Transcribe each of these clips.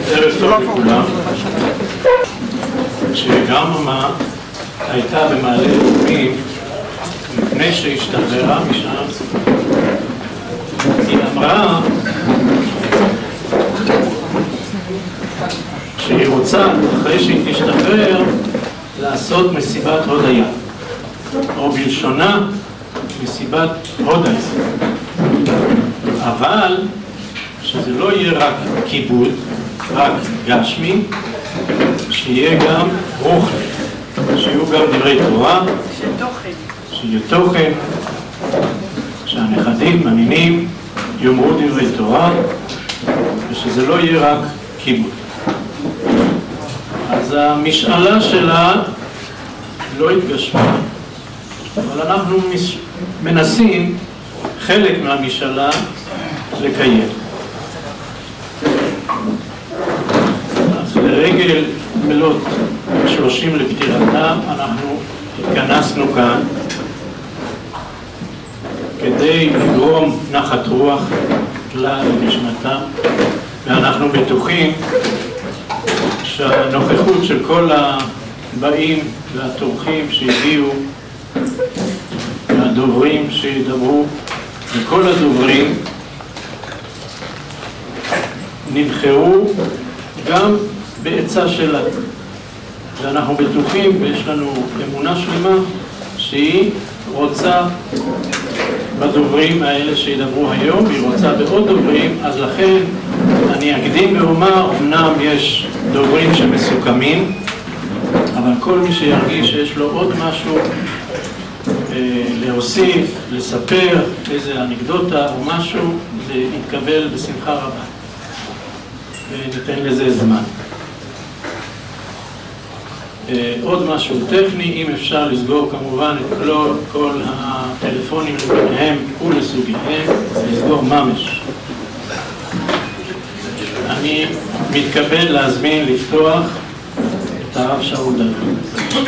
ערב טוב לכולם. כשגרממה הייתה במעלה אדומים, לפני שהשתחררה משם, היא אמרה שהיא רוצה, אחרי שהיא תשתחרר, לעשות מסיבת הודיה, או בלשונה מסיבת הודיה. אבל שזה לא יהיה רק כיבוד, רק גשמי, שיהיה גם רוחני, שיהיו גם דברי תורה, שיהיה תוכן, שהנכדים, הנינים, יאמרו דברי תורה, ושזה לא יהיה רק כיבוד. אז המשאלה שלה לא התגשמה, אבל אנחנו מנסים חלק מהמשאלה לקיים. אז לרגל מלאת 30 לפטירתה אנחנו התכנסנו כאן כדי לגרום נחת רוח כלל לנשמתה, ואנחנו בטוחים שהנוכחות של כל הבאים והתורכים שהגיעו, והדוברים שידברו, וכל הדוברים נבחרו גם בעצה שלה, ואנחנו בטוחים ויש לנו אמונה שלמה שהיא רוצה בדוברים האלה שידברו היום, והיא רוצה בעוד דוברים. אז לכן אני אקדים ואומר, אמנם יש דוברים שמסוכמים, אבל כל מי שירגיש שיש לו עוד משהו להוסיף, לספר, איזה אנקדוטה או משהו, זה יתקבל בשמחה רבה וניתן לזה זמן. עוד משהו טכני, אם אפשר לסגור כמובן את כל הטלפונים לביניהם ולסוגיהם, לסגור ממש. אני מתכבד להזמין לפתוח את הרב שאול דדון.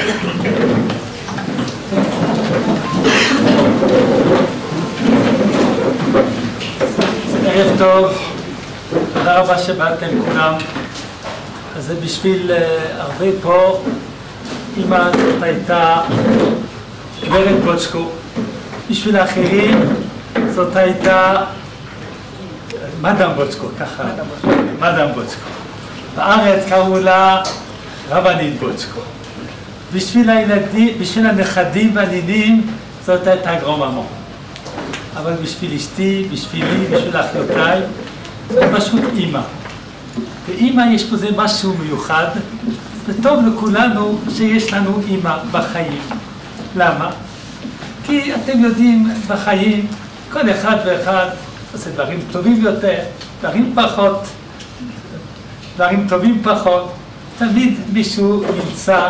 ערב טוב, תודה רבה שבאתם כולם. אז זה בשביל הרבה פה, אמא הייתה גברת בוצ'קו, בשביל האחרים זאת הייתה מדאם בוצ'קו, ככה, מדאם בוצ'קו. בארץ קראו לה רבנית בוצ'קו. בשביל הילדים, בשביל הנכדים והנינים זאת הייתה גרוממו. אבל בשביל אשתי, בשבילי, בשביל אחיותיי, זה פשוט אמא. ואמא יש פה זה משהו מיוחד, וטוב לכולנו שיש לנו אמא בחיים. למה? כי אתם יודעים, בחיים כל אחד ואחד עושה דברים טובים יותר, דברים פחות, דברים טובים פחות. תמיד מישהו ימצא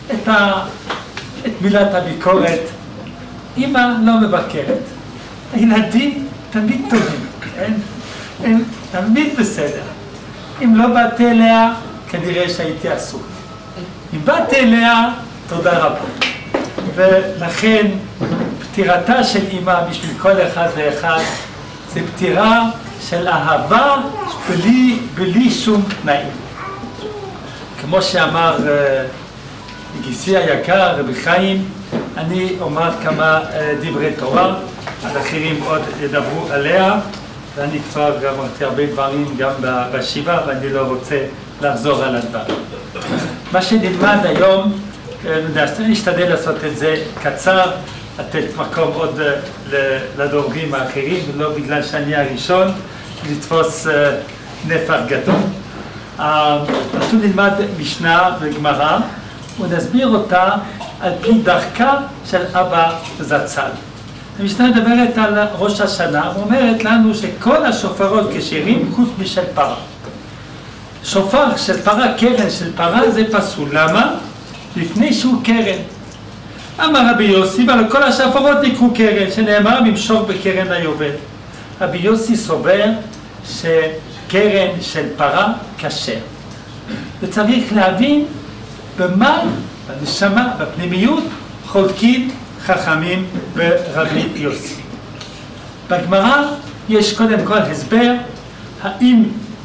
את מילת הביקורת. אמא לא מבקרת. הילדים תמיד טובים, הם תמיד בסדר. אם לא באתי אליה, כנראה שהייתי עסוק. אם באתי אליה, תודה רבה. ולכן, פטירתה של אמא בשביל כל אחד ואחד, זה פטירה של אהבה בלי שום תנאים. כמו שאמר גיסי היקר, רבי חיים, אני אומר כמה דברי תורה, על אחרים עוד ידברו עליה, ואני כבר אמרתי הרבה דברים גם בשיבה, ואני לא רוצה לחזור על הדברים. מה שנלמד היום, נשתדל לעשות את זה קצר, לתת מקום עוד לדוברים האחרים, ולא בגלל שאני הראשון, לתפוס נפח גדול. אנחנו נלמד משנה וגמרא, ונסביר אותה על פי דרכה של אבא זצ"ל. המשנה מדברת על ראש השנה, ואומרת לנו שכל השופרות כשרים חוץ משל פרה. שופר של פרה, קרן של פרה, זה פסול. למה? לפני שהוא קרן. אמר רבי יוסי, ועל כל השופרות יקרו קרן, שנאמר ממשוך בקרן היובל. רבי יוסי סובר שקרן של פרה כשר. וצריך להבין במה, בנשמה, בפנימיות, חולקים חכמים ורבי יוסי. בגמרא יש קודם כל הסבר האם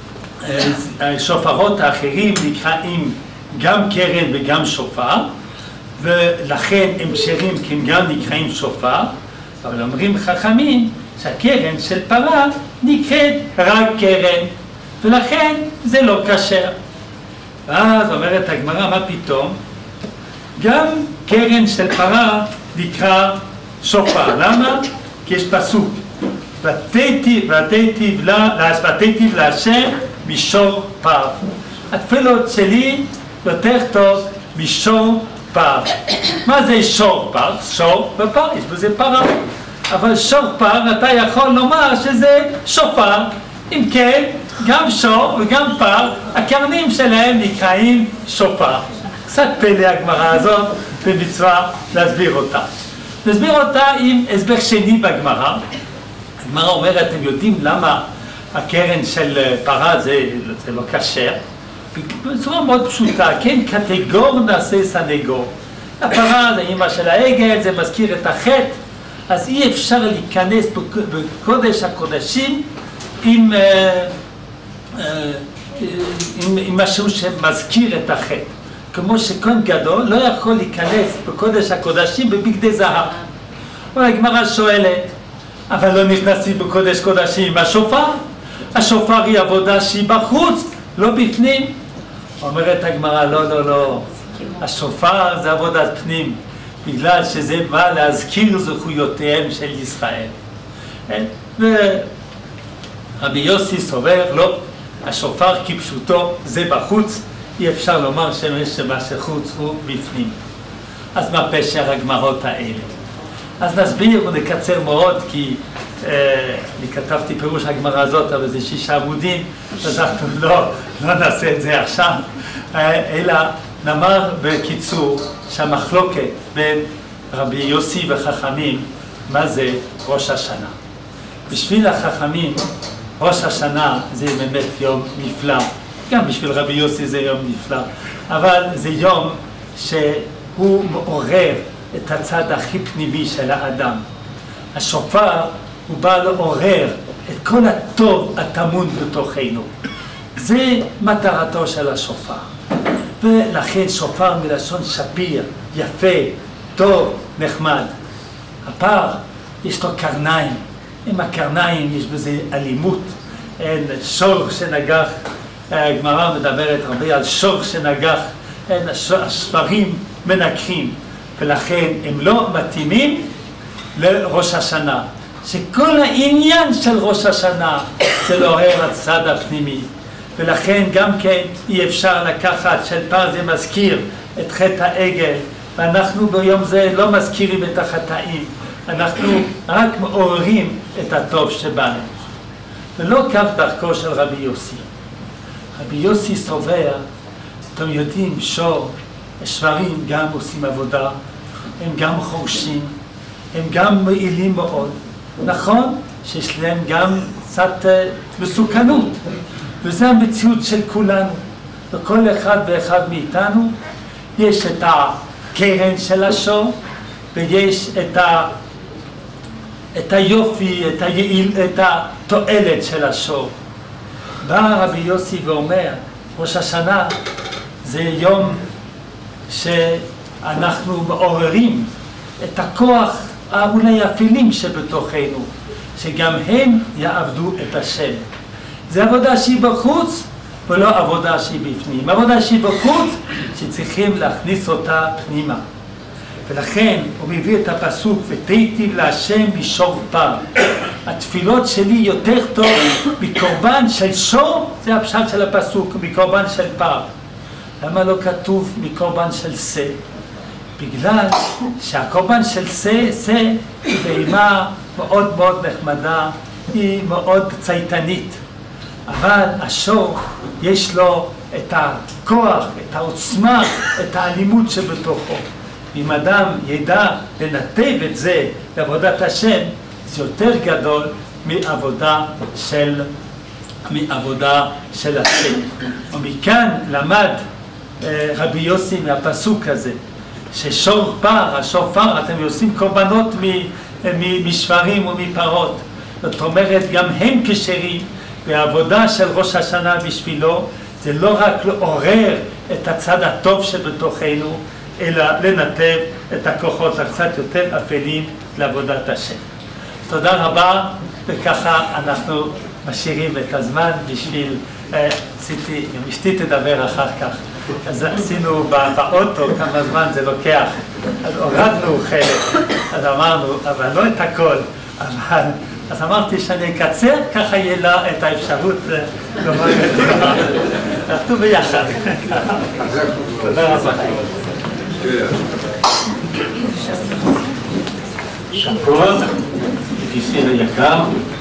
השופרות האחרים נקראים גם קרן וגם שופר, ולכן הם כשרים כי הם גם נקראים שופר, אבל אומרים חכמים שהקרן של פרה נקראת רק קרן, ולכן זה לא כשר. ואז אומרת הגמרא, מה פתאום? גם קרן של פרה נקרא שופר. למה? כי יש פסוק, ותיטיב להשם מישור פר. התפילות שלי יותר טוב מישור פר. מה זה שור פר? שור ופר, יש בזה פרה. אבל שור פר אתה יכול לומר שזה שופר. אם כן, גם שור וגם פר, הקרנים שלהם נקראים שופר. קצת פלא הגמרא הזאת, במצווה להסביר אותה. נסביר אותה עם הסבר שני בגמרא. הגמרא אומרת, אתם יודעים למה הקרן של פרה זה לא כשר? בצורה מאוד פשוטה, כן, קטגור נעשה סנגור. הפרה זה אמא של העגל, זה מזכיר את החטא, אז אי אפשר להיכנס בקודש הקודשים עם משהו שמזכיר את החטא. כמו שכהן גדול לא יכול להיכנס בקודש הקודשים בבגדי זהב. אבל הגמרא שואלת, אבל לא נכנסים בקודש קודשים עם השופר? השופר היא עבודה שהיא בחוץ, לא בפנים. אומרת הגמרא, לא. השופר זה עבודת פנים, בגלל שזה בא להזכיר זכויותיהם של ישראל. ורבי יוסי סובר, לא, השופר כפשוטו זה בחוץ, אי אפשר לומר שמה שחוץ הוא בפנים. אז מה פשר הגמרות האלה? אז נסביר ונקצר מאוד, כי אני כתבתי פירוש הגמרא הזאת, אבל זה 6 עמודים, אז אנחנו לא נעשה את זה עכשיו, אלא נאמר בקיצור שהמחלוקת בין רבי יוסי וחכמים, מה זה ראש השנה. בשביל החכמים, ראש השנה זה באמת יום נפלא, גם בשביל רבי יוסי זה יום נפלא, אבל זה יום שהוא מעורר את הצד הכי פנימי של האדם. השופר הוא בא לעורר את כל הטוב הטמון בתוכנו. זה מטרתו של השופר. ולכן שופר מלשון שפיר, יפה, טוב, נחמד. הפר יש לו קרניים. עם הקרניים יש בזה אלימות. אין שור שנגח, הגמרא מדברת הרבה על שור שנגח, אין השפרים מנגחים. ולכן הם לא מתאימים לראש השנה. שכל העניין של ראש השנה זה לעורר הצד הפנימי. ולכן גם כן אי אפשר לקחת של פר, זה מזכיר את חטא העגל, ואנחנו ביום זה לא מזכירים את החטאים, אנחנו רק מעוררים את הטוב שבנו. ולא כך דרכו של רבי יוסי. רבי יוסי סובר, אתם יודעים, שברים גם עושים עבודה, הם גם חורשים, הם גם מועילים מאוד. נכון שיש להם גם קצת מסוכנות, וזו המציאות של כולנו. לכל אחד ואחד מאיתנו יש את הקרן של השור, ויש את היופי, את התועלת של השור. בא רבי יוסי ואומר, ראש השנה זה יום שאנחנו מעוררים את הכוח אולי האפילים שבתוכנו, שגם הם יעבדו את השם. זה עבודה שהיא בחוץ ולא עבודה שהיא בפנים. עבודה שהיא בחוץ שצריכים להכניס אותה פנימה. ולכן הוא מביא את הפסוק, ותיטיב להשם מישור פר. התפילות שלי יותר טוב מקורבן של שור, זה הפשט של הפסוק, מקורבן של פר. למה לא כתוב מקורבן של שא? בגלל שהקורבן של שא היא בהמה מאוד מאוד נחמדה, היא מאוד צייתנית. אבל השור יש לו את הכוח, את העוצמה, את האלימות שבתוכו. אם אדם ידע לנתב את זה לעבודת השם, זה יותר גדול מעבודה של השם. ומכאן למד רבי יוסי מהפסוק הזה, ששור פר, השופר, אתם עושים קורבנות משברים ומפרות. זאת אומרת, גם הם כשרים, והעבודה של ראש השנה בשבילו זה לא רק לעורר את הצד הטוב שבתוכנו, אלא לנתב את הכוחות הקצת יותר אפלים לעבודת השם. תודה רבה, וככה אנחנו משאירים את הזמן בשביל, עשיתי, גם אשתי תדבר אחר כך. אז עשינו באוטו כמה זמן זה לוקח, אז הורדנו חלק, אז אמרנו, אבל לא את הכל, אבל, אז אמרתי שאני אקצר, ככה יהיה לה את האפשרות לומר את זה. אנחנו ביחד. תודה רבה. שקוע, גיסי היקר,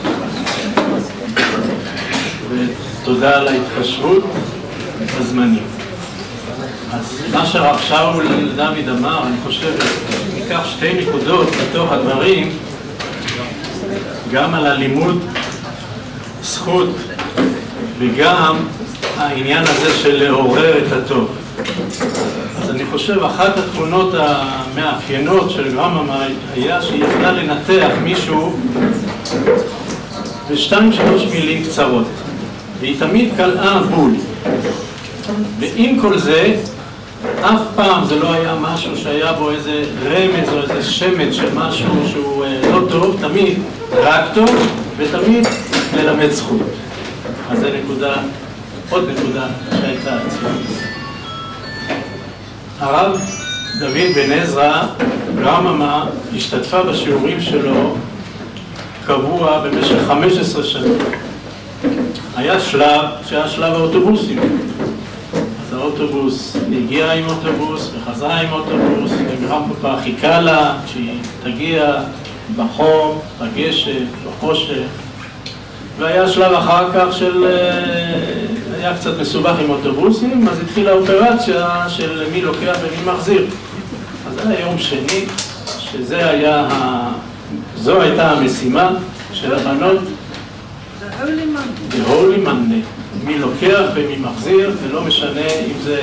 ותודה על ההתקשרות בזמנים. אז מה שהרב שאול דוד אמר, אני חושב, ניקח שתי נקודות בתוך הדברים, גם על הלימוד זכות וגם העניין הזה של לעורר את הטוב. אז אני חושב, אחת התכונות המאפיינות של רמב"ם היה שהיא יכלה לנתח מישהו בשתיים שלוש מילים קצרות, והיא תמיד קלעה בול. ועם כל זה, אף פעם זה לא היה משהו שהיה בו איזה רמז או איזה שמץ של משהו שהוא לא טוב, תמיד רק טוב ותמיד ללמד זכות. אז זו נקודה, עוד נקודה שהייתה אצלנו. הרב דוד בן עזרא, רמב"ם, השתתפה בשיעורים שלו קבוע במשך 15 שנים. היה שלב שהיה שלב האוטובוסים. אז האוטובוס הגיע עם אוטובוס וחזרה עם אוטובוס, ורמב"ם חיכה לה שהיא תגיע בחום, בגשם, בחושך. והיה שלב אחר כך של, היה קצת מסובך עם אוטובוסים, אז התחילה האופרציה של מי לוקח ומי מחזיר. אז זה היה יום שני, זו הייתה המשימה של הבנות. The Holy Monday. מי לוקח ומי מחזיר, ולא משנה אם זה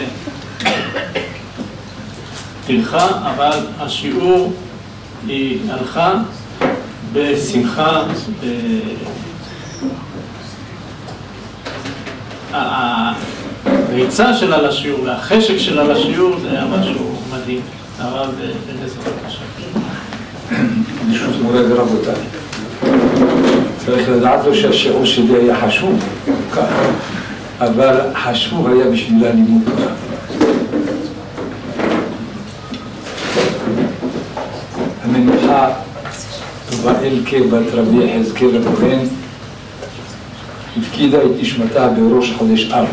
טרחה, אבל השיעור היא הלכה בשמחה. הריצה שלה לשיעור והחשק שלה לשיעור זה היה משהו מדהים. הרב בן עזרא, בבקשה. שוב מורי ורבותיי, צריך לדעת לו שהשיעור שלי היה חשוב, אבל חשוב היה בשביל הלימוד. המנוחה טובה אלקה בת רבי יחזקאל הכהן הפקידה את נשמתה בראש חודש אב.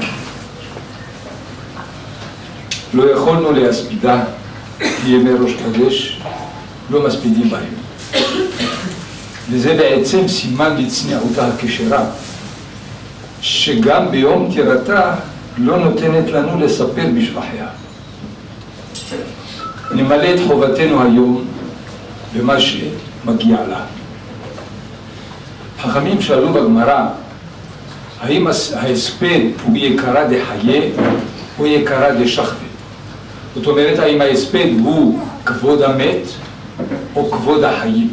לא יכולנו להספידה בימי ראש חודש, לא מספידים בהם. וזה בעצם סימן לצניעותה הכשרה, שגם ביום תירתה לא נותנת לנו לספר בשבחיה. נמלא את חובתנו היום במה שמגיע לה. חכמים שאלו בגמרא, האם ההספד הוא יקרא דחיה או יקרא דשחווה? זאת אומרת, האם ההספד הוא כבוד המת או כבוד החיים?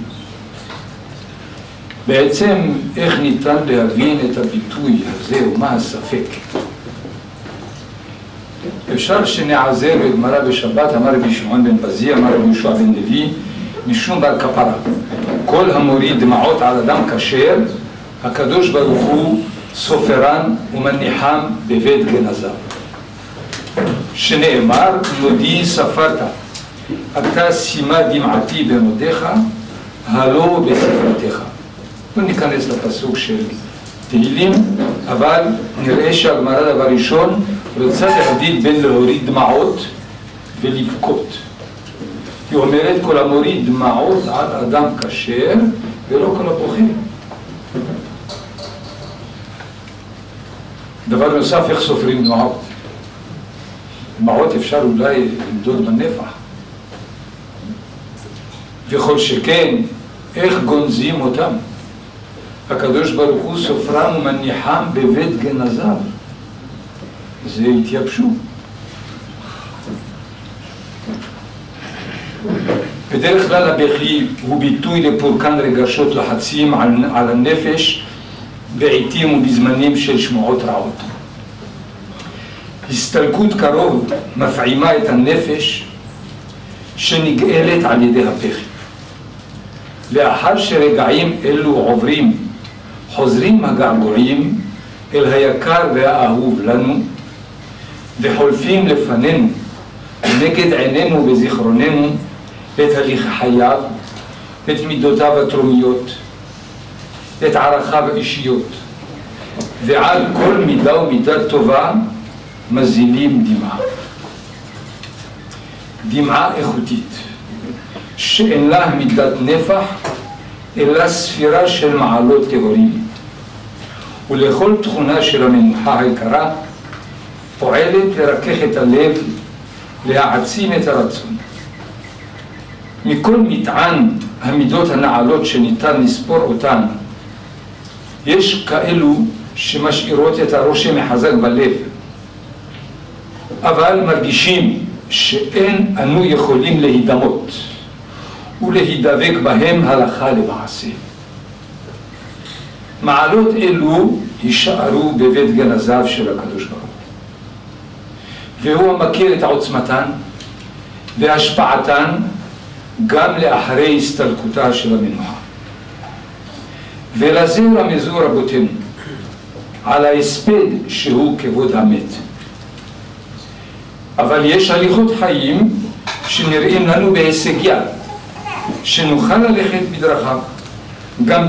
בעצם איך ניתן להבין את הביטוי הזה ומה הספק? אפשר שנעזר בגמרא בשבת, אמר רבי שמעון בן פזי, אמר רבי יהושע בן לוי, משום בר כפרה. כל המוריד דמעות על אדם כשר, הקדוש ברוך הוא סופרן ומניחם בבית גנזיו. שנאמר, נודי ספרת, אתה שימה דמעתי במודיך, הלא בספרתך. לא ניכנס לפסוק של תהילים, אבל נראה שהגמרא דבר ראשון רוצה להבדיל בין להוריד דמעות ולבכות. היא אומרת, כל המוריד דמעות על אדם כשר ולא כל הבוכים. דבר נוסף, איך סופרים דמעות? דמעות אפשר אולי למדוד בנפח. וכל שכן, איך גונזים אותם? הקדוש ברוך הוא סופרם ומניחם בבית גנזיו. זה התייבשו. בדרך כלל הבכי הוא ביטוי לפורקן רגשות לחצים על הנפש בעיתים ובזמנים של שמועות רעות. הסתלקות קרוב מפעימה את הנפש שנגאלת על ידי הפחד. לאחר שרגעים אלו עוברים, חוזרים הגעגועים אל היקר והאהוב לנו, וחולפים לפנינו, נגד עינינו וזיכרוננו, את הליך חייו, את מידותיו התרומיות, את ערכיו האישיות, ועל כל מידה ומידה טובה מזילים דמעה. דמעה איכותית, שאין לה מידת נפח, אלא ספירה של מעלות טהורים, ולכל תכונה של המנוחה היקרה פועלת לרכך את הלב, להעצים את הרצון. מכל מטען המידות הנעלות שניתן לספור אותן, יש כאלו שמשאירות את הרושם החזק בלב, אבל מרגישים שאין אנו יכולים להידמות ולהידבק בהם הלכה למעשה. מעלות אלו יישארו בבית גנזיו של הקדוש ברוך הוא, והוא המכיר את עוצמתן והשפעתן גם לאחרי הסתלקותה של המנוחה. ולזה רמזו רבותינו על ההספד שהוא כבוד המת. אבל יש הליכות חיים שנראים לנו בהישג יד, שנוכל ללכת בדרכיו, גם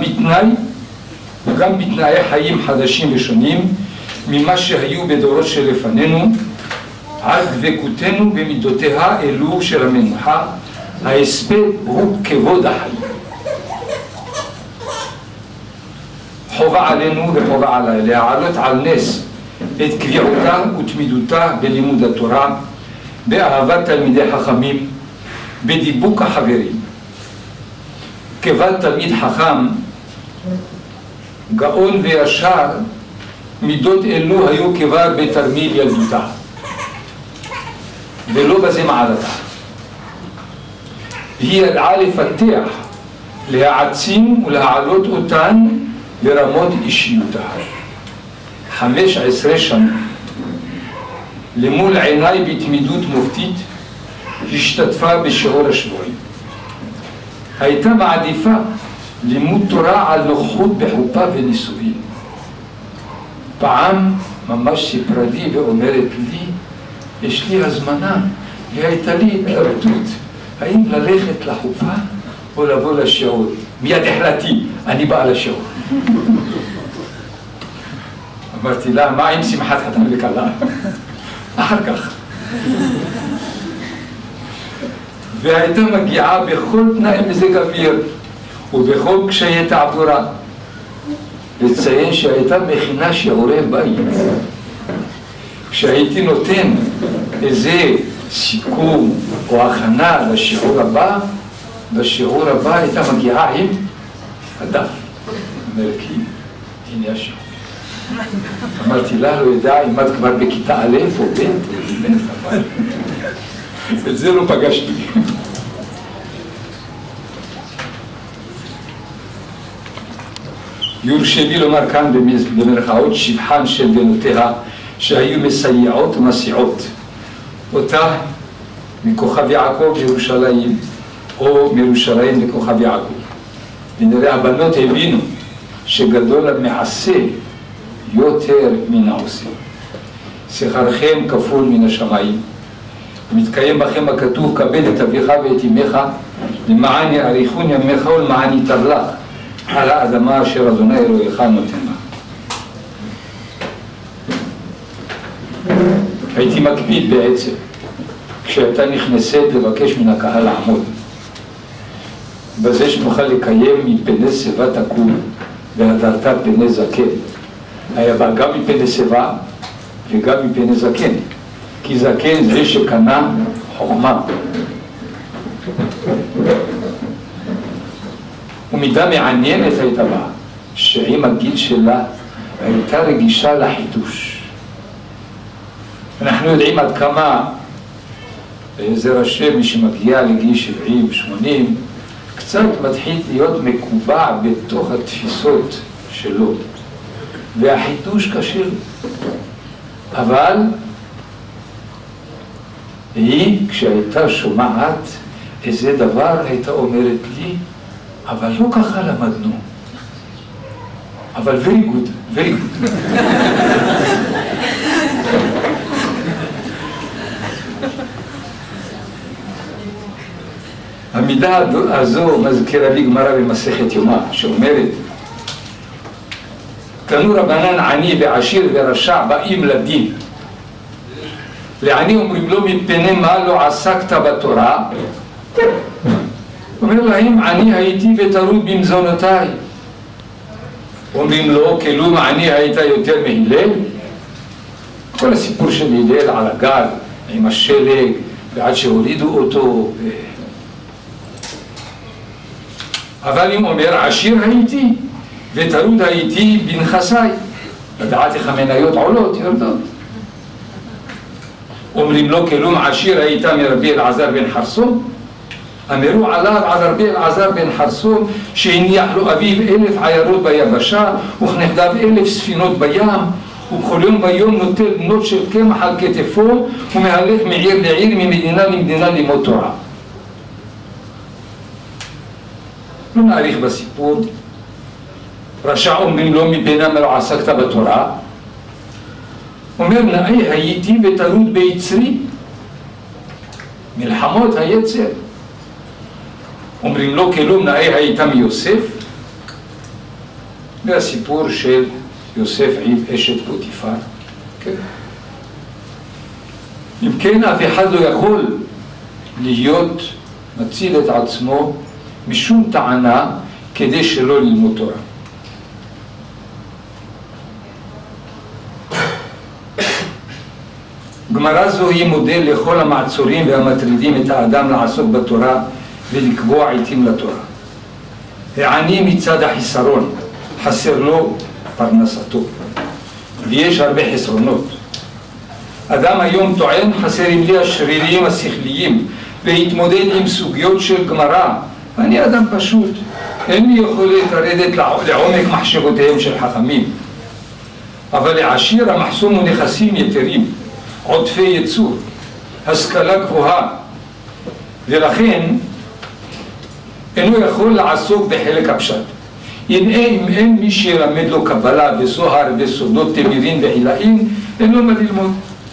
בתנאי חיים חדשים ושונים ממה שהיו בדורות שלפנינו, על דבקותנו במידותיה אלו של המנוחה. ההספד הוא כבוד החיים. חובה עלינו וחובה עליי להעלות על נס את קביעותה ותמידותה בלימוד התורה, באהבת תלמידי חכמים, בדיבוק החברים. כבד תלמיד חכם, גאון וישר, מידות אלו היו כבר בתרמיל ילדותה, ולא בזה מעלתה. היא ידעה לפתח, להעצים ולהעלות אותן לרמות אישיותה. 15 שנה למול עיניי בתמידות מופתית השתתפה בשיעור השבועי. הייתה מעדיפה לימוד תורה על נוכחות בחופה ונישואין. פעם ממש סיפרה לי ואומרת לי, יש לי הזמנה, והייתה לי התלבטות האם ללכת לחופה או לבוא לשיעור. מיד החלטתי, אני באה לשיעור. אמרתי לה, מה עם שמחת חתן וכלה? אחר כך. והייתה מגיעה בכל תנאי מזג אוויר ובכל קשיי תעבורה. לציין שהייתה מכינה שיעורי בית. כשהייתי נותן איזה סיכום או הכנה לשיעור הבא, בשיעור הבא הייתה מגיעה עם הדף. אומרת לי, הנה השיעור. אמרתי לה, לא יודע אם את כבר בכיתה א' או ב', אבל את זה לא פגשתי. יורשה לי לומר כאן במרכאות שבחן של בנותיה שהיו מסייעות ומסיעות אותה מכוכב יעקב לירושלים או מירושלים לכוכב יעקב. ונראה הבנות הבינו שגדול המעשה יותר מן העושה. שכרכם כפול מן השמיים. ומתקיים בכם הכתוב, כבד את אביך ואת אמך למען יאריכון ימיך ולמען ייטב לך על האדמה אשר אדוני אלוהיך נותן לך. הייתי מקפיד בעצם כשהייתה נכנסת לבקש מן הקהל לעמוד בזה שנוכל לקיים מפני שיבה תקום והדרת פני זקן. היה בה גם מפני שיבה וגם מפני זקן, כי זקן זה שקנה חוכמה. ומידה מעניינת הייתה בה שעם הגיל שלה הייתה רגישה לחידוש. אנחנו יודעים עד כמה זה רשם, מי שמגיע לגיל 70-80 קצת מתחיל להיות מקובע בתוך התפיסות שלו. והחידוש קשה. אבל היא, כשהייתה שומעת איזה דבר, הייתה אומרת לי, אבל לא ככה למדנו. אבל very good, very good. המידה הזו מזכירה לי גמרא במסכת יומא, שאומרת, קנו רבנן עני ועשיר ורשע באים לדין. לעני אומרים לו, מפני מה לא עסקת בתורה? אומר להם, עני הייתי וטרוד במזונותיי. אומרים לו, כלום עני היית יותר מהלל? כל הסיפור של הלל על הגל, עם השלג, ועד שהורידו אותו. אבל אם אומר, עשיר הייתי וטרוד הייתי בנכסיי, לדעת איך המניות עולות, יורדות. אומרים לו, כלום עשיר היית מרבי אלעזר בן חרסון? אמרו עליו על רבי אלעזר בן חרסון שהניח לו אביו 1000 עיירות ביבשה וכנכדיו 1000 ספינות בים, ובכל יום ביום נוטל בנות של קמח על כתפו ומהלך מעיר לעיר, ממדינה למדינה לימוד תורה. לא נאריך בסיפור. רשע אומרים לו, מפני מה לא עסקת בתורה? אומר, נאי הייתי וטרוד ביצרי, מלחמות היצר. אומרים לו, כלום נאי היית מיוסף? והסיפור של יוסף עם אשת פוטיפר. כן. אם כן, אף אחד לא יכול להיות מציל את עצמו משום טענה כדי שלא ללמוד תורה. גמרא זו היא מודל לכל המעצורים והמטרידים את האדם לעסוק בתורה ולקבוע עיתים לתורה. העני מצד החיסרון, חסר לו פרנסתו, ויש הרבה חסרונות. אדם היום טוען, חסרים לי השרירים השכליים להתמודד עם סוגיות של גמרא. אני אדם פשוט, אין לי יכולת לרדת לעומק מחשבותיהם של חכמים. אבל לעשיר המחסום הוא נכסים יתרים, עודפי ייצור, השכלה גבוהה, ולכן אינו יכול לעסוק בחלק הפשט. אם אין מי שילמד לו קבלה וזוהר וסודות תמירים ועילאים, אין לו מה ללמוד.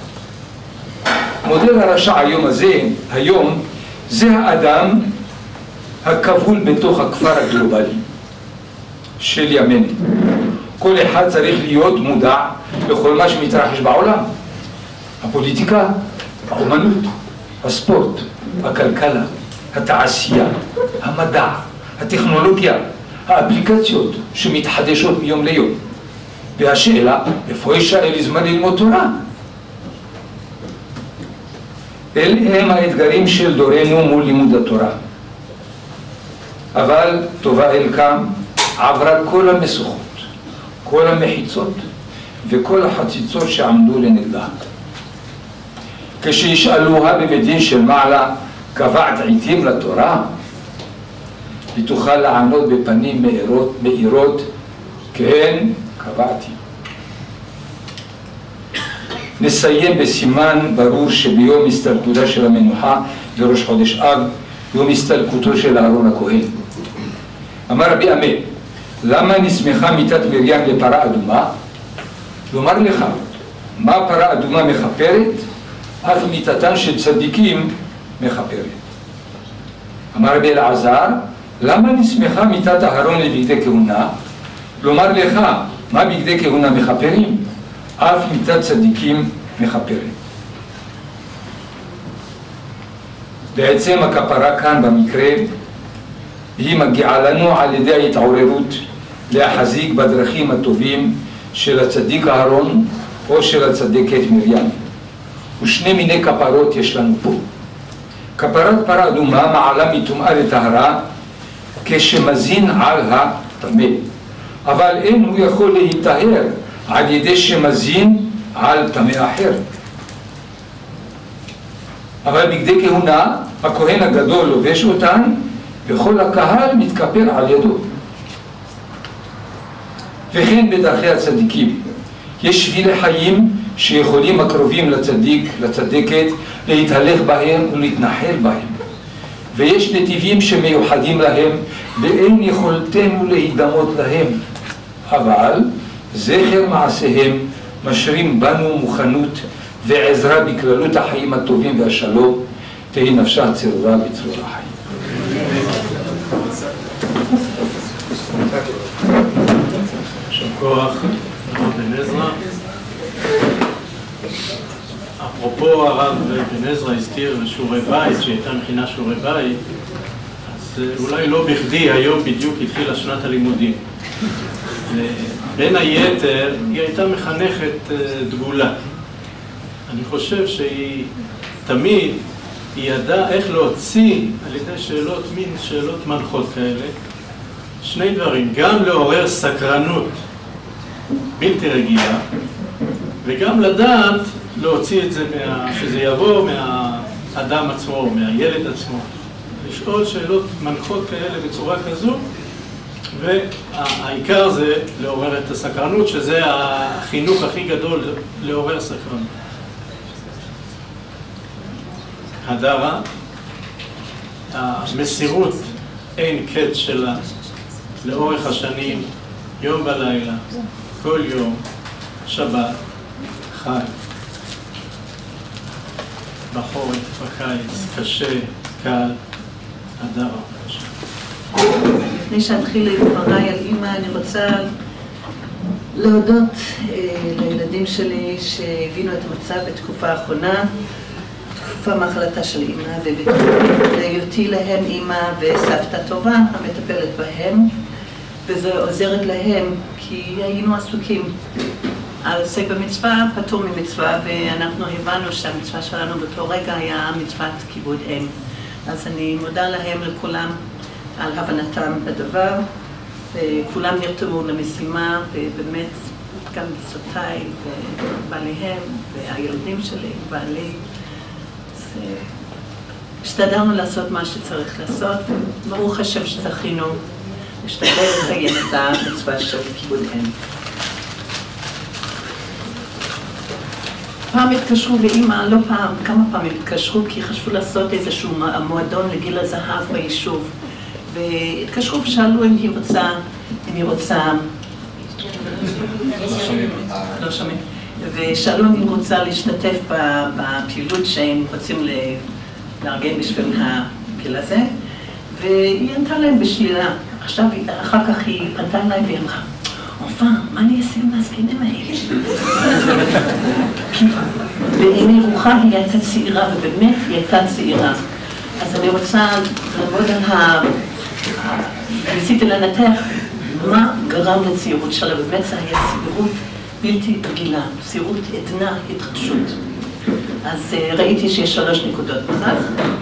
מודל הרשע היום זה האדם הכבול בתוך הכפר הגלובלי של ימינו. כל אחד צריך להיות מודע לכל מה שמתרחש בעולם. הפוליטיקה, האומנות, הספורט, הכלכלה, התעשייה, המדע, הטכנולוגיה, האפליקציות שמתחדשות מיום ליום. והשאלה, איפה יישאר לי זמן ללמוד תורה? אלה הם האתגרים של דורנו מול לימוד התורה. אבל טובה אלקם עברה כל המשוכות, כל המחיצות וכל החציצות שעמדו לנגדה. כשישאלוها בבית דין של מעלה, קבעת עיתים לתורה? היא תוכל לענות בפנים מאירות, כן, קבעתי. נסיים בסימן ברור שביום הסתלקותה של המנוחה בראש חודש אב, יום הסתלקותו של אהרון הכהן. אמר רבי עמי, למה נסמכה מיתת מרים לפרה אדומה? לומר לך, מה פרה אדומה מכפרת? אף מיתתן של צדיקים מכפרת. אמר רבי אלעזר, למה נסמכה מיתת אהרון לבגדי כהונה? לומר לך, מה בגדי כהונה מכפרים? אף מיתת צדיקים מכפרת. בעצם הכפרה כאן במקרה היא מגיעה לנו על ידי ההתעוררות להחזיק בדרכים הטובים של הצדיק אהרון או של הצדיקת מרים. ושני מיני כפרות יש לנו פה. כפרת פרה אדומה מעלה מטומאה לטהרה כשמזין על הטמא, אבל אין הוא יכול להיטהר על ידי שמזין על טמא אחר. אבל בגדי כהונה הכהן הגדול לובש אותן וכל הקהל מתכפר על ידו. וכן בדרכי הצדיקים. יש שבילי חיים שיכולים הקרובים לצדקת להתהלך בהם ולהתנחל בהם. ויש נתיבים שמיוחדים להם ואין יכולתנו להידמות להם. אבל זכר מעשיהם משרים בנו מוכנות ועזרה בכללות החיים הטובים והשלום. תהי נפשה צרורה בצרור החיים. יישר כוח, הרב בן עזרא. אפרופו הרב בן עזרא הזכיר שיעורי בית, שהייתה מכינה שיעורי בית, אז אולי לא בכדי היום בדיוק התחילה שנת הלימודים. בין היתר היא הייתה מחנכת דגולה. אני חושב שהיא תמיד היא ידעה איך להוציא על ידי שאלות, מין שאלות מנחות כאלה, שני דברים, גם לעורר סקרנות בלתי רגילה, וגם לדעת להוציא את זה, שזה יבוא מהאדם עצמו, מהילד עצמו. לשאול שאלות מנחות כאלה בצורה כזו, והעיקר זה לעורר את הסקרנות, שזה החינוך הכי גדול, לעורר סקרנות. הדרה, המסירות אין קץ שלה לאורך השנים, יום בלילה, כל יום, שבת, חג, בחורף, בקיץ, קשה, קל, הדרה. לפני שאתחיל לדבריי על אמא, אני רוצה להודות לילדים שלי שהבינו את המצב בתקופה האחרונה, תקופה מחלתה של אמא, ולהיותי להם אמא וסבתא טובה המטפלת בהם, וזה עוזרת להם כי היינו עסוקים. העוסק במצווה פטור ממצווה, ואנחנו הבנו שהמצווה שלנו באותו רגע היה מצוות כיבוד אם. אז אני מודה להם לכולם על הבנתם בדבר, וכולם נרתמו למשימה, ובאמת גם גיסותיי ובעליהם והילדים שלי, בעלי. השתדלנו לעשות מה שצריך לעשות, ברוך השם שזכינו להשתדל לקיים את המצווה של כיבוד אם. פעם התקשרו לאמא, לא פעם, כמה פעמים התקשרו, כי חשבו לעשות איזשהו מועדון לגיל הזהב ביישוב. והתקשרו ושאלו אם היא רוצה, לא שומעים, ושאלו אם היא רוצה להשתתף בפעילות שהם רוצים לארגן בשביל הגיל הזה, והיא ענתה להם בשלילה. עכשיו, אחר כך היא פנתה אליי והיא אמרה, אופה, מה אני אעשה עם הזקנים האלה? כי בעיני רוחה היא הייתה צעירה, ובאמת היא הייתה צעירה. אז אני רוצה לעבוד על ניסיתי לנתח מה גרם לצעירות שלה, באמת זה היה צעירות בלתי רגילה, צעירות עדנה, התחדשות. אז ראיתי שיש 3 נקודות בכך.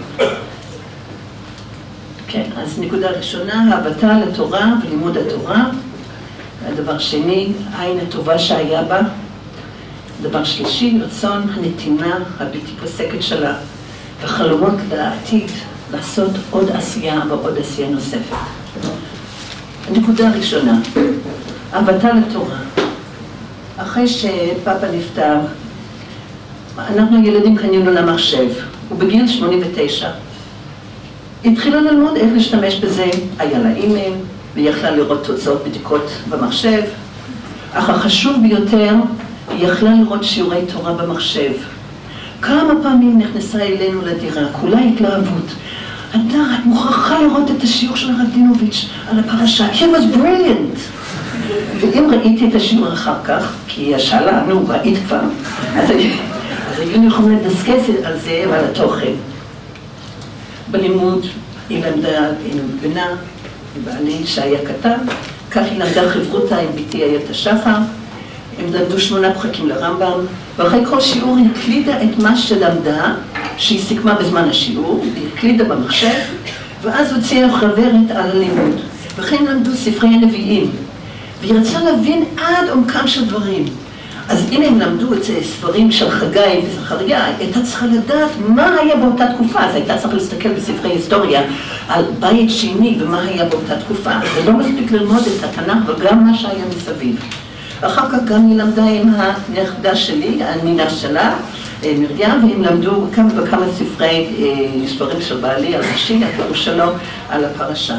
כן, אז נקודה ראשונה, אהבתה לתורה ולימוד התורה. הדבר שני, העין הטובה שהיה בה. דבר שלישי, רצון הנתינה הבלתי פוסקת שלה, וחלומות לעתיד לעשות עוד עשייה ועוד עשייה נוספת. הנקודה הראשונה, אהבתה לתורה. אחרי שפאפה נפטר, אנחנו ילדים קנינו למחשב, ובגיל 89 התחילה ללמוד איך להשתמש בזה, היה לה אימייל, ויכלה לראות תוצאות בדיקות במחשב, אך החשוב ביותר, היא יכלה לראות שיעורי תורה במחשב. כמה פעמים נכנסה אלינו לדירה, כולה התלהבות. הדר, את מוכרחה לראות את השיעור של רדינוביץ' על הפרשה, he was brilliant. ואם ראיתי את השיעור אחר כך, כי היא שאלה, נו, ראית כבר, אז היינו יכולים לדסקס על זה ועל התוכן. בלימוד היא למדה עם בנה, עם בעלי שהיה קטן, כך היא למדה חברותה עם ביתי איילת השחר, הם למדו 8 פרקים לרמב"ם, ואחרי כל שיעור היא הקלידה את מה שלמדה, שהיא סיכמה בזמן השיעור, היא הקלידה במחשב, ואז הוציאה חוברת על הלימוד. וכן למדו ספרי הנביאים, והיא רצה להבין עד עומקם של דברים. אז אם הם למדו את ספרים של חגי וזכריה, הייתה צריכה לדעת מה היה באותה תקופה, אז הייתה צריכה להסתכל בספרי היסטוריה על בית שני ומה היה באותה תקופה. זה לא מספיק ללמוד את התנ"ך וגם מה שהיה מסביב. אחר כך גם היא למדה עם הנכדה שלי, הנינה שלה, מרים, והם למדו כמה וכמה ספרים של בעלי על ראשי, הפירוש שלו על הפרשה.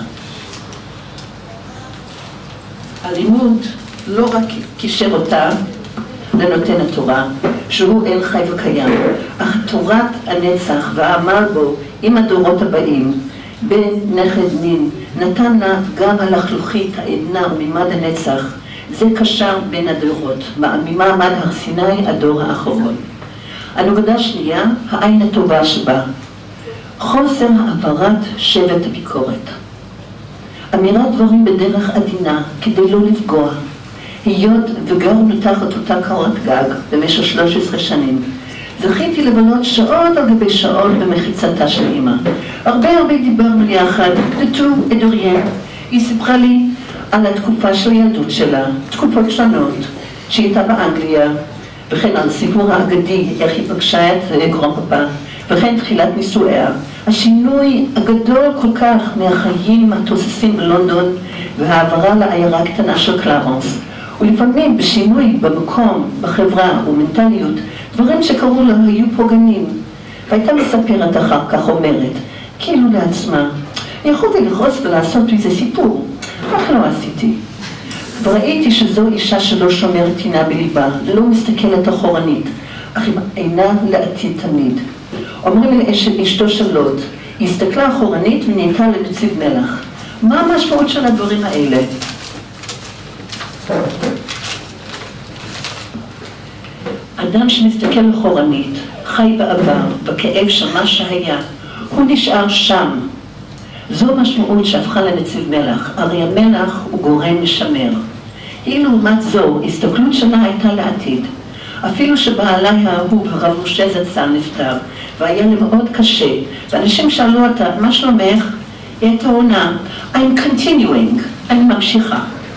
הלימוד לא רק קישר אותה לנותן התורה, שהוא אל חי וקיים, אך תורת הנצח והעמל בו עם הדורות הבאים, בן נכד נין, נתן לה גם הלחלוכית העדנה ומימד הנצח, זה קשר בין הדורות, ממעמד הר סיני הדור האחרון. הנקודה שנייה, העין הטובה שבה, חוסר העברת שבט הביקורת. אמירת דברים בדרך עדינה כדי לא לפגוע, היות וגרנו תחת אותה קורת גג במשך 13 שנים. זכיתי לבלות שעות על גבי שעות במחיצתה של אמא. הרבה דיברנו יחד, דתו אדוריין. היא סיפרה לי על התקופה של הילדות שלה, תקופות שונות, שהיא הייתה באנגליה, וכן על סיפור האגדי, איך היא פגשה את גרנפאפה, וכן תחילת נישואיה. השינוי הגדול כל כך מהחיים התוססים בלונדון והעברה לעיירה קטנה של קלרנס. ולפעמים בשינוי במקום, בחברה ומנטליות, דברים שקראו לה היו פוגענים. והייתה מספרת אחר כך אומרת, כאילו לעצמה, יכולתי לחוץ ולעשות איזה סיפור, אך לא עשיתי. וראיתי שזו אישה שלא שומרת טינה בליבה, לא מסתכלת אחורנית, אך אינה לעתיד תמיד. אומרים לאשתו של לוט, היא הסתכלה אחורנית ונהייתה לנציב מלח. מה המשמעות של הדברים האלה? אדם שמסתכל אחורנית, חי בעבר, בכאב של מה שהיה, הוא נשאר שם. זו משמעות שהפכה לנציב מלח. הרי המלח הוא גורם משמר. היא לעומת זו, הסתכלות שלה הייתה לעתיד. אפילו שבעלה האהוב, הרב משה זצ"ל, נפטר, והיה לי מאוד קשה, ואנשים שאלו אותה, מה שלומך? היא הייתה עונה, I'm continuing, אני ממשיכה.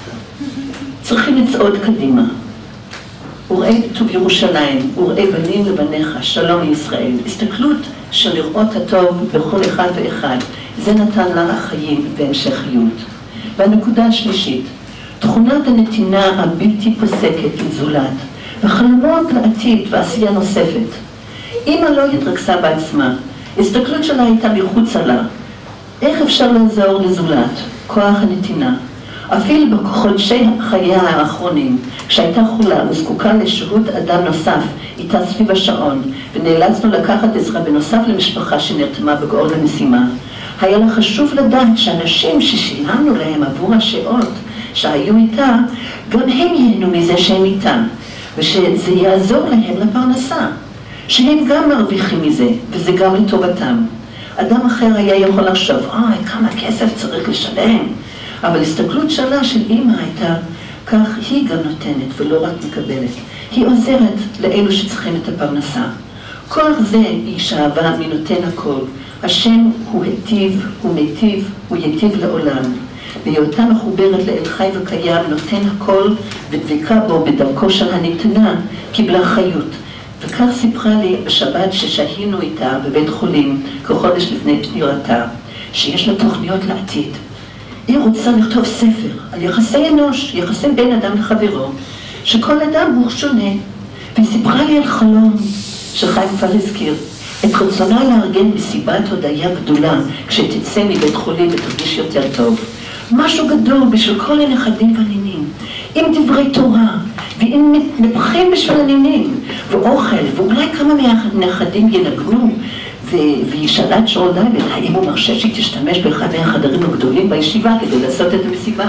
צריכים לצעוד קדימה. וראה בטוב ירושלים, וראה בנים לבניך, שלום לישראל. הסתכלות של לראות הטוב בכל אחד ואחד, זה נתן לה החיים והמשכיות. והנקודה השלישית, תכונת הנתינה הבלתי פוסקת לזולת, וחלומות לעתיד ועשייה נוספת. אמא לא התרכזה בעצמה, הסתכלות שלה הייתה מחוצה לה. איך אפשר לעזור לזולת? כוח הנתינה. אפילו בחודשי חייה האחרונים, כשהייתה חולה וזקוקה לשהות אדם נוסף, איתה סביב השעון, ונאלצנו לקחת עזרה בנוסף למשפחה שנרתמה בגאון המשימה, היה לה חשוב לדעת שאנשים ששילמנו להם עבור השעות שהיו איתה, גם הם ייהנו מזה שהם איתם, ושזה יעזור להם לפרנסה, שהם גם מרוויחים מזה, וזה גם לטובתם. אדם אחר היה יכול לחשוב, כמה כסף צריך לשלם, אבל הסתכלות שלה של אמא הייתה, כך היא גם נותנת ולא רק מקבלת. היא עוזרת לאלו שצריכים את הפרנסה. כוח זה היא שאהבה מנותן הכל. השם הוא היטיב, הוא מיטיב, הוא ייטיב לעולם. בהיותה מחוברת לאל חי וקיים, נותן הכל ודבקה בו בדרכו של הנתנה, קיבלה חיות. וכך סיפרה לי בשבת ששהינו איתה בבית חולים כחודש לפני פטירתה, שיש לה תוכניות לעתיד. היא רוצה לכתוב ספר על יחסי אנוש, יחסי בין אדם לחברו, שכל אדם הוא שונה. והיא סיפרה לי על חלום שחיים כבר הזכיר, את רצונה לארגן מסיבת הודיה גדולה כשתצא מבית חולים ותרגיש יותר טוב. משהו גדול בשביל כל הנכדים והנינים, עם דברי תורה, ועם מטבחים בשביל הנינים, ואוכל, ואולי כמה מהנכדים ינגנו, והיא שאלה את שרון דייבט, האם הוא מרשה שהיא תשתמש באחד מהחדרים הגדולים בישיבה כדי לעשות את המסיבה.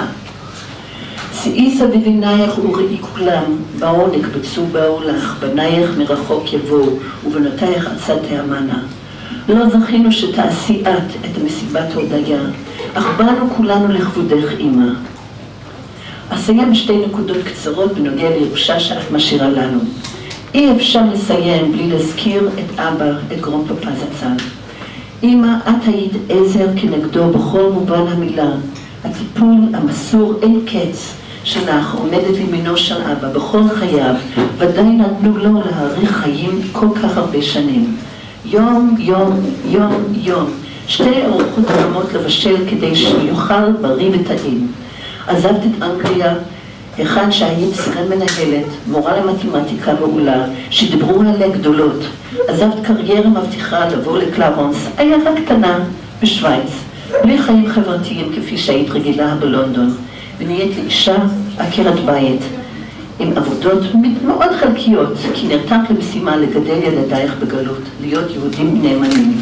שאי סביב עינייך וראי כולם, באו נקבצו באו לך, בנייך מרחוק יבואו, ובנותייך עצת תאמנה. לא זכינו שתעשי את המסיבת הודיה, אך באנו כולנו לכבודך אמא. אסיים בשתי נקודות קצרות בנוגע לירושה שאת משאירה לנו. אי אפשר לסיים בלי להזכיר את אבא, את גרנפאפה זצ"ל. אמא, את היית עזר כנגדו בכל מובן המילה. הטיפול המסור אין קץ שלך עומדת לימינו של אבא בכל חייו, ודאי נתנו לו להאריך חיים כל כך הרבה שנים. יום, יום, יום, יום, 2 ארוחות חמות לבשל כדי שיוכל בריא וטעים. עזבת את אנגליה, היכן שהיית סגן מנהלת, מורה למתמטיקה מעולה, שדיברו עליה גדולות. עזבת קריירה מבטיחה לבוא לקלרנס, עיירה קטנה בשוויץ, בלי חיים חברתיים כפי שהיית רגילה בלונדון, ונהיית לאישה עקרת בית, עם עבודות מאוד חלקיות, כי נרתמת למשימה לגדל ילדייך בגלות, להיות יהודים נאמנים,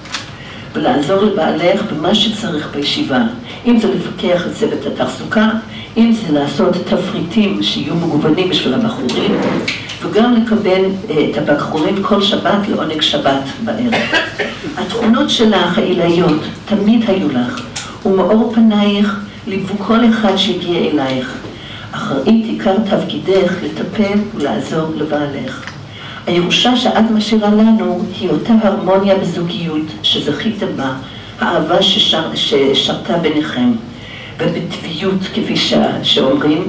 ולעזור לבעלך במה שצריך בישיבה, אם זה לפקח על צוות התחזוקה, אם זה לעשות תפריטים שיהיו מגוונים בשביל הבחורים, וגם לקבל את הבחורים כל שבת לעונג שבת בערב. התכונות שלך העילאיות תמיד היו לך, ומאור פנייך ליוו כל אחד שהגיע אלייך. אחראית עיקר תפקידך לטפל ולעזור לבעלך. הירושה שאת משאירה לנו היא אותה הרמוניה בזוגיות שזכיתם בה, האהבה ששרתה ביניכם, ובטבעיות כפי שאומרים,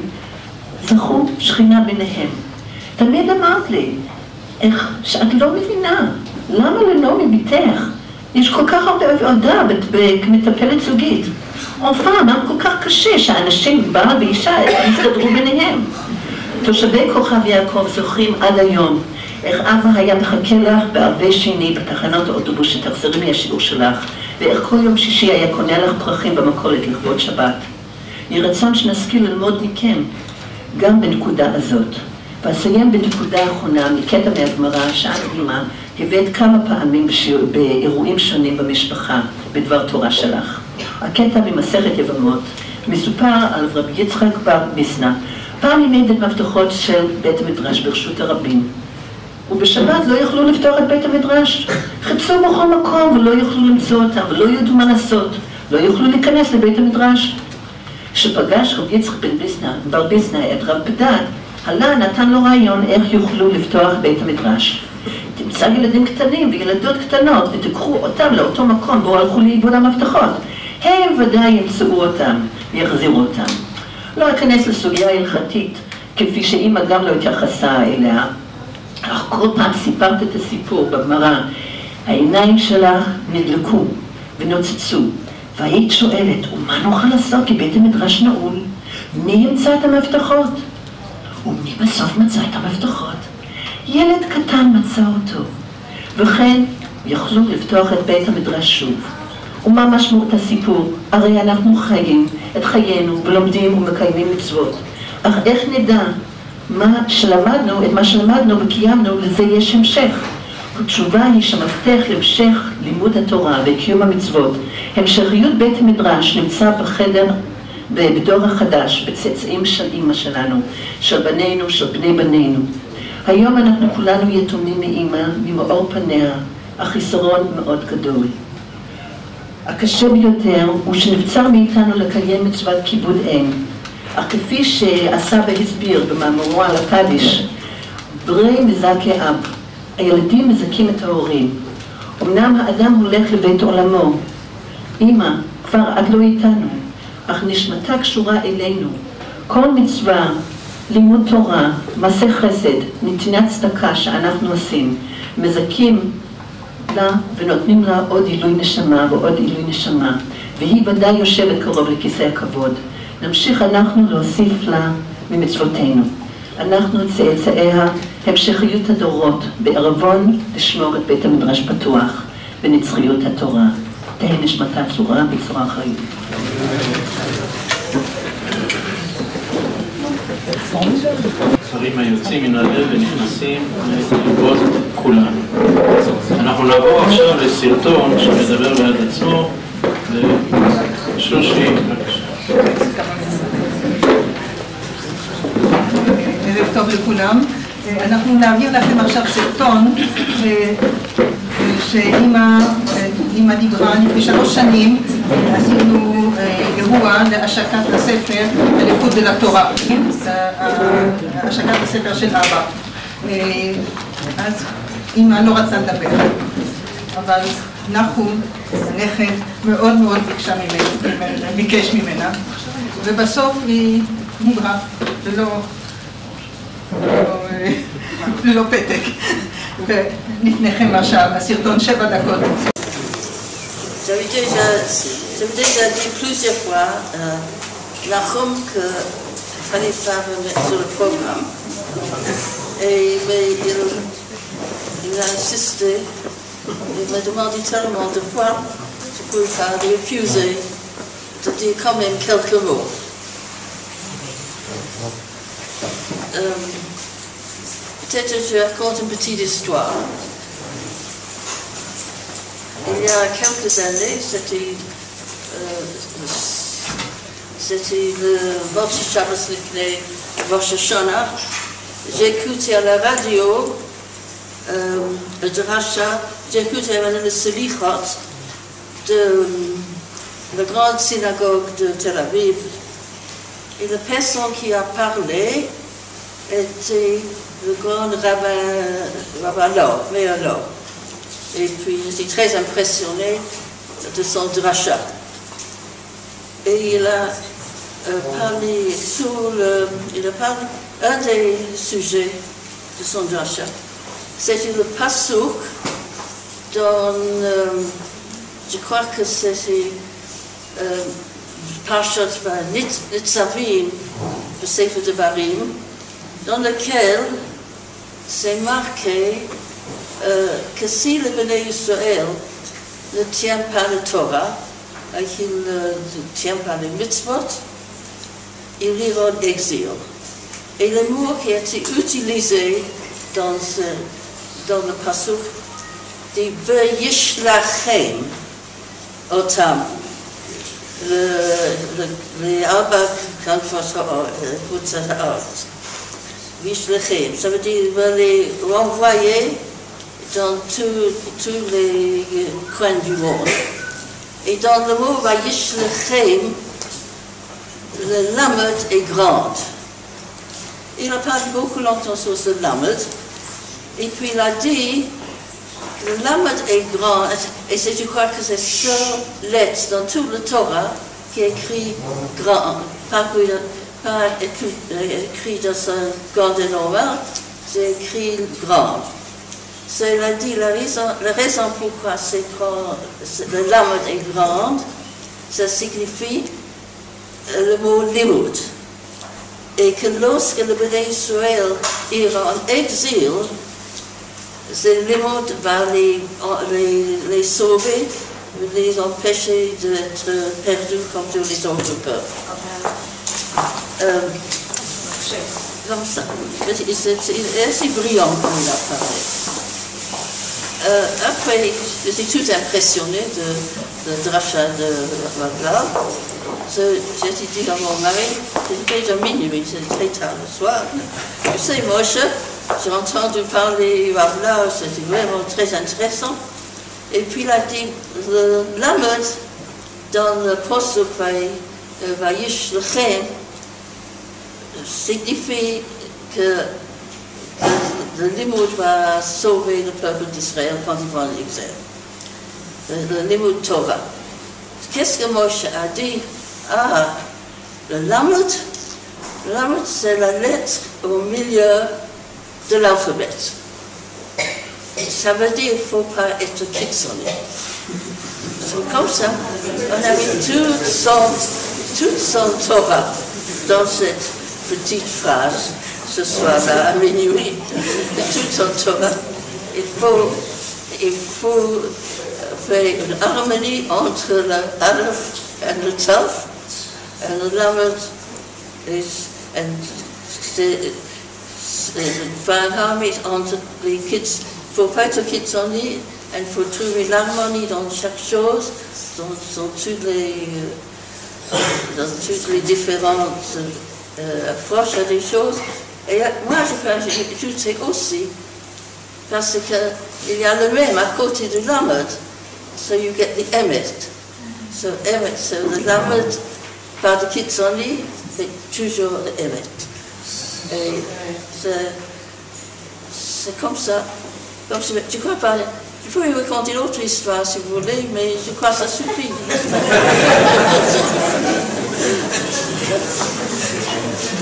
זכו שכינה ביניהם. תמיד אמרת לי, איך שאת לא מבינה, למה לנעמי ביתך? יש כל כך הרבה עבודה כמטפלת זוגית. פעם, מה כל כך קשה שאנשים, בעל ואישה, יסתדרו ביניהם. תושבי כוכב יעקב זוכרים עד היום איך אבא היה מחכה לך בערבי שני בתחנות האוטובוס שתחזרי מהשיעור שלך, ואיך כל יום שישי היה קונה לך פרחים במכולת לכבוד שבת. יהי רצון שנשכיל ללמוד מכם גם בנקודה הזאת. ואסיים בנקודה האחרונה מקטע מהגמרא שאת אימא הבאת כמה פעמים באירועים שונים במשפחה בדבר תורה שלך. הקטע ממסכת יבמות מסופר על רבי יצחק בר ביסנא, פעם עימד את מפתחות של בית המדרש ברשות הרבים, ובשבת לא יכלו לפתוח את בית המדרש, חיפשו בכל מקום ולא יכלו למצוא אותם ולא ידעו מה לעשות, לא יכלו להיכנס לבית המדרש. כשפגש רבי יצחק בר ביסנא את רב פדת, עלה נתן לו רעיון איך יוכלו לפתוח בית המדרש. תמצא ילדים קטנים וילדות קטנות ותקחו אותם לאותו מקום בו הלכו לאיבוד המפתחות. הם ודאי ימצאו אותם ויחזירו אותם. לא אכנס לסוגיה הלכתית כפי שאמא גם לא התייחסה אליה, אך כל פעם סיפרת את הסיפור בגמרא, העיניים שלך נדלקו ונוצצו, והיית שואלת, ומה נוכל לעשות כי בית המדרש נעול? מי ימצא את המפתחות? ומי בסוף מצא את המפתחות? ילד קטן מצא אותו, וכן יכלו לפתוח את בית המדרש שוב. ומה משמעות הסיפור? הרי אנחנו חיים את חיינו ולומדים ומקיימים מצוות, אך איך נדע את מה שלמדנו וקיימנו לזה יש המשך? התשובה היא שמפתח להמשך לימוד התורה וקיום המצוות, המשכיות בית המדרש נמצא בחדר בדור החדש, בצאצאים של אמא שלנו, של בנינו, של בני בנינו. היום אנחנו כולנו יתומים מאמא, ממאור פניה, החיסרון מאוד גדול. הקשה ביותר הוא שנבצר מאיתנו לקיים מצוות כיבוד אם, אך כפי שהסבא הסביר במאמרו על הקדיש, ברי מזכה אב, הילדים מזכים את ההורים. אמנם האדם הולך לבית עולמו, אמא, כבר את לא איתנו, אך נשמתה קשורה אלינו. כל מצווה, לימוד תורה, מעשה חסד, נתינת צדקה שאנחנו עושים, מזכים לה ונותנים לה עוד עילוי נשמה ועוד עילוי נשמה, והיא ודאי יושבת קרוב לכיסא הכבוד. נמשיך אנחנו להוסיף לה ממצוותינו. אנחנו צאצאיה, המשכיות הדורות, בערבון לשמור את בית המדרש פתוח, בנצחיות התורה. תהי נשמתה צורה בצורה חיים. דברים היוצאים מן הלב ונכנסים ללבבות כולנו. אנחנו נעבור עכשיו לסרטון שמדבר בעד עצמו, ושושי, בבקשה. ערב טוב לכולם. אנחנו נעביר לכם עכשיו סרטון שאמא דיברה לפני 3 שנים, עשינו אירוע להשקת הספר הליכוד ולתורה, השקת הספר של אבא. אז אמא לא רצה לדבר, אבל נחום, הנכד, מאוד מאוד ביקש ממנה, ובסוף היא מובהק, ללא פתק. ולפניכם עכשיו הסרטון 7 דקות. J'avais déjà dit plusieurs fois la Rome qu'il fallait faire sur le programme. Et il a insisté, il m'a demandé tellement de fois, je ne pouvais pas refuser de dire quand même quelques mots. Peut-être je raconte une petite histoire. Il y a quelques années, c'était le Rosh Shabbos Lifnei Rosh Hashanah. J'écoutais à la radio le Drasha, j'écoutais le Selichot de la grande synagogue de Tel Aviv. Et la personne qui a parlé était le grand rabbin Meir Lo. Et puis j'étais très impressionnée de son drasha. Et il a parlé un des sujets de son drasha. C'était le pasuk dans, je crois que c'était Parshat Nitzavim, le Sefer Devarim, dans lequel c'est marqué que si le Béné Israël ne tient pas la Torah, et qu'il ne tient pas les mitzvot, il ira en exil. Et le mot qui a été utilisé dans le pasuk dit V'yishlachem otam. Les Arba Kanfos Ha'aretz. V'yishlachem, ça veut dire les renvoyer dans tous les coins du monde. Et dans le mot Vayishlachem, le lamed est grande. Il a parlé beaucoup longtemps sur ce lamed, et puis il a dit que le lamed est grand, et je crois que c'est seule lettre dans tout le Torah qui est écrit grand, pas écrit dans un gardé normal, c'est écrit grand. C'est la raison pourquoi le lamed est grande, ça signifie le mot limud. Et que lorsque le Béné Israël ira en exil, ce limud va les sauver, les empêcher d'être perdus comme tous les autres peuples. Comme ça. C'est assez brillant comme il a parlé. Après, j'étais tout impressionnée de drasha de Rav. J'ai dit à mon mari, c'était déjà minuit, c'était très tard le soir. Tu sais, Moshe, j'ai entendu parler Rav, c'était vraiment très intéressant. Et puis il a dit, le lamed dans le pasuk Vayishlachem signifie que le limud va sauver le peuple d'Israël quand ils vont en exil. Le limud Torah. Qu'est-ce que Moshe a dit? Ah, le lamed c'est la lettre au milieu de l'alphabet. Ça veut dire qu'il ne faut pas être kitzoni. C'est comme ça. On avait toute son Torah dans cette petite phrase. Ce soir-là, à minuit, toute son Torah, il faut faire une harmonie entre le Aleph et le Taf, et le Lamed, et faire une harmonie entre les kids. Il ne faut pas être kitzoni, il faut trouver l'harmonie dans chaque chose, dans toutes les différentes approches des choses. Et moi, j'ajoutais aussi, parce qu'il y a le même à côté du lamed, so you get the emet. So the lamed, par de kitzoni, c'est toujours le emet. Et c'est comme ça. Donc, je crois pas, je peux vous raconter une autre histoire si vous voulez, mais je crois que ça suffit.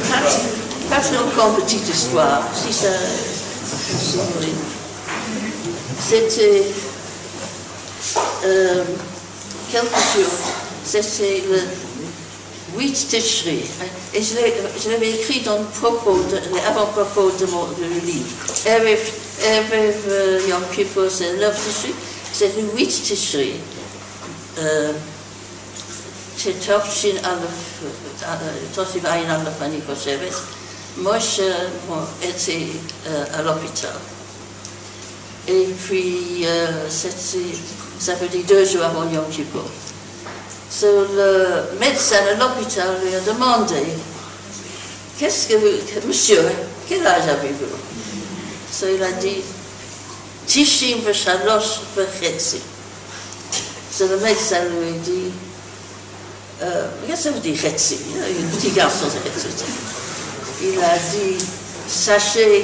encore une petite histoire, si ça, si vous voulez. C'était quelque chose, c'était le 8 Tishri, et je l'avais écrit dans le propos, l'avant-propos de mon livre. Erev Yom Kippur, c'est le 9 Tishri, c'est le 8 Tishri. שתופשין תוסיף עין אלף אני חושבת, משה était à l'hôpital. Et puis, ça veut dire 2 jours avant Yom Kippur. Le médecin à l'hôpital lui a demandé, monsieur, quel âge avez-vous? Il a dit, Tishim v'shalosh v'chetzi. Le médecin lui a dit, qu'est-ce que ça veut dire chetzi? Un petit garçon, c'est chetzi. Il a dit, sachez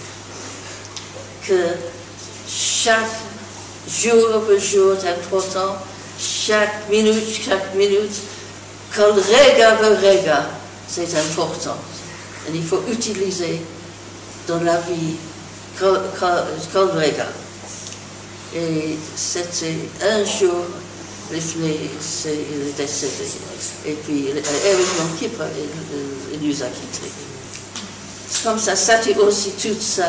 que chaque jour per jour est important, chaque minute, kol rega verega, c'est important. Et il faut utiliser dans la vie kol rega. Et c'était un jour, il est décédé. Et puis, Erev Yom Kippur, il nous a quittés. Comme ça, c'était aussi toute sa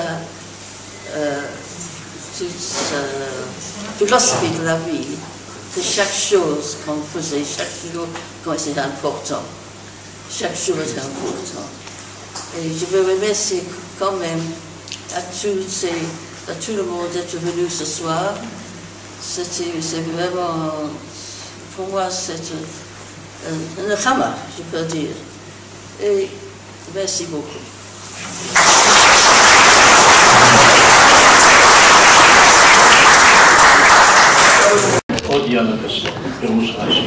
philosophie de la vie, que chaque chose qu'on faisait, chaque jour, c'est important. Chaque jour est important. Et je veux remercier quand même à tout le monde d'être venu ce soir. C'est vraiment, pour moi, c'est un chama, je peux dire. Et merci beaucoup. עוד יאללה קשה, פירוש רש"י.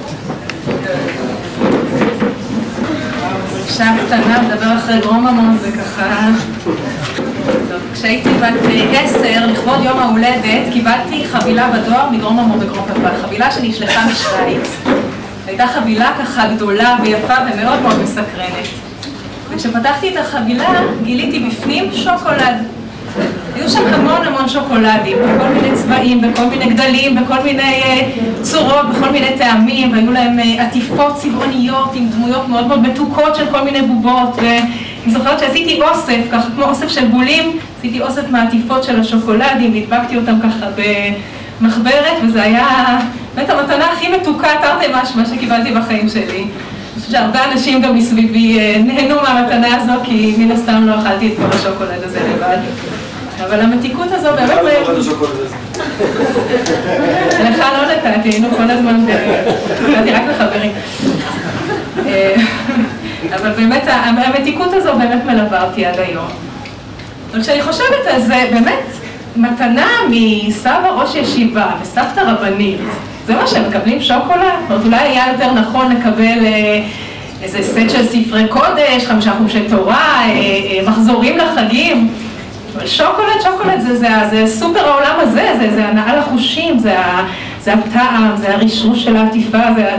אישה קטנה מדבר אחרי גרוממון זה ככה... כשהייתי בת 10, לכבוד יום ההולדת, קיבלתי חבילה בדואר מגרוממון וגרומפפה, חבילה שנשלחה משוויץ. הייתה חבילה ככה גדולה ויפה ומאוד מאוד מסקרנת. וכשפתחתי את החבילה, גיליתי בפנים שוקולד. היו שם המון שוקולדים, בכל מיני צבעים, בכל מיני גדלים, בכל מיני צורות, בכל מיני טעמים, והיו להם עטיפות צבעוניות עם דמויות מאוד מאוד מתוקות של כל מיני בובות, ואני זוכרת שעשיתי אוסף, ככה כמו אוסף של בולים, עשיתי אוסף מהעטיפות של השוקולדים, והדבקתי אותם ככה במחברת, וזה היה באמת המתנה הכי מתוקה, תרתי משמע שקיבלתי בחיים שלי. אני חושבת שהרבה אנשים גם מסביבי נהנו מהמתנה הזו, כי מן הסתם לא אכלתי את כל השוקולד הזה לבד. אבל המתיקות הזו באמת... למה לא אכלת השוקולד הזה? לך לא נתתי, היינו כל הזמן... נתתי רק לחברים. אבל באמת המתיקות הזו באמת מלווה אותי עד היום. וכשאני חושבת על זה, באמת, מתנה מסבא ראש ישיבה וסבתא רבנית, זה מה שהם מקבלים שוקולד? זאת אומרת, אולי היה יותר נכון לקבל איזה סט של ספרי קודש, 5 חומשי תורה, מחזורים לחגים. אבל שוקולד זה סופר העולם הזה, זה הנאה לחושים, זה הטעם, זה הרישרוש של העטיפה,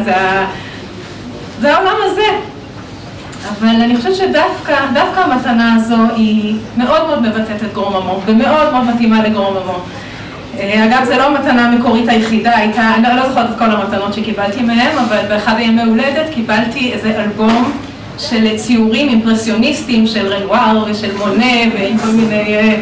זה העולם הזה. אבל אני חושבת שדווקא המתנה הזו היא מאוד מאוד מבטאת את גרוממון, ומאוד מאוד מתאימה לגרוממון. אגב, זה לא המתנה המקורית היחידה, אני לא זוכרת את כל המתנות שקיבלתי מהם, אבל באחד הימי הולדת קיבלתי איזה אלבום של ציורים אימפרסיוניסטיים של רנואר ושל מונה ועם כל מיני...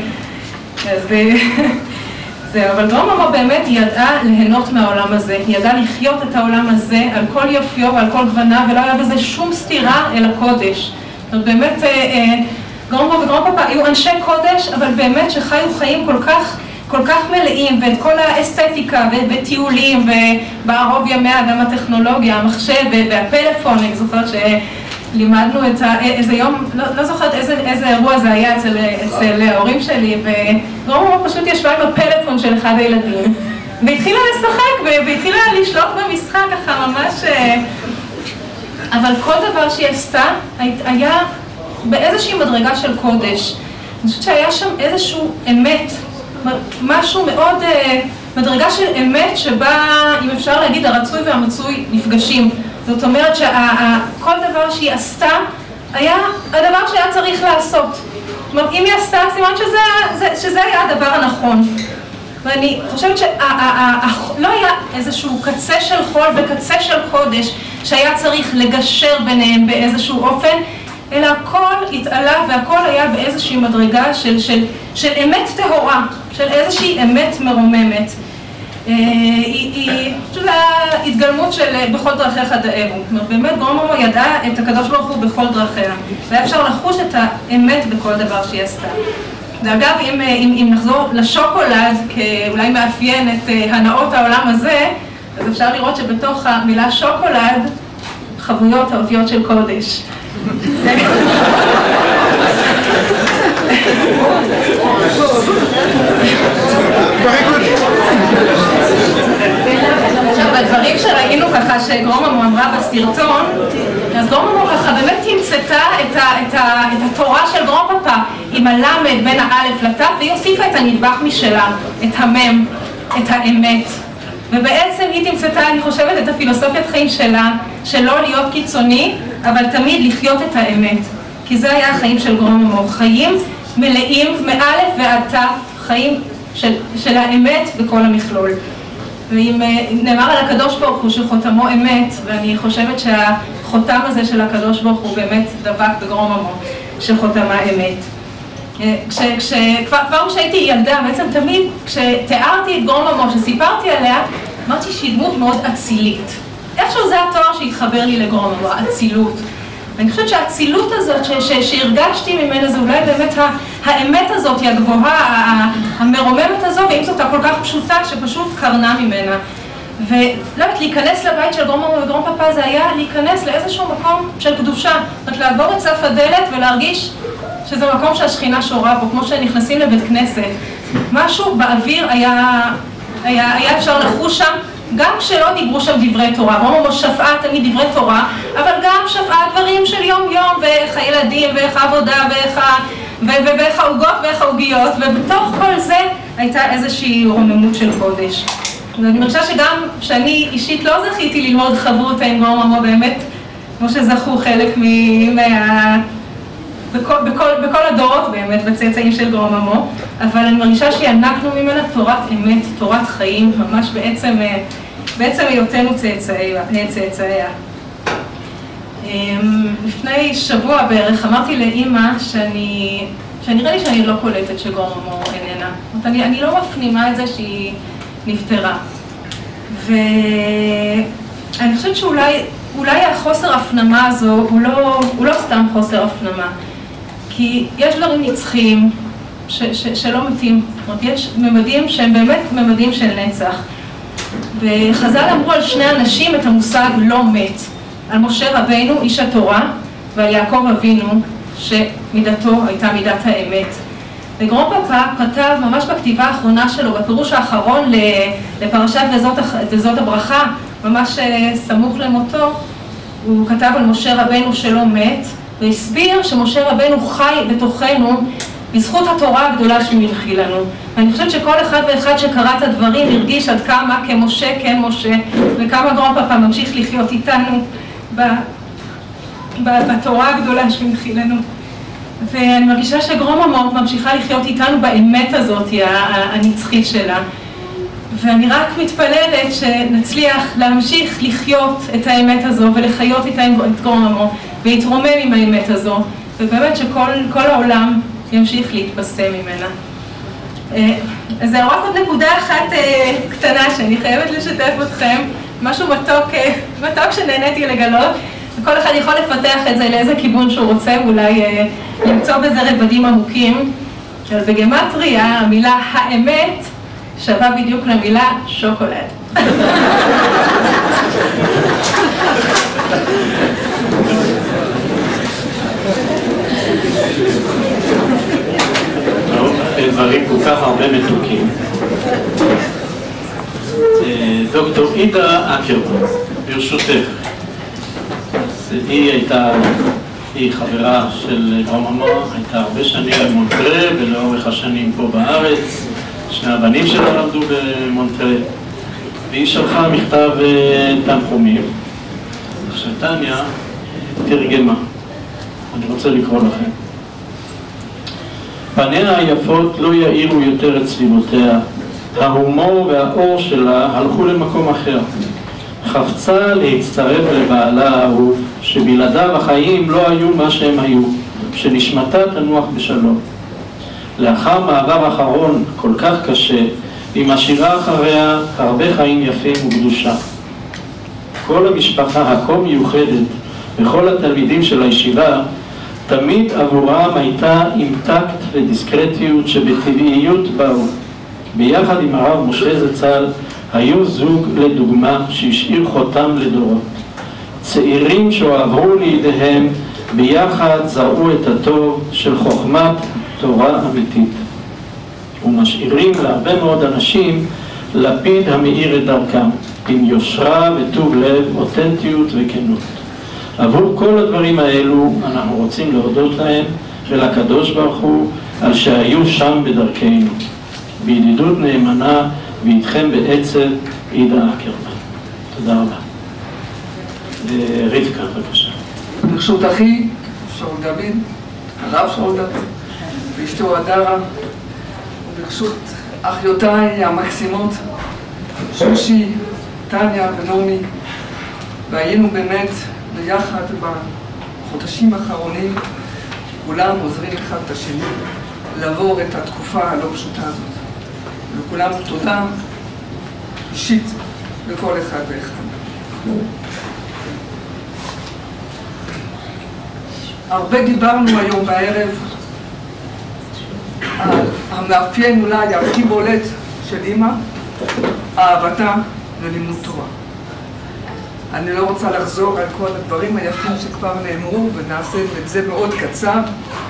זהו, אבל גרוממון באמת ידעה ליהנות מהעולם הזה, היא ידעה לחיות את העולם הזה על כל יופיו ועל כל גווניו, ולא היה בזה שום סתירה אל הקודש. זאת אומרת, באמת גרוממון וגרומפפה היו אנשי קודש, אבל באמת שחיו חיים כל כך מלאים, ואת כל האסתטיקה וטיולים, ובערוב ימיה גם הטכנולוגיה, המחשב והפלאפון, אני זוכרת שלימדנו איזה יום, לא זוכרת איזה אירוע זה היה אצל ההורים שלי, וגרוממון פשוט ישבה עם הפלאפון של אחד הילדים, והתחילה לשחק, והתחילה לשלוט במשחק ככה ממש... אבל כל דבר שהיא עשתה היה באיזושהי מדרגה של קודש. אני חושבת שהיה שם איזשהו אמת, משהו מאוד, מדרגה של אמת שבה, אם אפשר להגיד, הרצוי והמצוי נפגשים. זאת אומרת שכל דבר שהיא עשתה היה הדבר שהיה צריך לעשות. זאת אומרת, אם היא עשתה, סימן שזה היה הדבר הנכון. ואני חושבת שלא היה איזשהו קצה של חול וקצה של קודש שהיה צריך לגשר ביניהם באיזשהו אופן, אלא הכל התעלה והכל היה באיזושהי מדרגה של אמת טהורה, של איזושהי אמת מרוממת. זו התגלמות של בכל דרכיך דאהו. זאת אומרת, באמת גרוממו ידעה את הקדוש ברוך הוא בכל דרכיה, והיה אפשר לחוש את האמת בכל דבר שהיא עשתה. ואגב, אם נחזור לשוקולד כאולי מאפיין את הנאות העולם הזה, אז אפשר לראות שבתוך המילה שוקולד חבויות האותיות של קודש. עכשיו, בדברים שראינו ככה שגרוממו אמרה בסרטון, אז גרוממו ככה באמת תמצתה את התורה של גרומפאפה עם הלמד בין האלף לתף, והיא הוסיפה את הנדבך משלה, את המם, את האמת. ובעצם היא תמצתה, אני חושבת, את הפילוסופיית חיים שלה, שלא להיות קיצוני, אבל תמיד לחיות את האמת. כי זה היה החיים של גרוממו, חיים מלאים מאלף ועד תף, חיים של האמת בכל המכלול. ואם נאמר על הקדוש ברוך הוא שחותמו אמת, ואני חושבת שהחותם הזה של הקדוש ברוך הוא באמת דבק בגרוממו שחותמה אמת. כבר כשהייתי ילדה, בעצם תמיד כשתיארתי את גרוממו, שסיפרתי עליה, אמרתי שהיא דמות מאוד אצילית. איכשהו זה התואר שהתחבר לי לגרוממו, האצילות. ואני חושבת שהאצילות הזאת שהרגשתי ממנה זה אולי באמת האמת הזאת, הגבוהה, המרוממת הזו, ועם זאת הכל כך פשוטה שפשוט קרנה ממנה. ולא יודעת, להיכנס לבית של גרוממו וגרומפאפה זה היה להיכנס לאיזשהו מקום של קדושה. זאת אומרת, לעבור את סף הדלת ולהרגיש שזה מקום שהשכינה שורה בו, כמו שנכנסים לבית כנסת. משהו באוויר היה אפשר לחוש שם, גם כשלא דיברו שם דברי תורה. גרוממו שפעה תמיד דברי תורה, אבל גם שפעה דברים של יום יום, ואיך הילדים, ואיך העבודה, ואיך העוגות ואיך העוגיות, ובתוך כל זה הייתה איזושהי רוממות של קודש. ואני מרגישה שגם שאני אישית לא זכיתי ללמוד חברות עם גרוממו באמת, כמו שזכו חלק בכל הדורות באמת, בצאצאים של גרוממו, אבל אני מרגישה שינקנו ממנה תורת אמת, תורת חיים, ממש בעצם היותנו צאצאיה. לפני שבוע בערך אמרתי לאמא שנראה לי שאני לא קולטת שגרוממו איננה. אני לא מפנימה את זה שהיא נפטרה. ואני חושבת שאולי החוסר הפנמה הזו הוא לא סתם חוסר הפנמה. כי יש דברים נצחיים שלא מתים. זאת אומרת, יש ממדים שהם באמת ממדים של נצח. וחז"ל אמרו על שני אנשים את המושג לא מת. על משה רבינו, איש התורה, ועל יעקב אבינו, שמידתו הייתה מידת האמת. וגרומפאפה כתב ממש בכתיבה האחרונה שלו, בפירוש האחרון לפרשת וזאת הברכה, ממש סמוך למותו, הוא כתב על משה רבינו שלא מת, והסביר שמשה רבינו חי בתוכנו בזכות התורה הגדולה שהוא הנחיל לנו. ואני חושבת שכל אחד ואחד שקרא את הדברים הרגיש עד כמה כמשה כן משה, וכמה גרומפאפה ממשיך לחיות איתנו בתורה הגדולה שהוא הנחיל לנו. ואני מרגישה שגרוממו ממשיכה לחיות איתנו באמת הזאת, הנצחית שלה. ואני רק מתפללת שנצליח להמשיך לחיות את האמת הזו ולחיות איתה את גרוממו ולהתרומם עם האמת הזו, ובאמת שכל העולם ימשיך להתבשם ממנה. אז זה רק עוד נקודה אחת קטנה שאני חייבת לשתף אתכם, משהו מתוק שנהניתי לגלות, וכל אחד יכול לפתח את זה לאיזה כיוון שהוא רוצה, ואולי למצוא בזה רבדים עמוקים. אבל בגמטריה המילה האמת שווה בדיוק למילה שוקולד. דברים כל כך הרבה מתוקים. דוקטור עידה אקרמן, ברשותך. היא חברה של גרוממו, הייתה הרבה שנים במונטרה ולאורך השנים פה בארץ. שני הבנים שלה למדו במונטרה, והיא שלחה מכתב תנחומים שטניה תרגמה. אני רוצה לקרוא לכם. פניה היפות לא יאירו יותר את סביבותיה, ההומור והאור שלה הלכו למקום אחר. חפצה להצטרף לבעלה האהוב, שבלעדיו החיים לא היו מה שהם היו, שנשמתה תנוח בשלום. לאחר מעבר אחרון כל כך קשה, היא משאירה אחריה הרבה חיים יפים וקדושה. כל המשפחה הכה מיוחדת וכל התלמידים של הישיבה, תמיד עבורם הייתה עם טקט ודיסקרטיות שבטבעיות באו. ביחד עם הרב משה זצ"ל היו זוג לדוגמה שהשאיר חותם לדורות. צעירים שעברו לידיהם ביחד זרעו את הטוב של חוכמת תורה אמיתית, ומשאירים להרבה מאוד אנשים לפיד המאיר את דרכם, עם יושרה וטוב לב, אותנטיות וכנות. עבור כל הדברים האלו אנחנו רוצים להודות להם ולקדוש ברוך הוא על שהיו שם בדרכנו, בידידות נאמנה ואיתכם בעצב, עידה אקרמן. תודה רבה. רבקה, בבקשה. ברשות אחי, שאול דוד, הרב שאול דוד, ואשתו הדרה, וברשות אחיותיי המקסימות, שושי, טניה ונעמי, והיינו באמת ביחד בחודשים האחרונים, כולם עוזרים אחד את השני לעבור את התקופה הלא פשוטה הזאת. וכולם תודה אישית לכל אחד ואחד. הרבה דיברנו היום בערב על המאפיין אולי הכי בולט של אמא, אהבתה ללימוד תורה. אני לא רוצה לחזור על כל הדברים היפים שכבר נאמרו, ונעשה את זה מאוד קצר,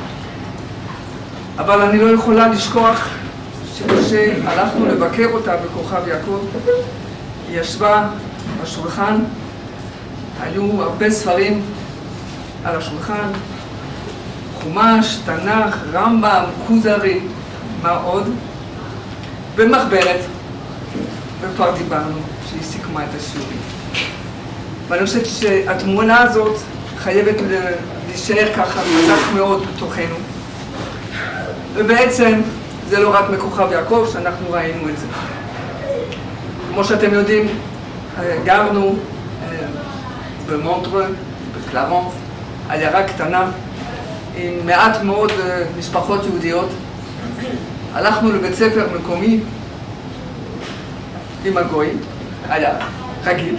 אבל אני לא יכולה לשכוח שכשהלכנו לבקר אותה בכוכב יעקב, היא ישבה בשולחן, היו הרבה ספרים על השולחן, חומש, תנ"ך, רמב"ם, כוזרי, מה עוד? ומחברת, וכבר דיברנו שהיא סיכמה את השיעורים. ואני חושבת שהתמונה הזאת חייבת להישאר ככה חזק מאוד בתוכנו. ובעצם זה לא רק מכוכב יעקב שאנחנו ראינו את זה. כמו שאתם יודעים, גרנו במונטרה, בקלרנס, עיירה קטנה, עם מעט מאוד משפחות יהודיות. הלכנו לבית ספר מקומי עם הגויים, היה רגיל.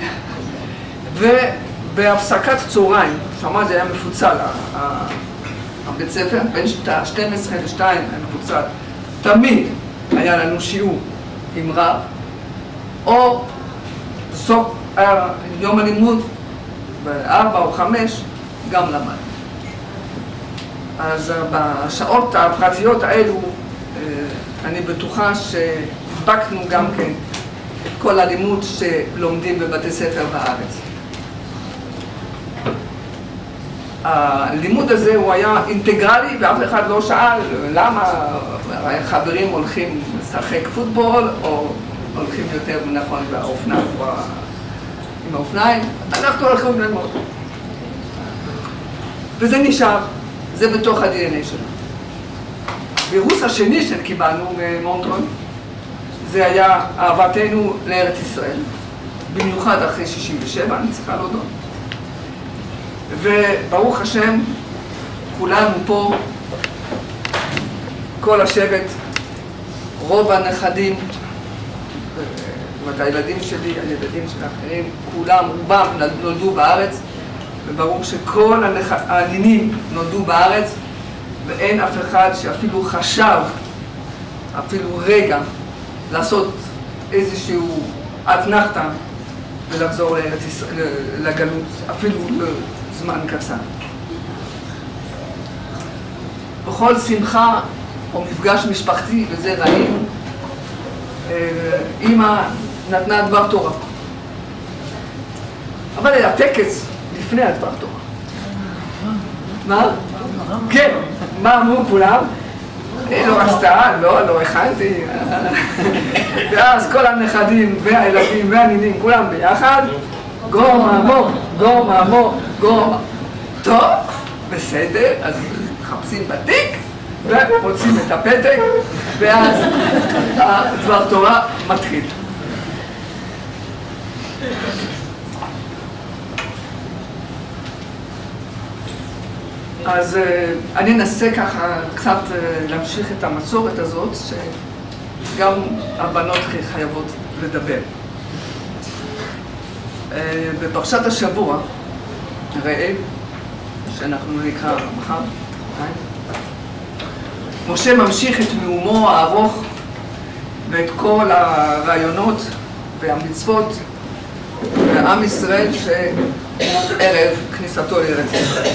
ובהפסקת צהריים, שמה זה היה מפוצל, הבית ספר, בין 12 ל-2 היה מפוצל. תמיד היה לנו שיעור עם רב, או בסוף יום הלימוד, ב-4 או 5, גם למד. אז בשעות הפרטיות האלו, אני בטוחה שהדבקנו גם כן את כל הלימוד שלומדים בבתי ספר בארץ. הלימוד הזה הוא היה אינטגרלי, ואף אחד לא שאל למה חברים הולכים לשחק פוטבול, או הולכים יותר נכון באופניים, עם האופניים. אנחנו הולכים ללמוד. וזה נשאר, זה בתוך ה-DNA שלנו. וירוס השני שקיבלנו ממונטרון, זה היה אהבתנו לארץ ישראל, במיוחד אחרי 67, אני צריכה להודות. וברוך השם, כולנו פה, כל השבט, רוב הנכדים, זאת הילדים שלי, הילדים של האחרים, כולם, רובם נולדו בארץ, וברור שכל הנינים נולדו בארץ, ואין אף אחד שאפילו חשב, אפילו רגע, לעשות איזשהו אתנחתא ולחזור לגלות, אפילו לזמן קצר. בכל שמחה או מפגש משפחתי, וזה ראינו, אמא נתנה דבר תורה. אבל היה טקס לפני הדבר תורה. מה? כן, מה אמרו כולם? היא לא רצתה, לא הכנתי. ואז כל הנכדים והילדים והנינים, כולם ביחד, גור מאמו, גור מאמו, גור מאמו. טוב, בסדר, אז מחפשים בתיק ומוצאים את הפתק, ואז הדבר תורה מתחיל. אז אני אנסה ככה קצת להמשיך את המסורת הזאת, שגם הבנות חייבות לדבר. בפרשת השבוע, ראה, שאנחנו נקרא מחר, משה ממשיך את נאומו הארוך ואת כל הרעיונות והמצוות לעם ישראל שערב כניסתו לארץ ישראל.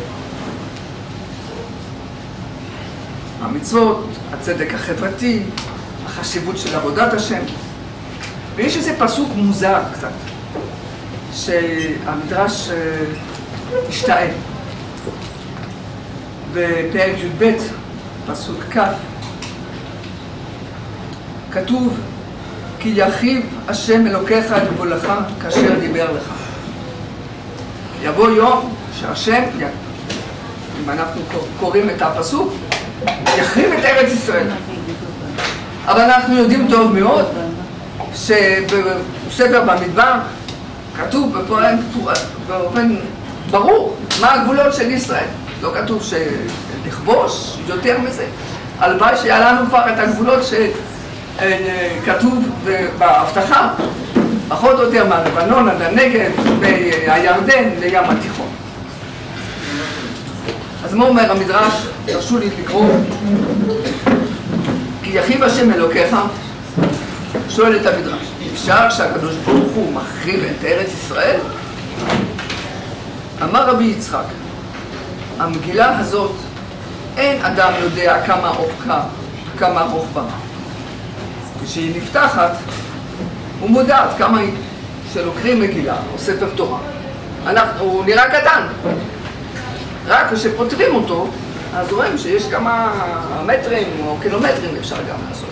המצוות, הצדק החברתי, החשיבות של עבודת השם. ויש איזה פסוק מוזר קצת, שהמדרש השתאה. בפרק י"ב, פסוק כ', כתוב, כי יחיב השם אלוקיך את גבולך כאשר דיבר לך. יבוא יום שהשם, אם אנחנו קוראים את הפסוק, יחריב את ארץ ישראל. אבל אנחנו יודעים טוב מאוד שבספר במדבר כתוב באופן ברור מה הגבולות של ישראל. לא כתוב שלכבוש יותר מזה. הלוואי שהיה לנו כבר את הגבולות שכתוב בהבטחה, פחות או יותר מהלבנון עד הנגב והירדן לים התיכון. אז מה אומר המדרש? תרשו לי לקרוא. כי יחיב השם אלוקיך, שואל את המדרש, אפשר שהקדוש ברוך הוא מחריב את ארץ ישראל? אמר רבי יצחק, המגילה הזאת אין אדם יודע כמה אורכה וכמה רוחבה. כשהיא נפתחת ומודעת כמה היא שלוקחים מגילה או ספר תורה. הוא נראה קטן. רק כשפותרים אותו, אז רואים שיש כמה מטרים או קילומטרים אפשר גם לעשות.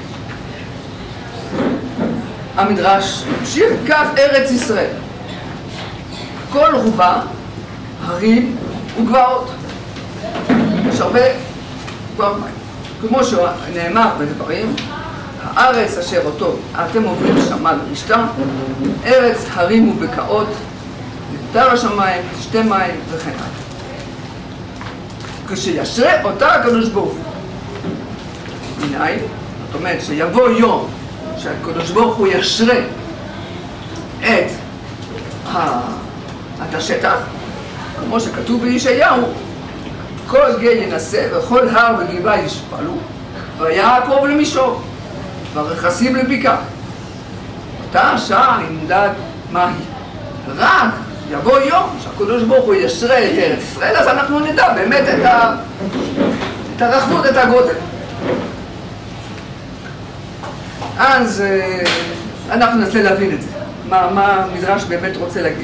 המדרש ממשיך, כך ארץ ישראל. כל רובה, הרים וגבעות. יש הרבה גבעות מים. כמו שנאמר בדברים, הארץ אשר אותו אתם עוברים שמה למשתה, ארץ הרים ובקעות, נפתר השמיים, תשתה מים וכן הלאה. כשישרה אותה הקדוש ברוך הוא. מנין? זאת אומרת שיבוא יום שהקדוש ברוך הוא ישרה את השטח, כמו שכתוב בישעיהו, כל גיא ינשא וכל הר וגבעה ישפלו, ויעקב למישור, והרכסים לבקעה. אותה השעה היא נדעת מהי. רק יבוא יום שהקדוש ברוך הוא ישרה את ארץ ישראל, אז אנחנו נדע באמת את הרחבות, את הגודל. אז אנחנו ננסה להבין את זה, מה המדרש באמת רוצה להגיד.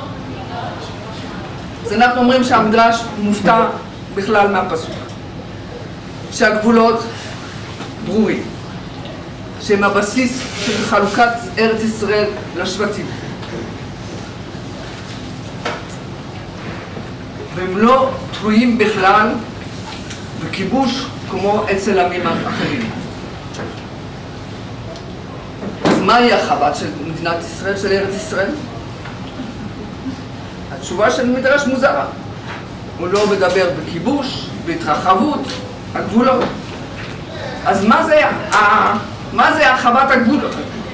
אז אנחנו אומרים שהמדרש מופתע בכלל מהפסוק, שהגבולות ברורים, שהם הבסיס של חלוקת ארץ ישראל לשבטים. והם לא תלויים בכלל בכיבוש כמו אצל עמים אחרים. אז מהי החוות של מדינת ישראל, של ארץ ישראל? התשובה של מדרש מוזרה. הוא לא מדבר בכיבוש, בהתרחבות, הגבולות. אז מה זה החוות הגבולות?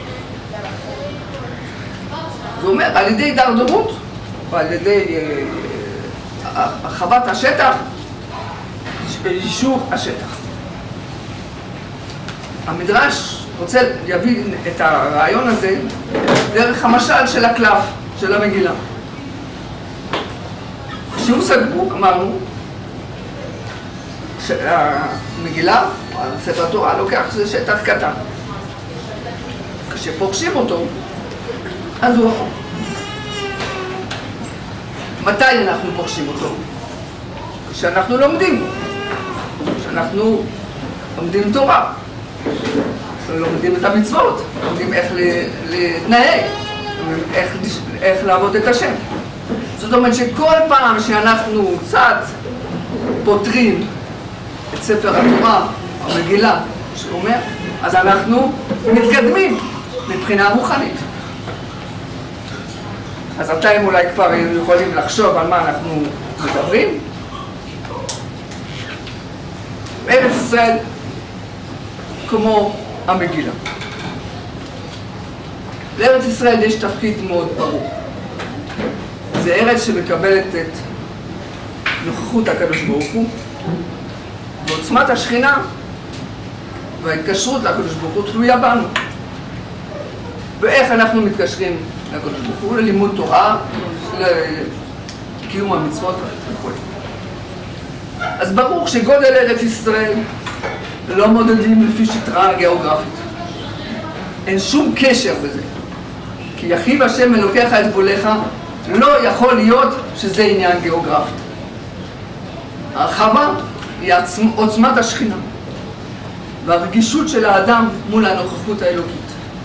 זה אומר, על ידי הידרדרות, ועל ידי הרחבת השטח, יישוב השטח. המדרש רוצה להביא את הרעיון הזה דרך המשל של הקלף, של המגילה. כשהוא סגור, אמרנו, שהמגילה, ספר התורה, לוקח זה שטח קטן. כשפורשים אותו, אז הוא רחוק. מתי אנחנו פורשים אותו? כשאנחנו לומדים. כשאנחנו לומדים תורה. לומדים את המצוות, לומדים איך להתנהג, איך לעבוד את השם. זאת אומרת שכל פעם שאנחנו קצת פותרים את ספר התורה, המגילה, שאומר, אז אנחנו מתקדמים מבחינה רוחנית. אז אתם אולי כבר יכולים לחשוב על מה אנחנו מדברים. ארץ ישראל כמו המגילה. לארץ ישראל יש תפקיד מאוד ברור. זה ארץ שמקבלת את נוכחות הקדוש ברוך הוא, ועוצמת השכינה וההתקשרות לקדוש ברוך הוא תלויה בנו. ואיך אנחנו מתקשרים לקדוש ברוך הוא? ללימוד תורה, לקיום המצוות וכו'. אז ברור שגודל ארץ ישראל לא מודדים לפי שטרה גיאוגרפית. אין שום קשר בזה. כי יחיב השם אלוקיך את גבוליך, לא יכול להיות שזה עניין גיאוגרפי. הרחבה היא עוצמת השכינה והרגישות של האדם מול הנוכחות האלוקית.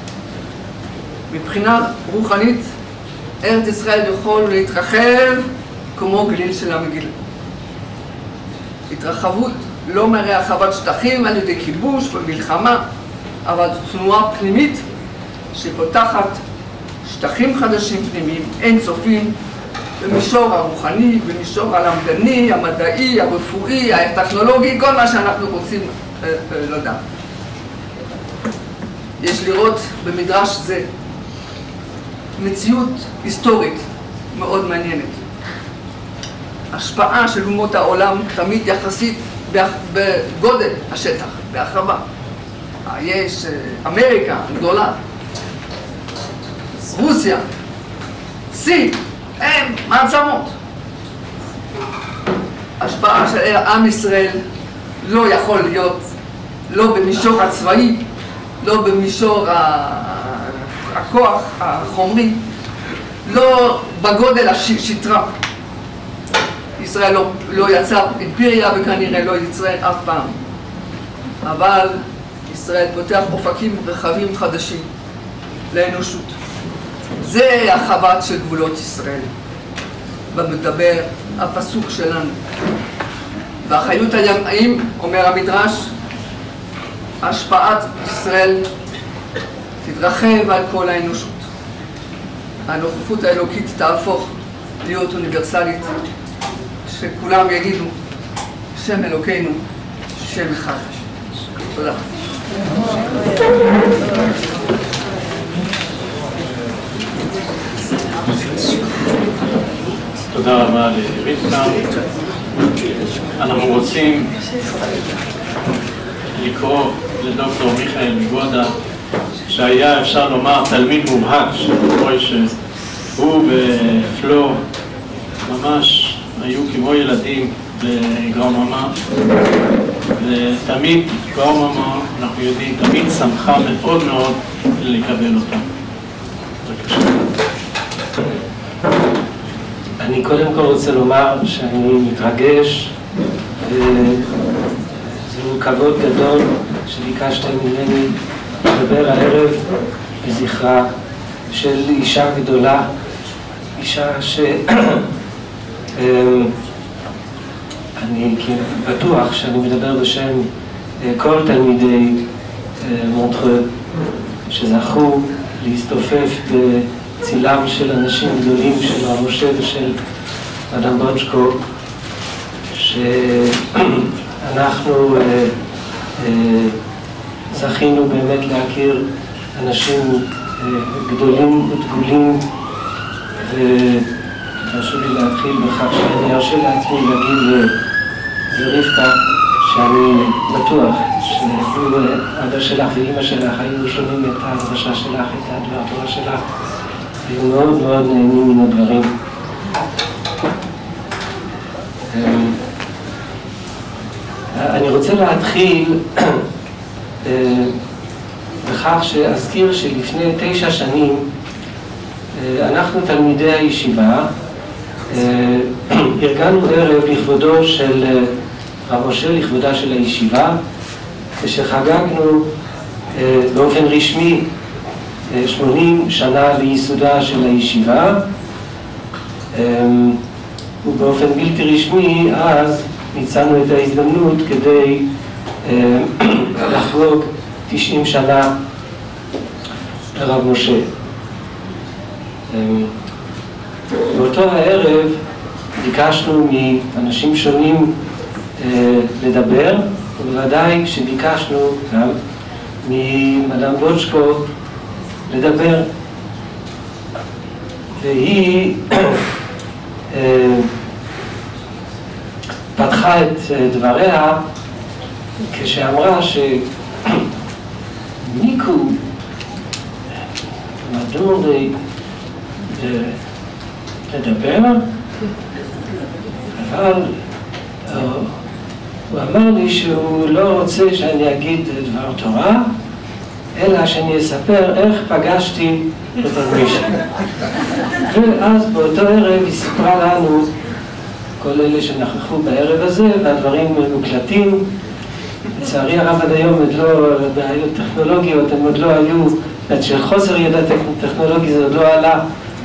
מבחינה רוחנית, ארץ ישראל יכול להתרחב כמו גליל של המגילה. התרחבות לא מראה הרחבת שטחים על ידי כיבוש ומלחמה, אבל תנועה פנימית שפותחת שטחים חדשים פנימיים, אין סופים, במישור הרוחני, במישור הלמדני, המדעי, הרפואי, הטכנולוגי, כל מה שאנחנו רוצים לדעת. יש לראות במדרש זה מציאות היסטורית מאוד מעניינת. השפעה של אומות העולם תמיד יחסית בגודל השטח, בהרחבה. יש אמריקה גדולה, רוסיה, סין, הם מעצמות. השפעה של עם ישראל לא יכול להיות לא במישור הצבאי, לא במישור הכוח החומרי, לא בגודל השטרה. ישראל לא יצר אימפריה וכנראה לא יצרה אף פעם. אבל ישראל פותח אופקים רחבים חדשים לאנושות. זה החוות של גבולות ישראל, במדבר הפסוק שלנו. באחריות הימים, אומר המדרש, השפעת ישראל תתרחב על כל האנושות. הנוכחות האלוקית תהפוך להיות אוניברסלית, שכולם יגידו, שם אלוקינו, שם אחד. תודה. תודה רבה לרבקה. אנחנו רוצים לקרוא לדוקטור מיכאל מגודה, שהיה אפשר לומר תלמיד מובהק של מוישה. הוא ופלו ממש היו כמו ילדים בגרממה, ותמיד גרממה, אנחנו יודעים, תמיד שמחה מאוד מאוד לקבל אותם. בבקשה. אני קודם כל רוצה לומר שאני מתרגש, וזהו כבוד גדול שביקשתם ממני לדבר הערב בזכרה של אישה גדולה, אישה אני בטוח שאני מדבר בשם כל תלמידי מונטרה שזכו להסתופף בצילם של אנשים גדולים, של הרב משה ושל אדם בוצ'קו, שאנחנו זכינו באמת להכיר אנשים גדולים ודגולים, ותרשו לי להתחיל בכך שאני ארשה לעצמי להגיד לרבקה שאני בטוח שאבא שלך ואמא שלך היו שומעים את ההדרשה שלך, את הדבר תורה שלך, היו מאוד מאוד נהנים מן הדברים. אני רוצה להתחיל בכך שאזכיר שלפני 9 שנים אנחנו תלמידי הישיבה ארגנו ערב לכבודו של רב משה, לכבודה של הישיבה, כשחגגנו באופן רשמי 80 שנה לייסודה של הישיבה, ובאופן בלתי רשמי אז ניצלנו את ההזדמנות כדי לחגוג 90 שנה לרב משה. באותו הערב ביקשנו מאנשים שונים לדבר, ובוודאי שביקשנו גם ממדאם בוצ'קו לדבר, והיא פתחה את דבריה כשאמרה שניקו מדון לדבר, אבל הוא אמר לי שהוא לא רוצה שאני אגיד דבר תורה, אלא שאני אספר איך פגשתי את הרמישה. ואז באותו ערב היא סיפרה לנו, כל אלה שנכחו בערב הזה, והדברים מוקלטים. לצערי הרב עד היום עוד לא, בעיות טכנולוגיות, הם עוד לא היו, של חוסר ידע טכנולוגי זה עוד לא עלה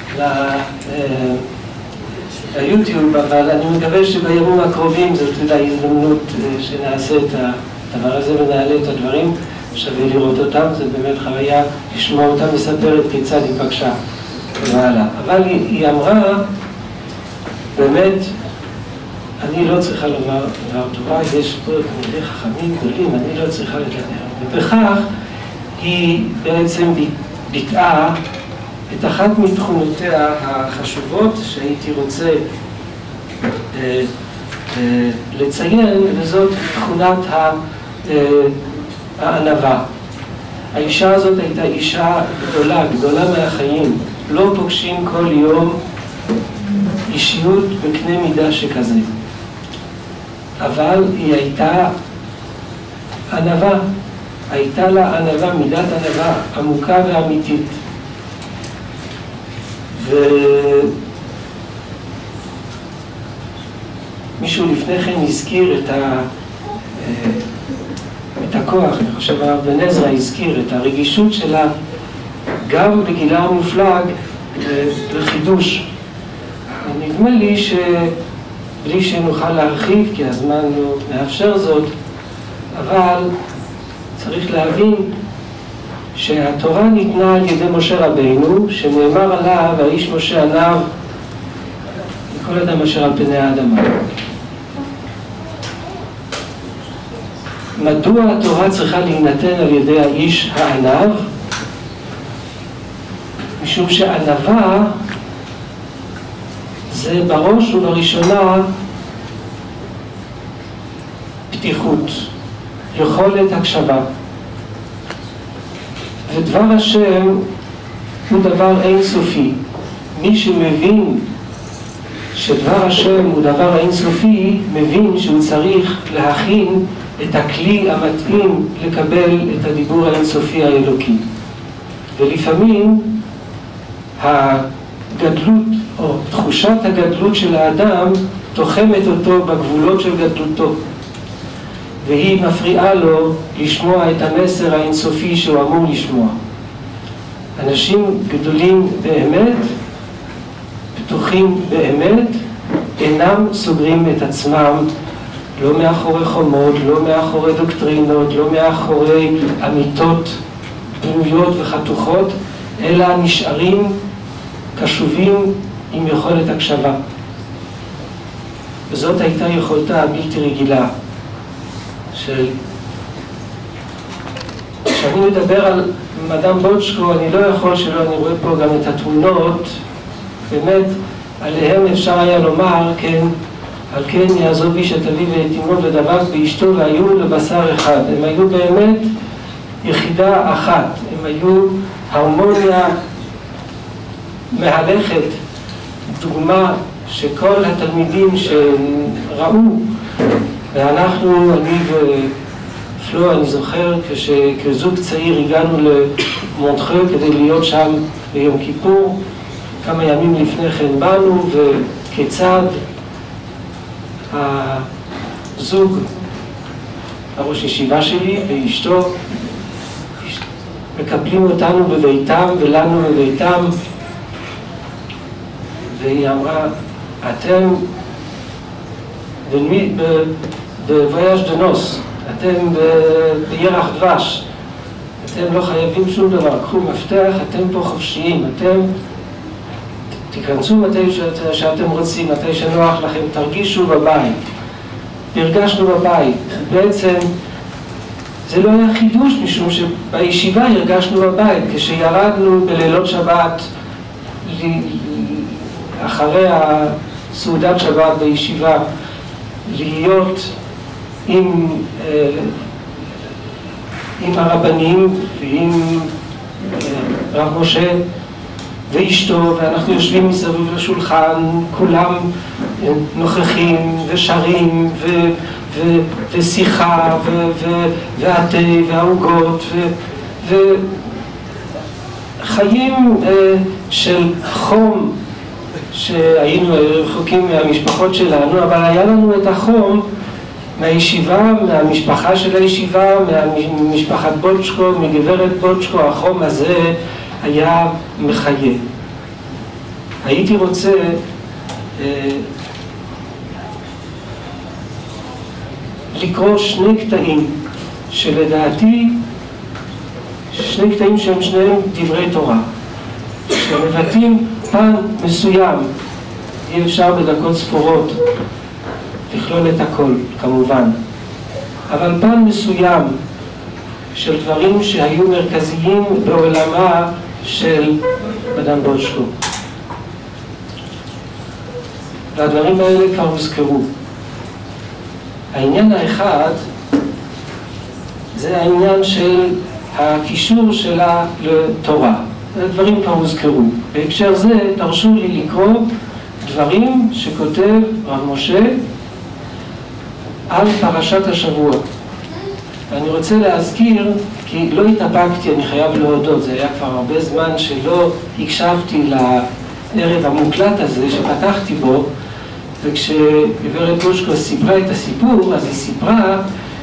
ליוטיוב, אבל אני מקווה שבימים הקרובים זאת תהיה הזדמנות שנעשה את הדבר הזה ונעלה את הדברים, שווה לראות אותם, זה באמת חוויה לשמוע אותם מספרת כיצד היא פגשה והלאה. אבל היא אמרה, באמת, אני לא צריכה לומר דבר תורה, יש פה תלמידי חכמים גדולים, אני לא צריכה לדבר. ובכך היא בעצם ביטאה את אחת מתכונותיה החשובות שהייתי רוצה לציין, וזאת תכונת הענווה. האישה הזאת הייתה אישה גדולה מהחיים. לא פוגשים כל יום אישיות בקנה מידה שכזה. אבל היא הייתה ענווה. הייתה לה ענווה, מידת ענווה עמוקה ואמיתית. ומישהו לפני כן הזכיר את הכוח, אני חושב הרב בן עזרא הזכיר את הרגישות שלה גם בגילה המופלג לחידוש. נדמה לי שבלי שנוכל להרחיב, כי הזמן לא מאפשר זאת, אבל צריך להבין שהתורה ניתנה על ידי משה רבינו, שנאמר עליו, האיש משה עניו לכל אדם אשר על פני האדמה. מדוע התורה צריכה להינתן על ידי האיש העניו? משום שענווה זה בראש ובראשונה פתיחות, יכולת הקשבה. ודבר השם הוא דבר אינסופי. מי שמבין שדבר השם הוא דבר אינסופי, מבין שהוא צריך להכין את הכלי המתאים לקבל את הדיבור האינסופי האלוקי. ולפעמים הגדלות או תחושת הגדלות של האדם תוחמת אותו בגבולות של גדלותו, והיא מפריעה לו לשמוע את המסר האינסופי שהוא אמור לשמוע. אנשים גדולים באמת, פתוחים באמת, אינם סוגרים את עצמם, לא מאחורי חומות, לא מאחורי דוקטרינות, לא מאחורי אמיתות בנויות וחתוכות, אלא נשארים קשובים עם יכולת הקשבה. וזאת הייתה יכולתה הבלתי רגילה כשאני מדבר על מדאם בוצ'קו, אני לא יכול שלא, אני רואה פה גם את התמונות, באמת עליהם אפשר היה לומר, כן, על כן יעזוב איש את אביו ואת אמו ודבק באשתו והיו לבשר אחד. הם היו באמת יחידה אחת, הם היו הרמוניה מהלכת, דוגמה שכל התלמידים שראו, ואנחנו, אני ופלו, אני זוכר, כשכזוג צעיר הגענו למונטרה כדי להיות שם ביום כיפור, כמה ימים לפני כן באנו, וכיצד הזוג, הראש ישיבה שלי ואשתו, מקבלים אותנו בביתם ולנו בביתם, והיא אמרה, אתם בוויאז' דה נוס, אתם בירח דבש, אתם לא חייבים שום דבר, קחו מפתח, אתם פה חופשיים, אתם תיכנסו מתי שאתם רוצים, מתי שנוח לכם, תרגישו בבית. הרגשנו בבית. בעצם זה לא היה חידוש, משום שבישיבה הרגשנו בבית. כשירדנו בלילות שבת, אחרי הסעודת שבת בישיבה, להיות עם הרבנים ועם רב משה ואשתו, ואנחנו יושבים מסביב לשולחן, כולם נוכחים ושרים ושיחה והתה והעוגות וחיים של חום, שהיינו רחוקים מהמשפחות שלנו, אבל היה לנו את החום מהישיבה, מהמשפחה של הישיבה, ממשפחת בולצ'קו, מגברת בולצ'קו. החום הזה היה מחיה. הייתי רוצה לקרוא שני קטעים שלדעתי, שני קטעים שהם שניהם דברי תורה, שמבטאים פן מסוים. אי אפשר בדקות ספורות לכלול את הכל, כמובן, אבל פן מסוים של דברים שהיו מרכזיים בעולמה של מדאם בולצ'קו. והדברים האלה כבר הוזכרו. העניין האחד זה העניין של הקישור שלה לתורה. הדברים כבר הוזכרו. בהקשר זה תרשו לי לקרוא דברים שכותב רב משה על פרשת השבוע. ואני רוצה להזכיר, כי לא התאפקתי, אני חייב להודות, זה היה כבר הרבה זמן שלא הקשבתי לערב המוקלט הזה שפתחתי בו, וכשגברת בולצ'קו סיפרה את הסיפור, אז היא סיפרה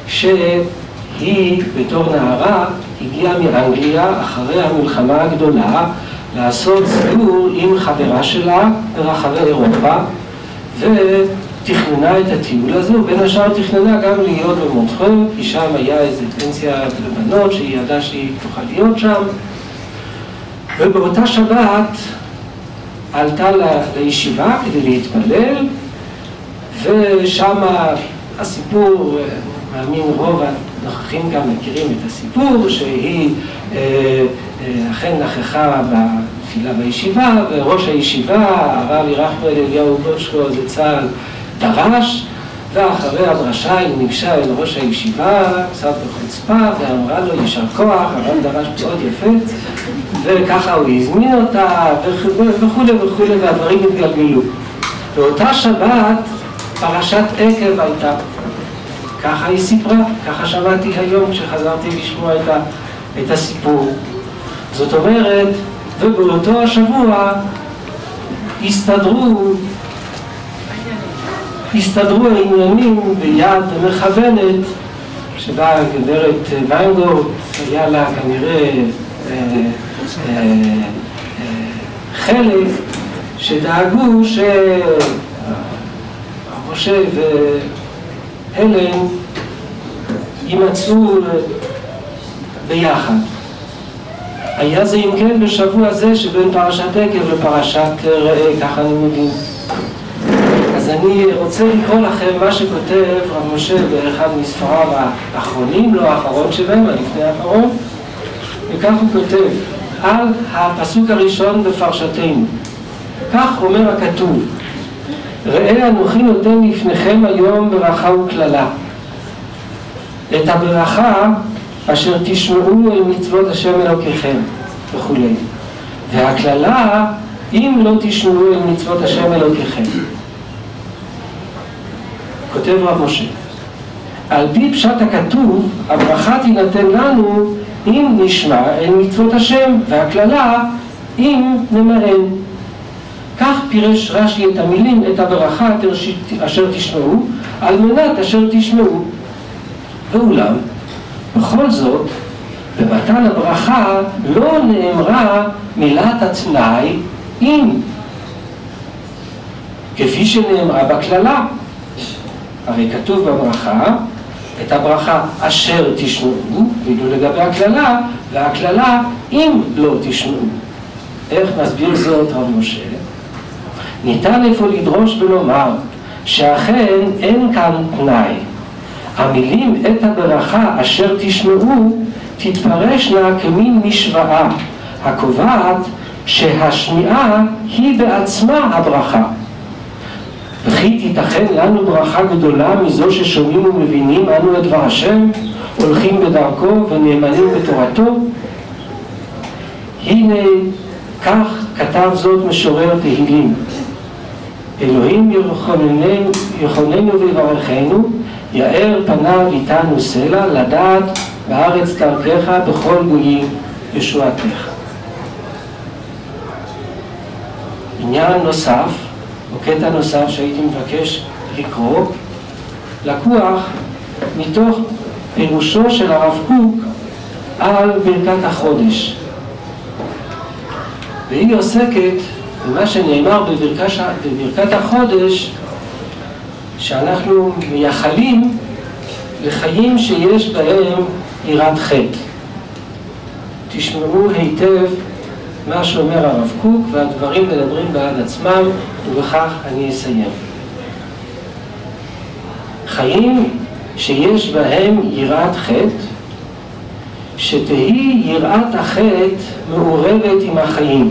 שהיא בתור נערה הגיעה מאנגליה אחרי המלחמה הגדולה לעשות סיור עם חברה שלה ברחבי אירופה, ותכננה את הטיול הזה, ובין השאר תכננה גם להיות במונטריאול, כי שם היה איזו פנסיה לבנות שהיא ידעה שהיא תוכל להיות שם. ובאותה שבת עלתה לישיבה כדי להתפלל, ושם הסיפור, מאמין רוב הנוכחים גם מכירים את הסיפור, שהיא אכן נכחה בתפילה בישיבה, וראש הישיבה, הרב ירחמאל אליהו בולצ'קו זצ"ל, דרש, ואחרי הדרשה היא ניגשה אל ראש הישיבה, קצת בחוצפה, ואמרה לו יישר כוח, הרב דרש מאוד יפה, וככה הוא הזמין אותה, וכו' וכו', והדברים התגלגלו. באותה שבת פרשת עקב הייתה. ככה היא סיפרה, ככה שמעתי היום כשחזרתי לשמוע את הסיפור. זאת אומרת, ובאותו השבוע הסתדרו העניינים ביד מכוונת, שבה גברת ויינגורט היה לה כנראה חלק, שדאגו משה והלן יימצאו ביחד. היה זה אם כן בשבוע זה שבין פרשת עקב לפרשת ראה, ככה אני מבין. אז אני רוצה לקרוא לכם מה שכותב רב משה באחד מספריו האחרונים, לא האחרון שבהם, לפני האחרון, וכך הוא כותב על הפסוק הראשון בפרשתנו. כך אומר הכתוב: ראה אנוכי נותן לפניכם היום ברכה וקללה, את הברכה אשר תשמעו אל מצוות השם אלוקיכם וכו', והקללה אם לא תשמעו אל מצוות השם אלוקיכם. כותב רב משה, על פי פשט הכתוב הברכה תינתן לנו אם נשמע אל מצוות השם, והקללה אם נמען. כך פירש רש"י את המילים את הברכה אשר תשמעו על מנת אשר תשמעו. ואולם בכל זאת במתן הברכה לא נאמרה מילת התנאי אם, כפי שנאמרה בקללה. הרי כתוב בברכה, את הברכה אשר תשמעו, ואילו לגבי הכללה, והכללה אם לא תשמעו. איך מסביר זאת רב משה? ניתן איפה לדרוש ולומר שאכן אין כאן תנאי. המילים את הברכה אשר תשמעו תתפרשנה כמין משוואה הקובעת שהשמיעה היא בעצמה הברכה. וכי תיתכן לנו ברכה גדולה מזו ששומעים ומבינים אנו את דבר השם, הולכים בדרכו ונאמנים בתורתו? הנה כך כתב זאת משורר תהילים: אלוהים יחוננו ויברכנו, יאר פניו איתנו סלע, לדעת בארץ דרכך בכל גויים ישועתך. עניין נוסף, או קטע נוסף שהייתי מבקש לקרוא, לקוח מתוך פירושו של הרב קוק על ברכת החודש. והיא עוסקת במה שנאמר בברכת החודש, שאנחנו מייחלים לחיים שיש בהם יראת חטא. תשמעו היטב מה שאומר הרב קוק, והדברים מדברים בעד עצמם, ובכך אני אסיים. חיים שיש בהם יראת חטא, שתהי יראת החטא מעורבת עם החיים.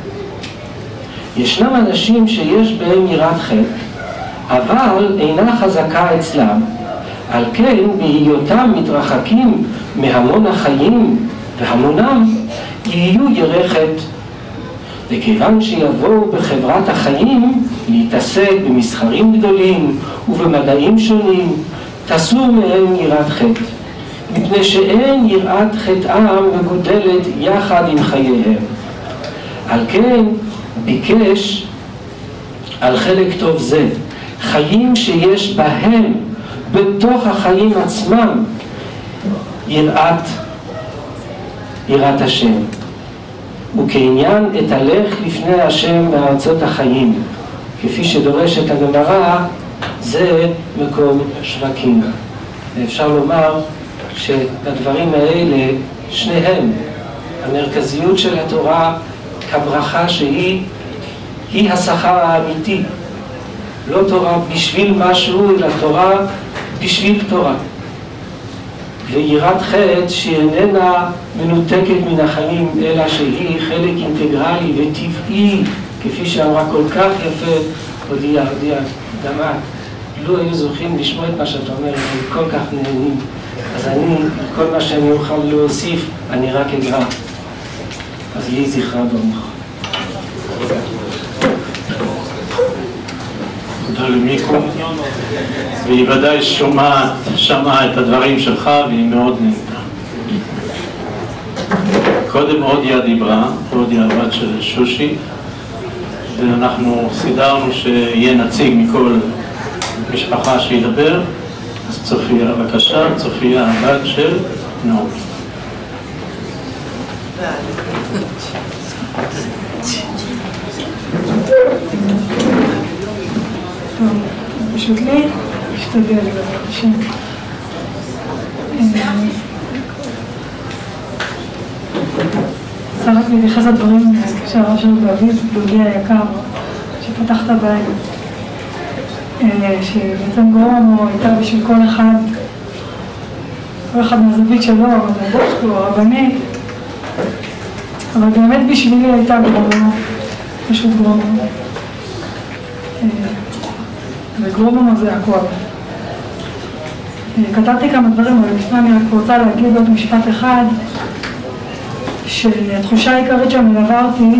ישנם אנשים שיש בהם יראת חטא, אבל אינה חזקה אצלם. על כן, בהיותם מתרחקים מהמון החיים והמונם, יהיו יראי חטא. וכיוון שיבואו בחברת החיים להתעסק במסחרים גדולים ובמדעים שונים, תסור מהם יראת חטא, מפני שאין יראת חטאם מגודלת יחד עם חייהם. על כן ביקש על חלק טוב זה חיים שיש בהם בתוך החיים עצמם יראת השם, וכעניין אתהלך לפני השם בארצות החיים, כפי שדורשת הגמרא, זה מקום שווקים. ואפשר לומר שבדברים האלה שניהם, המרכזיות של התורה כברכה שהיא השכר האמיתי, לא תורה בשביל משהו, אלא תורה בשביל תורה. ויראת חטא שאיננה מנותקת מן החיים, אלא שהיא חלק אינטגרלי וטבעי, כפי שאמרה כל כך יפה הודיעה גם את. לו היו זוכים לשמוע את מה שאת אומרת, הם כל כך נהנים. אז אני, כל מה שאני אוכל להוסיף, אני רק אגרע. אז יהי זכרה ברוך. תודה למיקו, והיא ודאי שמעה את הדברים שלך והיא מאוד נהנתה. קודם אודיה דיברה, אודיה הבת של שושי, ואנחנו סידרנו שיהיה נציג מכל משפחה שידבר. אז צופיה, בבקשה, צופיה הבת של נעמי. פשוט לי, אשתדל, בבקשה. רוצה רק להתייחס לדברים שהרב שלנו דוד, דודי היקר, שפתחת בהם, שבעצם גורמו הייתה בשביל כל אחד מהזווית שלו, הדבושקו, הרבנית, אבל באמת בשבילי הייתה גורמו, פשוט גורמו. וגרוממו זה הכל. כתבתי כמה דברים, אבל לפני אני רק רוצה להגיד עוד משפט אחד, שהתחושה העיקרית שמלווה אותי,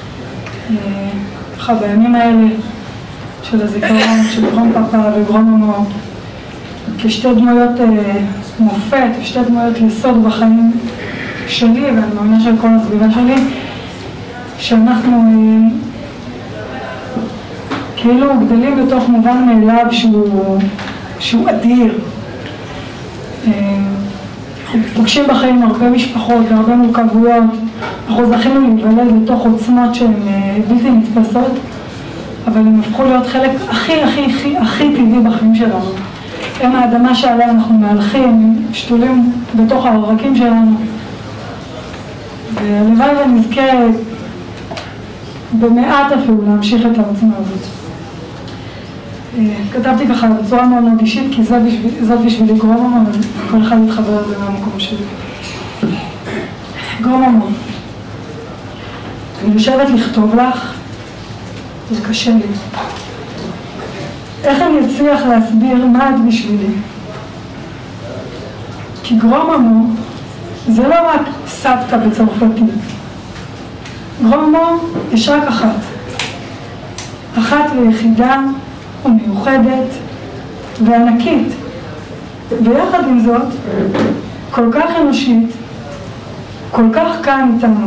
ככה בימים האלה של הזיכרון, של גרום פאפה וגרוממו, כשתי דמויות מופת, שתי דמויות יסוד בחיים שלי, ואני מאמינה של כל הסביבה שלי, שאנחנו כאילו גדלים בתוך מובן מאליו שהוא אדיר. אנחנו פוגשים בחיים הרבה משפחות והרבה מורכבויות, אנחנו זכינו להיוולד בתוך עוצמות שהן בלתי נתפסות, אבל הם הפכו להיות חלק הכי טבעי בחיים שלנו. הם האדמה שעליה אנחנו מהלכים, שתולים בתוך העורקים שלנו. והלוואי ונזכה במעט אפילו להמשיך את העוצמה הזאת. כתבתי ככה בצורה מאוד מאוד אישית, כי זאת בשבילי גרוממו, אבל כל אחד מתחבר לזה מהמקום שלי. גרוממו, אני יושבת לכתוב לך, זה קשה לי. איך אני אצליח להסביר מה את בשבילי? כי גרוממו זה לא רק סבתא בצרפתית. גרוממו יש רק אחת. אחת ויחידה ומיוחדת וענקית. ויחד עם זאת, כל כך אנושית, כל כך כאן איתנו.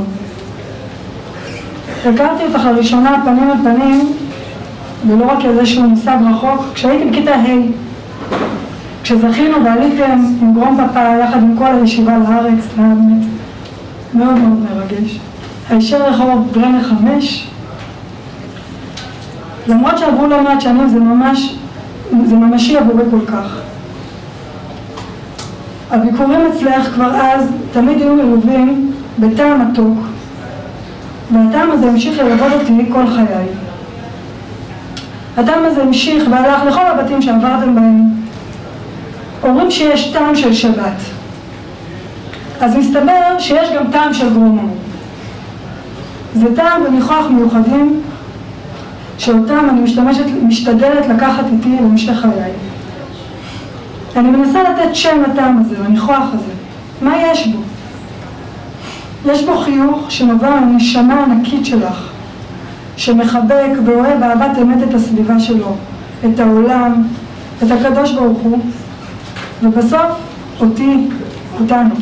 הכרתי אותך לראשונה פנים על פנים, ולא רק איזשהו מושג רחוק, כשהייתי בכיתה ה', כשזכינו ועליתם עם גרום פאפה יחד עם כל הישיבה לארץ, זה היה באמת מאוד מאוד מרגש. הישר רחוב ברנר 5, למרות שעברו לא מעט שנים, זה ממשי עבורי כל כך. הביקורים אצלך כבר אז תמיד היו מלווים בטעם מתוק, והטעם הזה המשיך ללוות אותי כל חיי. הטעם הזה המשיך והלך לכל הבתים שעברתם בהם. אומרים שיש טעם של שבת, אז מסתבר שיש גם טעם של גרוממו. זה טעם וניחוח מיוחדים שאותם אני משתדלת לקחת איתי להמשך חיי. אני מנסה לתת שם לטעם הזה, לניחוח הזה. מה יש בו? יש בו חיוך שנובע מהנשמה הענקית שלך, שמחבק ואוהב אהבת אמת את הסביבה שלו, את העולם, את הקדוש ברוך הוא, ובסוף אותנו.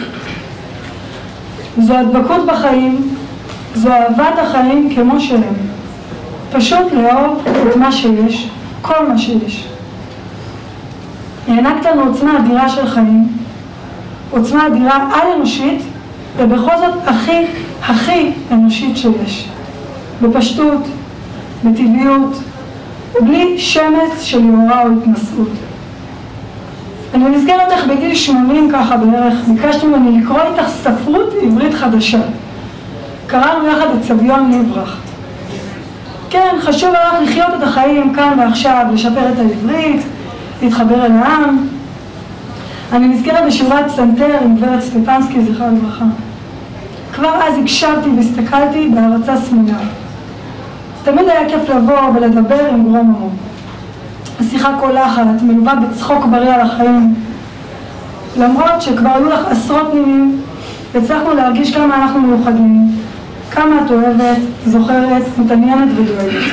זו הדבקות בחיים, זו אהבת החיים כמו שהם. פשוט לאהוב את מה שיש, כל מה שיש. הענקת לנו עוצמה אדירה של חיים, עוצמה אדירה על-אנושית, ובכל זאת הכי אנושית שיש. בפשטות, בטבעיות, בלי שמץ של יוהרה או התנשאות. אני נזכרת לך בגיל 80 ככה בערך, ביקשתי ממני לקרוא איתך ספרות עברית חדשה. קראנו יחד את סביון ליברך. כן, חשוב לך לחיות את החיים כאן ועכשיו, לשפר את העברית, להתחבר אל העם. אני נזכרת בשירת פסנתר עם גברת סטפנסקי, זכרה לברכה. כבר אז הקשבתי והסתכלתי בהרצה סמויה. תמיד היה כיף לבוא ולדבר עם גרוממו. השיחה קולחת, מלווה בצחוק בריא על החיים. למרות שכבר היו לך עשרות נימים, הצלחנו להרגיש כמה אנחנו מיוחדים, כמה את אוהבת, זוכרת, מתעניינת ודואגת.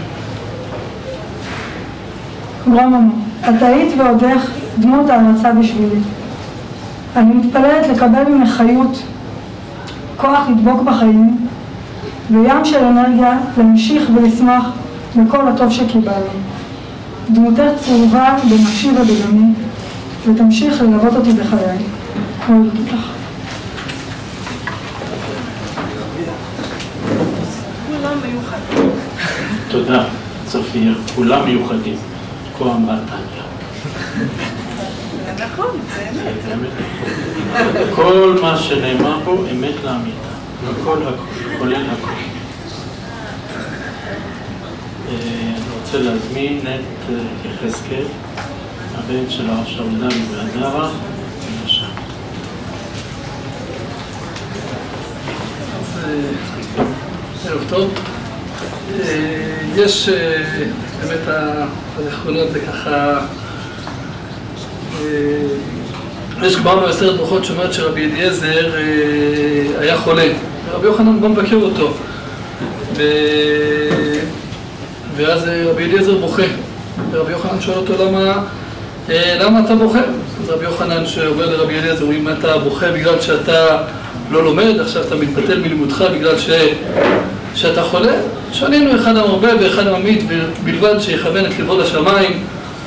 גרוממו, את היית ועודך דמות הערצה בשבילי. אני מתפללת לקבל ממך חיות, כוח לדבוק בחיים, וים של אנרגיה להמשיך ולשמח בכל הטוב שקיבלנו. דמותך צרובה בנפשי ובדמי, ותמשיך ללוות אותי בחיי. אוהבת אותך. כולם מיוחדים. תודה, צופיה. כולם מיוחדים. כה אמרה טניה. נכון, זה אמת. כל מה שנאמר פה אמת לאמיתה. הכל, כולל הכל. אני רוצה להזמין את יחזקאל, הבן של הרב שאול דוד והדרה. בבקשה. ערב טוב. יש באמת הזיכרונות זה ככה, יש גמרנו עשרת ברכות שאומרת שרבי אליעזר היה חולה, ורבי יוחנן בא מבקר אותו, ואז רבי אליעזר בוכה, ורבי יוחנן שואל אותו למה אתה בוכה? אז רבי יוחנן שאומר לרבי אליעזר, אם אתה בוכה בגלל שאתה לא לומד, עכשיו אתה מתבטל מלימודך בגלל שאתה חולה, שנינו אחד המרבה ואחד הממית, בלבד שיכוון את לבו לשמיים,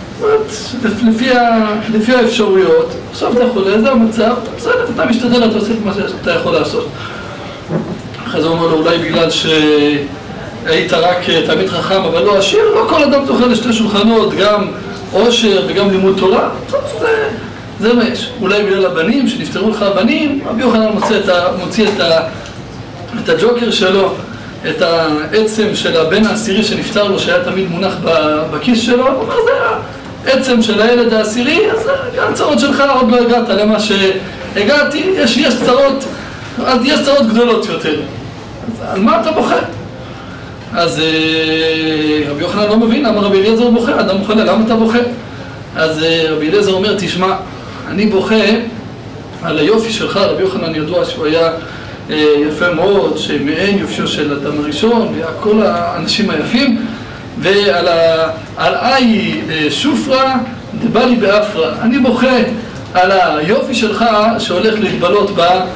לפי האפשרויות. עכשיו אתה חולה, זה המצב, בסדר, אתה משתדל, אתה עושה את מה שאתה יכול לעשות. אחרי זה הוא אומר לו, אולי בגלל שהיית רק תלמיד חכם, אבל לא עשיר, לא כל אדם זוכה לשתי שולחנות, גם עושר וגם לימוד תורה, טוב, זה מה יש. אולי בגלל הבנים, שנפטרו לך הבנים, רבי יוחנן מוציא את הג'וקר שלו, את העצם של הבן העשירי שנפטר לו, שהיה תמיד מונח בכיס שלו, הוא אומר, זה העצם של הילד העשירי, אז גם צרות שלך עוד לא הגעת למה שהגעתי, יש צרות, אז יש צרות גדולות יותר. אז על מה אתה בוכה? אז רבי יוחנן לא מבין למה רבי אליעזר בוכה, אדם בוכה, למה אתה בוכה? אז רבי אליעזר אומר, תשמע, אני בוכה על היופי שלך, רבי יוחנן ידוע שהוא היה יפה מאוד, שמעין יופיו של אדם הראשון, וכל האנשים היפים, ועל איי שופרה דבא לי באפרה. אני בוכה על היופי שלך שהולך להתבלות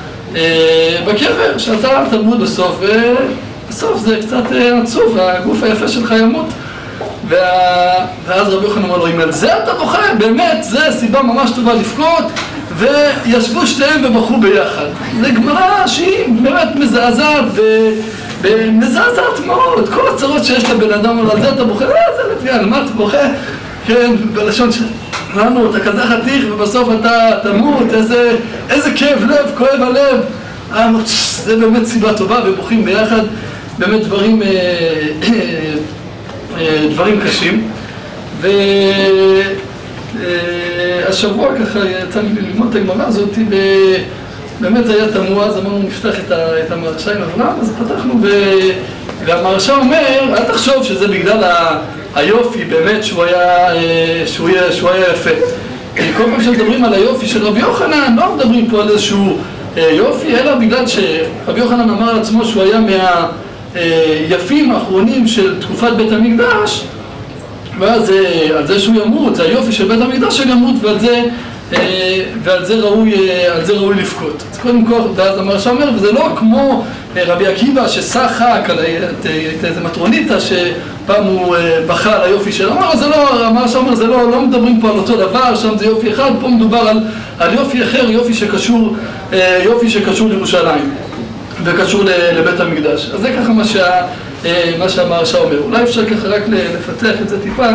בקבר, שאתה תמות בסוף, ובסוף זה קצת עצוב, הגוף היפה שלך ימות. ואז רבי יוחנן אמר לו, אם על זה אתה בוכה, באמת, זה סיבה ממש טובה לבכות, וישבו שתיהם ובכו ביחד. זה גמרא שהיא באמת מזעזעת, ומזעזעת מאוד. כל הצרות שיש לבן אדם, על זה אתה בוכה, זה לפי, על מה אתה בוכה? כן, בלשון שלנו, אתה כזה חתיך, ובסוף אתה תמות, איזה כאב לב, כואב הלב. זה באמת סיבה טובה, ובוכים ביחד, באמת דברים קשים. והשבוע ככה יצא לי ללמוד את הגמרא הזאת, ובאמת זה היה תמוה, אז אמרנו נפתח את המהרש"א עם אברהם, אז פתחנו, והמהרש"א אומר, אל תחשוב שזה בגלל היופי באמת שהוא היה יפה. כל פעם שמדברים על היופי של רבי יוחנן, לא מדברים פה על איזשהו יופי, אלא בגלל שרבי יוחנן אמר על עצמו שהוא היה מהיפים האחרונים של תקופת בית המקדש, ואז על זה שהוא ימות, זה היופי של בית המקדש של ימות, ועל זה ראוי לבכות. אז קודם כל, ואז המהרש"א אומר, וזה לא כמו רבי עקיבא ששחק על איזה מטרוניתא שפעם הוא בכה על היופי שלו. המהרש"א אומר, זה לא מדברים פה על אותו דבר, שם זה יופי אחד, פה מדובר על יופי אחר, יופי שקשור לירושלים וקשור לבית המקדש. אז זה ככה מה שהמהרש"א אומר. אולי אפשר ככה רק לפתח את זה טיפה,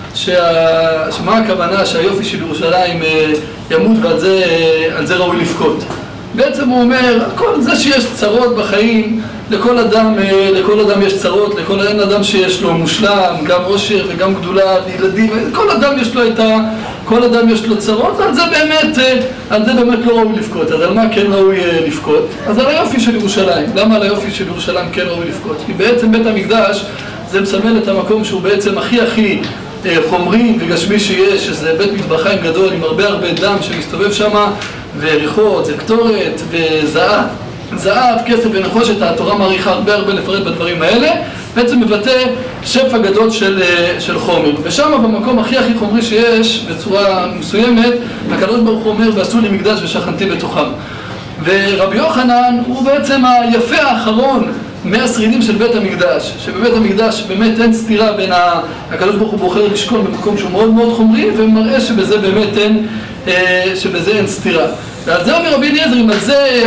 שמה הכוונה שהיופי של ירושלים ימות ועל זה ראוי לבכות. בעצם הוא אומר, כל זה שיש צרות בחיים, לכל אדם יש צרות, אין אדם שיש לו מושלם, גם עושר וגם גדולה וילדים, כל אדם יש לו צרות, על זה באמת לא ראוי לבכות. אז על מה כן ראוי לבכות? אז על היופי של ירושלים. למה על היופי של ירושלים כן ראוי לבכות? כי בעצם בית המקדש זה מסמל את המקום שהוא בעצם הכי חומרי וגשמי שיש, שזה בית מטבחיים גדול עם הרבה דם שמסתובב שם, וריחות, זה קטורת, וזהב, כסף ונחושת. התורה מעריכה הרבה לפרט בדברים האלה, בעצם מבטא שפע גדול של חומר. ושם במקום הכי חומרי שיש, בצורה מסוימת, הקדוש ברוך הוא אומר, ועשו לי מקדש ושכנתי בתוכם. ורבי יוחנן הוא בעצם היפה האחרון מהשרידים של בית המקדש, שבבית המקדש באמת אין סתירה בין הקדוש ברוך הוא בוחר לשכון במקום שהוא מאוד מאוד חומרי, ומראה שבזה באמת אין סתירה. ועל זה אומר רבי אליעזר, אם על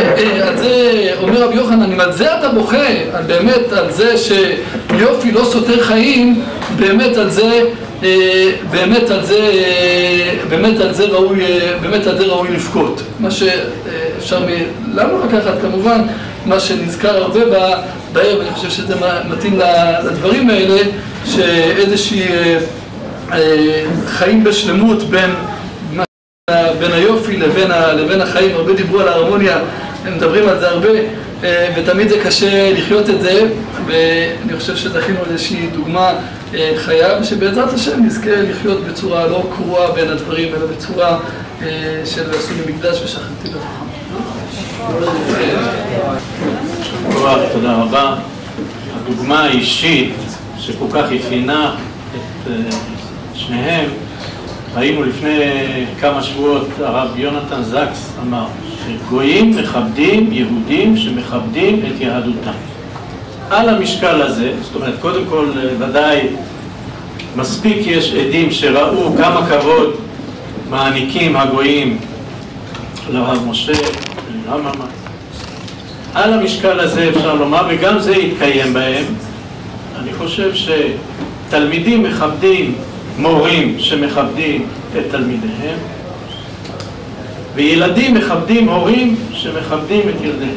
זה אומר רבי יוחנן, אם על זה אתה בוכה, באמת על זה שיופי לא סותר חיים, באמת על זה ראוי לבכות. מה שאפשר לנו לקחת כמובן, מה שנזכר הרבה בערב, אני חושב שזה מתאים לדברים האלה, שאיזושהי חיים בשלמות בין היופי לבין החיים. הרבה דיברו על ההרמוניה, הם מדברים על זה הרבה, ותמיד זה קשה לחיות את זה, ואני חושב שזכינו איזושהי דוגמה חיה, שבעזרת השם נזכה לחיות בצורה לא קרועה בין הדברים, אלא בצורה של עשו לי מקדש ושכנתי בתוכם. תודה רבה. הדוגמה האישית שכל כך אפיינה את שניהם, ראינו לפני כמה שבועות, הרב יונתן זקס אמר שגויים מכבדים יהודים שמכבדים את יהדותם. על המשקל הזה, זאת אומרת, קודם כל ודאי מספיק יש עדים שראו כמה כבוד מעניקים הגויים לרב משה, על המשקל הזה אפשר לומר, וגם זה יתקיים בהם. אני חושב שתלמידים מכבדים מורים שמכבדים את תלמידיהם, וילדים מכבדים הורים שמכבדים את ילדיהם.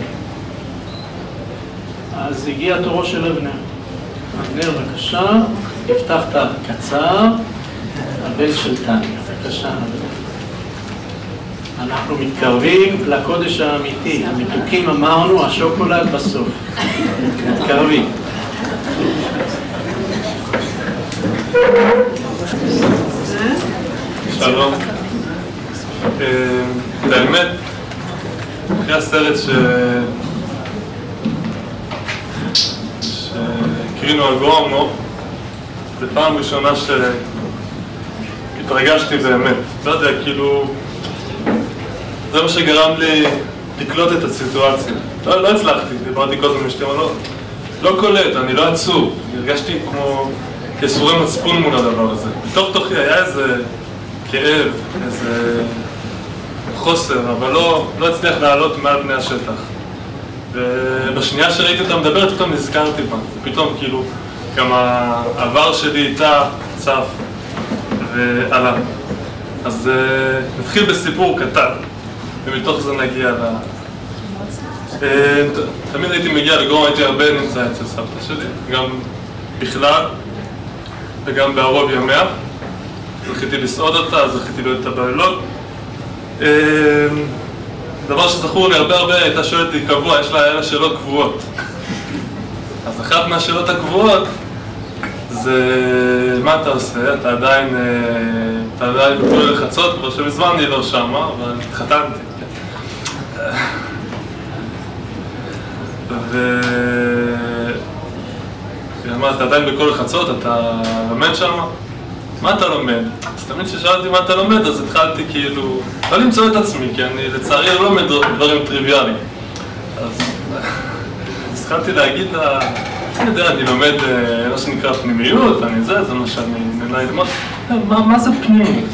אז הגיע תורו של אבנר. אבנר, בבקשה, הבטחת קצר, הבן של טניה. בבקשה, אבנר. אנחנו מתקרבים לקודש האמיתי. המתוקים אמרנו, השוקולד בסוף. מתקרבים. שלום. באמת, אחרי הסרט שקרינו על גרומו, זו פעם ראשונה שהתרגשתי באמת. לא יודע, כאילו, זה מה שגרם לי לקלוט את הסיטואציה. לא הצלחתי, דיברתי כל הזמן עם אשתי, אבל לא קולט, אני לא עצוב. הרגשתי כמו יסורי מצפון מול הדבר הזה. בתוך תוכי היה איזה כאב, איזה חוסר, אבל לא הצליח לעלות מעל פני השטח. ובשנייה שראיתי אותה מדברת, פתאום נזכרתי בה. פתאום כאילו, גם העבר שלי איתה צף ועלה. אז נתחיל בסיפור קטן, ומתוך זה נגיע תמיד הייתי מגיע לגרום, הייתי הרבה נמצא אצל סבתא שלי, גם בכלל וגם בערוב ימיה. זכיתי לסעוד אותה, זכיתי להיות איתה בלילות. דבר שזכור לי הרבה הייתה שואלת לי קבוע, יש לה שאלות קבועות. אז אחת מהשאלות הקבועות זה מה אתה עושה? אתה עדיין בכולל לחצות, כבר שמזמן אני לא שמה, אבל התחתנתי. היא אמרה, אתה עדיין בכולל לחצות, אתה לומד שמה? מה אתה לומד? אז תמיד כששאלתי מה אתה לומד, אז התחלתי כאילו לא למצוא את עצמי, כי אני לצערי לא לומד דברים טריוויאליים. אז התחלתי להגיד לה, אני יודע, אני לומד מה שנקרא פנימיות, זה מה שאני נהנה ללמוד. מה זה פנימיות?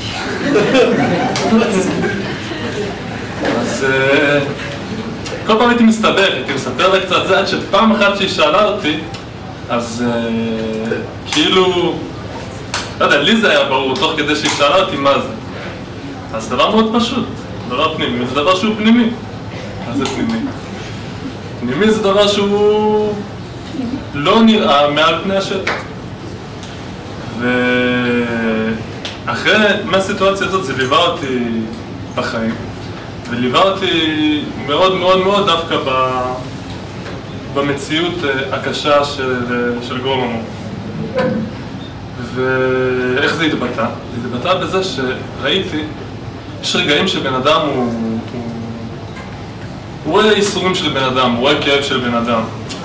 אז כל פעם הייתי מסתבך, הייתי מספר לה קצת זה, עד שפעם אחת שהיא שאלה אותי, אז כאילו, לא יודע, לי זה היה ברור, תוך כדי שהיא שאלה אותי מה זה. אז דבר מאוד פשוט, דבר פנימי, זה דבר שהוא פנימי. מה זה פנימי? פנימי זה דבר שהוא לא נראה מעל פני השטח. ואחרי, מהסיטואציה הזאת זה ליווה אותי בחיים, וליווה אותי מאוד מאוד מאוד דווקא במציאות הקשה של גרוממו. ואיך זה התבטא? זה התבטא בזה שראיתי, יש רגעים שבן אדם הוא רואה איסורים של בן אדם, הוא רואה כאב של בן אדם.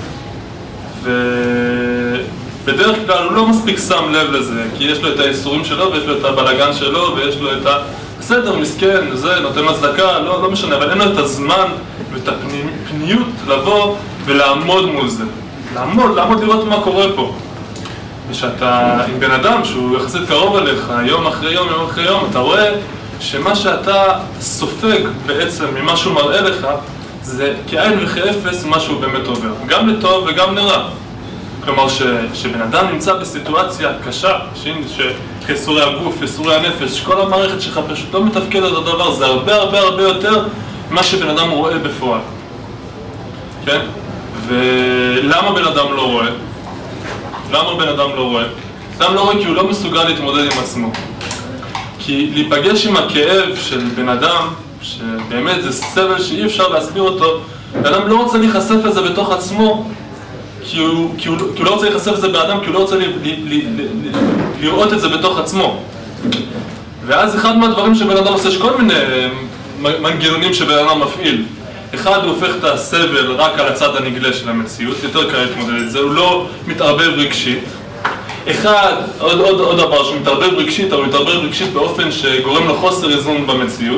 ובדרך כלל הוא לא מספיק שם לב לזה, כי יש לו את האיסורים שלו ויש לו את הבלגן שלו ויש לו את בסדר, מסכן, זה נותן הצדקה, לא משנה, אבל אין לו את הזמן ואת הפניות לבוא ולעמוד מול זה. לעמוד לראות מה קורה פה. ושאתה עם בן אדם שהוא יחסית קרוב אליך, יום אחרי יום, יום אחרי יום, אתה רואה שמה שאתה סופג בעצם ממה שהוא מראה לך, זה כאין וכאפס מה שהוא באמת עובר, גם לטוב וגם לרע. כלומר שבן אדם נמצא בסיטואציה קשה, שחיסורי הגוף, חיסורי הנפש, כל המערכת שלך פשוט לא מתפקדת את הדבר, זה הרבה יותר מה שבן אדם רואה בפועל. כן? ולמה בן אדם לא רואה? למה בן אדם לא רואה? בן אדם לא רואה כי הוא לא מסוגל להתמודד עם עצמו. כי להיפגש עם הכאב של בן אדם, שבאמת זה סבל שאי אפשר להסביר אותו, בן אדם לא רוצה להיחשף לזה בתוך עצמו, כי הוא לא רוצה להיחשף לזה באדם, כי הוא לא רוצה לראות את זה בתוך עצמו. ואז אחד מהדברים שבן אדם עושה, יש כל מיני מנגנונים שבן אדם מפעיל. אחד, הוא הופך את הסבל רק על הצד הנגלה של המציאות, יותר קל להתמודד את זה, הוא לא מתערבב רגשית. אחד, עוד דבר, שהוא מתערבב רגשית, אבל הוא מתערבב רגשית באופן שגורם לו חוסר איזון במציאות.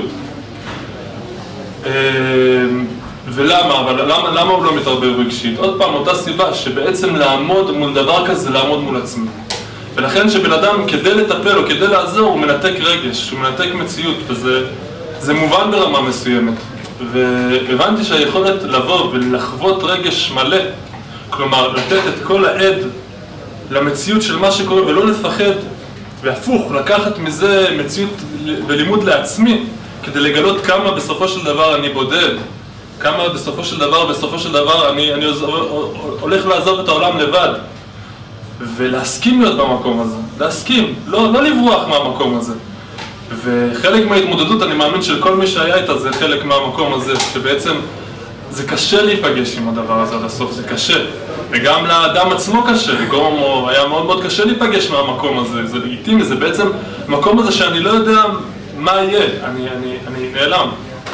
ולמה? אבל למה הוא לא מתערבב רגשית? עוד פעם, אותה סיבה שבעצם לעמוד מול דבר כזה, לעמוד מול עצמי. ולכן שבן אדם כדי לטפל או כדי לעזור, הוא מנתק רגש, הוא מנתק מציאות, וזה מובן ברמה מסוימת. והבנתי שהיכולת לבוא ולחוות רגש מלא, כלומר לתת את כל העד למציאות של מה שקורה ולא לפחד והפוך, לקחת מזה מציאות ולימוד לעצמי, כדי לגלות כמה בסופו של דבר אני בודד, כמה בסופו של דבר אני הולך לעזוב את העולם לבד, ולהסכים להיות במקום הזה, להסכים, לא לברוח מהמקום הזה. וחלק מההתמודדות, אני מאמין של כל מי שהיה איתה, זה חלק מהמקום הזה, שבעצם זה קשה להיפגש עם הדבר הזה עד הסוף, זה קשה. וגם לאדם עצמו קשה, לגרום היה מאוד מאוד קשה להיפגש מהמקום הזה, זה לגיטימי, זה בעצם המקום הזה שאני לא יודע מה יהיה, אני נעלם.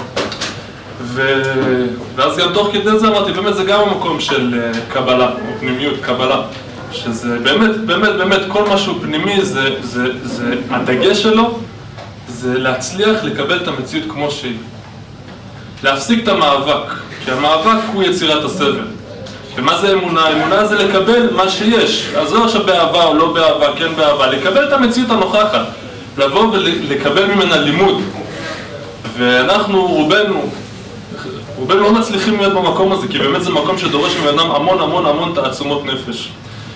ואז גם תוך כדי זה אמרתי, באמת זה גם המקום של קבלה, או פנימיות, קבלה. שזה באמת כל משהו פנימי, זה הדגש שלו, זה להצליח לקבל את המציאות כמו שהיא. להפסיק את המאבק, כי המאבק הוא יצירת הסבל. ומה זה אמונה? אמונה זה לקבל מה שיש. אז לא עכשיו באהבה או לא באהבה, כן באהבה, לקבל את המציאות הנוכחת. לבוא ולקבל ממנה לימוד. ואנחנו, רובנו לא מצליחים להיות במקום הזה, כי באמת זה מקום שדורש ממנם המון תעצומות נפש.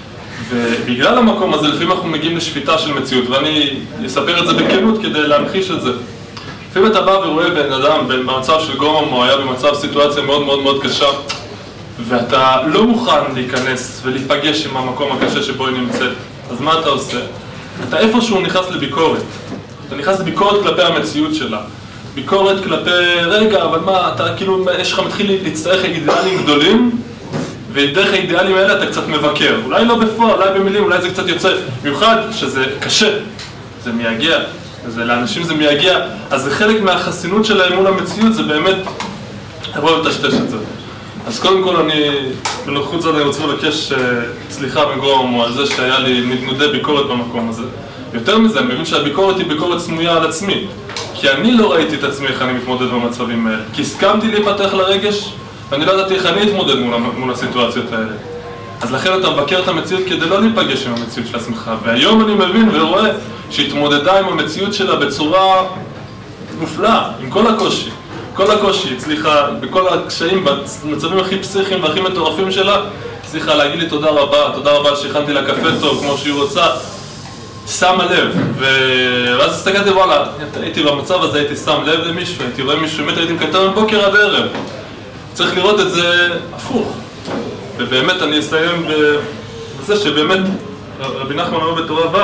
ובגלל המקום הזה, לפעמים אנחנו מגיעים לשפיטה של מציאות, ואני אספר את זה בכנות כדי להמחיש את זה. לפעמים אתה בא ורואה בן אדם במצב של גורמו, היה במצב סיטואציה מאוד קשה, ואתה לא מוכן להיכנס ולהיפגש עם המקום הקשה שבו היא נמצאת. אז מה אתה עושה? אתה איפשהו נכנס לביקורת. אתה נכנס לביקורת כלפי המציאות שלה. ביקורת כלפי, רגע, אבל מה, אתה כאילו, יש לך מתחיל להצטרך אידיאלים גדולים, ודרך האידיאלים האלה אתה קצת מבקר. אולי לא בפועל, אולי במילים, אולי זה קצת יוצא. במיוחד שזה קשה, זה מייגע, לאנשים זה מייגע. אז זה חלק מהחסינות שלהם מול המציאות, זה באמת, לבוא ולטשטש את זה. אז קודם כל בנוכחות זאת אני רוצה לבקש סליחה מגורמו על זה שהיה לי נדנודי ביקורת במקום הזה. יותר מזה, אני מבין שהביקורת היא ביקורת סמויה על עצמי. כי אני לא ראיתי את עצמי איך אני מתמודד במצבים האלה. כי הסכמתי להיפתח לרגש, ואני לא ידעתי איך אני אתמודד מול הסיטואציות האלה. אז לכן אתה מבקר את המציאות כדי לא להיפגש עם המציאות של עצמך. והיום אני מבין ורואה שהתמודדה עם המציאות שלה בצורה מופלאה, עם כל הקושי. כל הקושי, הצליחה, בכל הקשיים, במצבים הכי פסיכיים והכי מטורפים שלה, הצליחה להגיד לי תודה רבה שהכנתי לה קפה טוב כמו שהיא רוצה, שמה לב. ואז הסתכלתי, וואלה, הייתי במצב הזה, הייתי שם לב למישהו, הייתי רואה מישהו, באמת הייתי מקטר מבוקר עד ערב. צריך לראות את זה הפוך. ובאמת אני אסיים בזה שבאמת רבי נחמן אומר בתורה ו'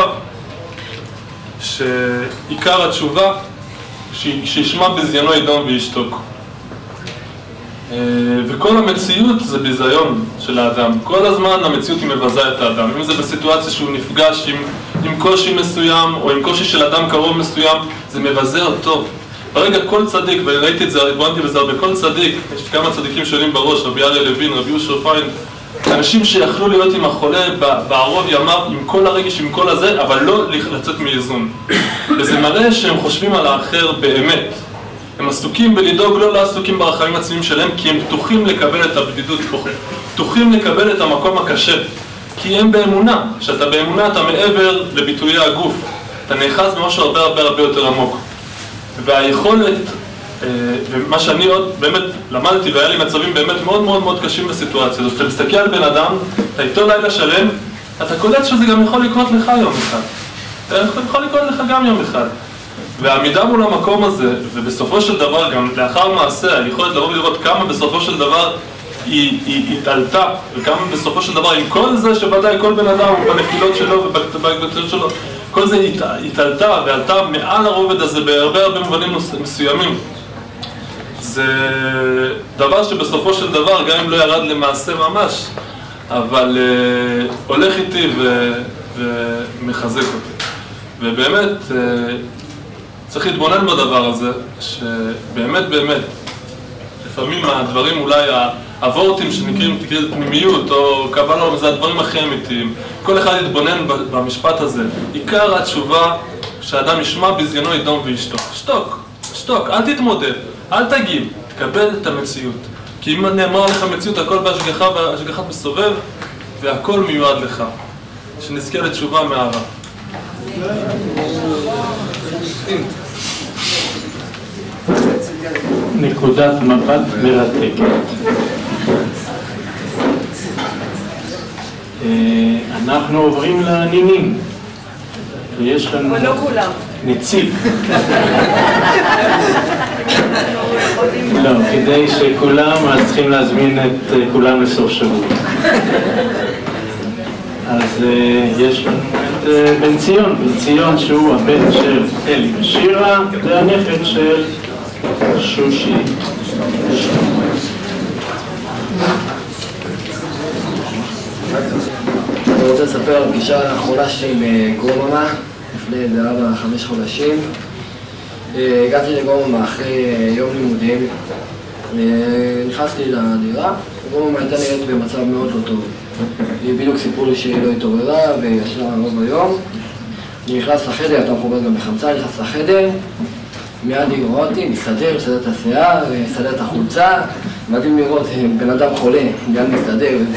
שעיקר התשובה שישמע בזיינו ידום וישתוק. וכל המציאות זה ביזיון של האדם. כל הזמן המציאות היא מבזה את האדם. אם זה בסיטואציה שהוא נפגש עם קושי מסוים או עם קושי של אדם קרוב מסוים, זה מבזה אותו. ברגע כל צדיק, וראיתי את זה, הבנתי בזה הרבה, כל צדיק, יש כמה צדיקים שונים בראש, רבי אריה לוין, רבי יהושע פיין, אנשים שיכלו להיות עם החולה בערוב ימיו, עם כל הרגש, עם כל הזה, אבל לא לצאת מאיזון. וזה מראה שהם חושבים על האחר באמת. הם עסוקים בלדאוג, לא עסוקים ברחמים עצמיים שלהם, כי הם פתוחים לקבל את הבדידות, פתוחים לקבל את המקום הקשה. כי הם באמונה, כשאתה באמונה אתה מעבר לביטויי הגוף, אתה נאחז במשהו הרבה יותר עמוק. והיכולת, ומה שאני עוד באמת למדתי והיה לי מצבים באמת מאוד קשים בסיטואציה הזאת, כשאתה מסתכל על בן אדם, אתה איתו לילה שלם, אתה קולט שזה גם יכול לקרות לך יום אחד. זה יכול לקרות לך גם יום אחד. והעמידה מול המקום הזה, ובסופו של דבר גם לאחר מעשה, היכולת לבוא ולראות כמה בסופו של דבר היא התעלתה, וכמה בסופו של דבר עם כל זה שוודאי כל בן אדם בנפילות שלו ובהתבטאויות שלו, כל זה התעלתה ועלתה מעל הרובד הזה בהרבה מובנים מסוימים. זה דבר שבסופו של דבר, גם אם לא ירד למעשה ממש, אבל הולך איתי ומחזק אותי. ובאמת, צריך להתבונן בדבר הזה, שבאמת, לפעמים הדברים אולי הוורטים שנקראים פנימיות או קבלה, זה הדברים הכי אמיתיים. כל אחד יתבונן במשפט הזה. עיקר התשובה שהאדם ישמע בזיינו ידום וישתוק. שתוק, אל תתמודד, אל תגיב, תקבל את המציאות. כי אם נאמר לך מציאות, הכל בהשגחה והשגחת מסובב, והכל מיועד לך. שנזכה לתשובה מאהבה. נקודת מבט מרתקת. אנחנו עוברים לנינים. ויש לנו אבל לא כולם. נציג. לא, כדי שכולם, אז צריכים להזמין את כולם לסוף שבוע. אז יש לנו את בן ציון, בן ציון שהוא הבן של אלי ושירה והנכד של שושי. אני רוצה לספר על פגישה האחרונה שלי עם גרוממה לפני 4-5 חודשים. הגעתי לגרוממה אחרי יום לימודים, נכנסתי לדירה, גרוממה הייתה נראית במצב מאוד לא טוב. היא בדיוק סיפרו לי שהיא לא התעוררה וישנה רוב היום. אני נכנס לחדר, הייתה מחוברת גם בחמצה, נכנס לחדר, מיד היא רואה אותי, מסתדר, מסתדר את השיער, מסתדר את החולצה, מדהים לראות בן אדם חולה, מיד מסתדר וזה.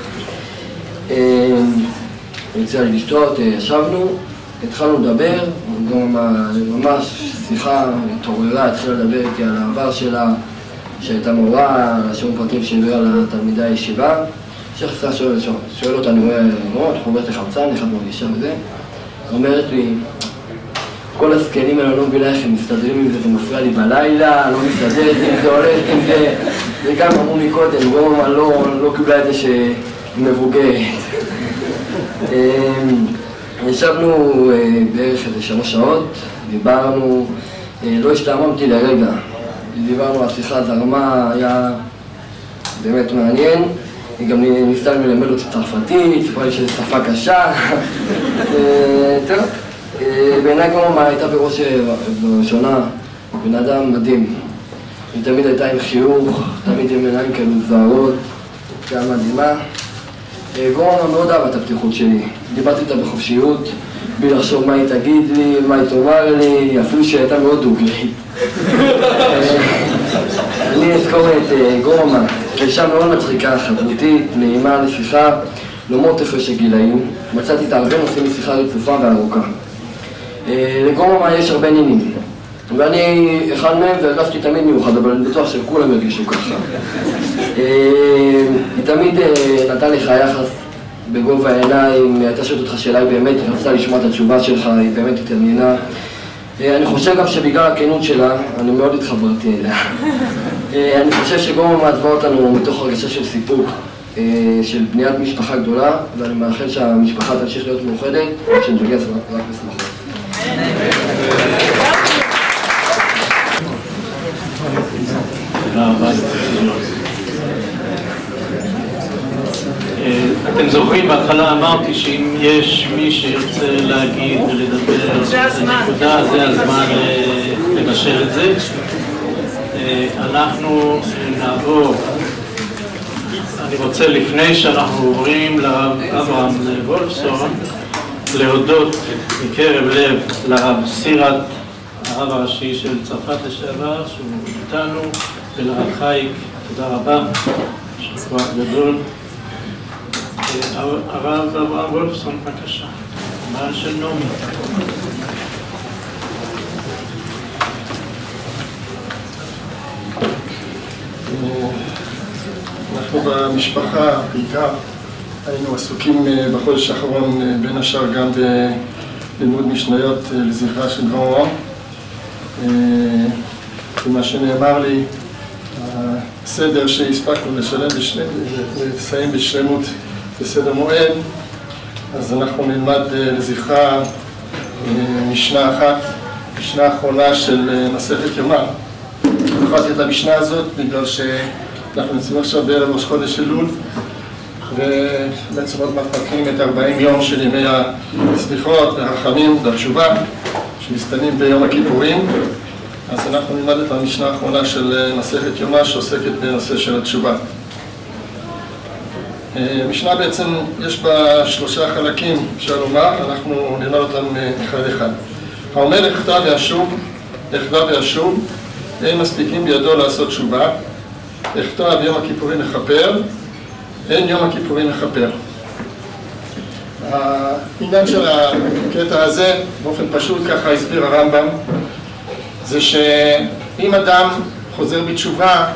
הציעה לי לשתות, ישבנו, התחלנו לדבר, ממש שיחה התעוררה, התחילה לדבר איתי על העבר שלה, שהייתה מורה, על השיעורים פרטיים שהעבירה לתלמידי הישיבה. שחסר שואל אותה, אני רואה לראות, חוברת לחמצן, אחד מרגישה וזה. אומרת לי, כל הסקנים האלה לא מבינה איך הם מסתדרים עם זה, זה מפריע לי בלילה, לא מסתדרת אם זה הולך, אם זה... וגם אמרו מקודם, גרוממה לא קיבלה את זה שהיא מבוגרת. ישבנו בערך איזה 3 שעות, דיברנו, לא השתעממתי לרגע. דיברנו על שיחה זרמה, היה באמת מעניין. היא גם ניסתה ללמד אותי צרפתית, סיפרה לי שזו שפה קשה. טוב, בעיניי גרוממה הייתה בראש ובראשונה בן אדם מדהים. היא תמיד הייתה עם חיוך, תמיד עם עיניים כאלו זוהרות, הייתה מדהימה. גרוממה מאוד אהבה את הפתיחות שלי. דיברתי איתה בחופשיות, בלי לחשוב מה היא תגיד לי, מה היא תאמר לי, אפילו שהיא הייתה מאוד דוגרית. אני אזכור את גרוממה, אישה מאוד מצחיקה, חברותית, נעימה לשיחה, למרות הפרש הגילאים. מצאתי את הרבה נושאים משיחה רצופה וארוכה. לגרוממה יש הרבה עניינים, ואני אחד מהם והרגשתי תמיד מיוחד, אבל אני בטוח שכולם הרגישו ככה. היא תמיד נתן לך יחס בגובה העיניים, הייתה שואלת אותך שאלה, היא באמת רצתה לשמוע את התשובה שלך, היא באמת התעניינה. אני חושב גם שבגלל הכנות שלה, אני מאוד התחברתי אליה. אני חושב שגרוממה עזבה אותנו מתוך הרגשה של סיפוק, של בניית משפחה גדולה, ואני מאחל שהמשפחה תמשיך להיות מאוחדת, שנתגייס רק בשמחות. תודה רבה. אתם זוכרים, בהתחלה אמרתי שאם יש מי שירצה להגיד ולדבר, זה הזמן לבשר את זה. אנחנו נעבור, אני רוצה לפני שאנחנו עוברים לרב אברהם וולפסון, להודות מקרב לב לרב סירת, הרב הראשי של צרפת לשעבר, שהוא איתנו, ולרב חייק, תודה רבה, שכוח גדול. הרב אברהם וולפסון, בבקשה, בעל של נעמי. אנחנו במשפחה בעיקר היינו עסוקים בחודש האחרון בין השאר גם בלימוד משניות לזכרה של גרוממה. ומה שנאמר לי, הסדר שהספקנו לסיים בשלמות בסדר מועד, אז אנחנו נלמד לזכרה משנה אחת, משנה האחרונה של מסכת יומא. בחרתי את המשנה הזאת בגלל שאנחנו נמצאים עכשיו בערב ראש חודש אלול, ובעצם עוד מעט מקריאים את 40 יום של ימי הסליחות והרחמים והתשובה שמסתיימים ביום הכיפורים. אז אנחנו נלמד את המשנה האחרונה של מסכת יומא שעוסקת בנושא של התשובה. המשנה בעצם יש בה 3 חלקים, אפשר לומר, אנחנו נלמד אותם אחד אחד. האומר יחטא וישוב, אין מספיקים בידו לעשות תשובה, יחטא ביום הכיפורים מכפר, אין יום הכיפורים מכפר. העניין של הקטע הזה, באופן פשוט, ככה הסביר הרמב"ם, זה שאם אדם חוזר בתשובה,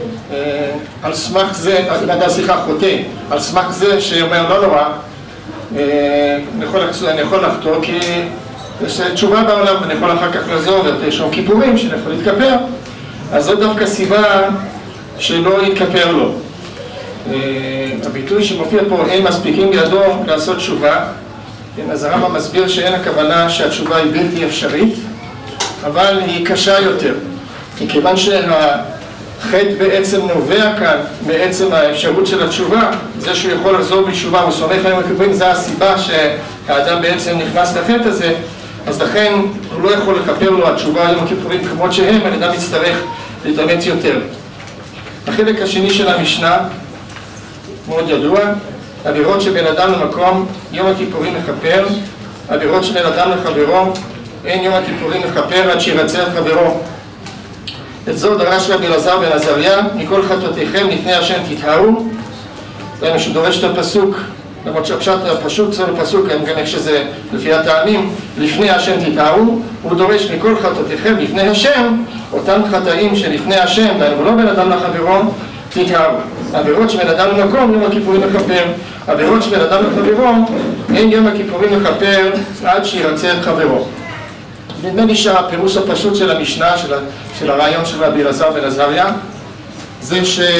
על סמך זה, אם אדם חוטא, על סמך זה שאומר לא נורא, אני יכול לחטוא כי יש תשובה בעולם, ואני יכול אחר כך לעזור, ויש שם כיפורים שאני יכול להתכפר, אז זו דווקא סיבה שלא יתכפר לו. הביטוי שמופיע פה, אין מספיקים בידו לעשות תשובה, אז הרמב"ם מסביר שאין הכוונה שהתשובה היא בלתי אפשרית, אבל היא קשה יותר. מכיוון שהחטא בעצם נובע כאן מעצם האפשרות של התשובה, זה שהוא יכול לחזור בתשובה, הוא סומך על יום הכיפורים, זה הסיבה שהאדם בעצם נכנס לחטא הזה, אז לכן הוא לא יכול לכפר לו התשובה על יום הכיפורים כמות שהם, האדם יצטרך להתאמץ יותר. החלק השני של המשנה, מאוד ידוע, עבירות שבין אדם למקום יום הכיפורים מכפר, עבירות שבין אדם לחברו אין יום הכיפורים מכפר עד שירצה את חברו. את זו דרש רבי אלעזר בן עזריה, מכל חטאותיכם לפני השם תטהרו. זה מה שדורש את הפסוק, למרות שהפשט הפשוט זה לפסוק, גם איך שזה לפי הטעמים, לפני השם תטהרו, הוא דורש מכל חטאותיכם לפני השם, אותם חטאים שלפני השם, ולא בין אדם לחברו, תטהרו. עבירות שבין אדם למקום יום הכיפורים מכפר, עבירות שבין אדם לחברו אין יום הכיפורים מכפר עד שירצה את חברו. נדמה לי שהפירוש הפשוט של המשנה, של הרעיון של רבי אלעזר בן עזריה, זה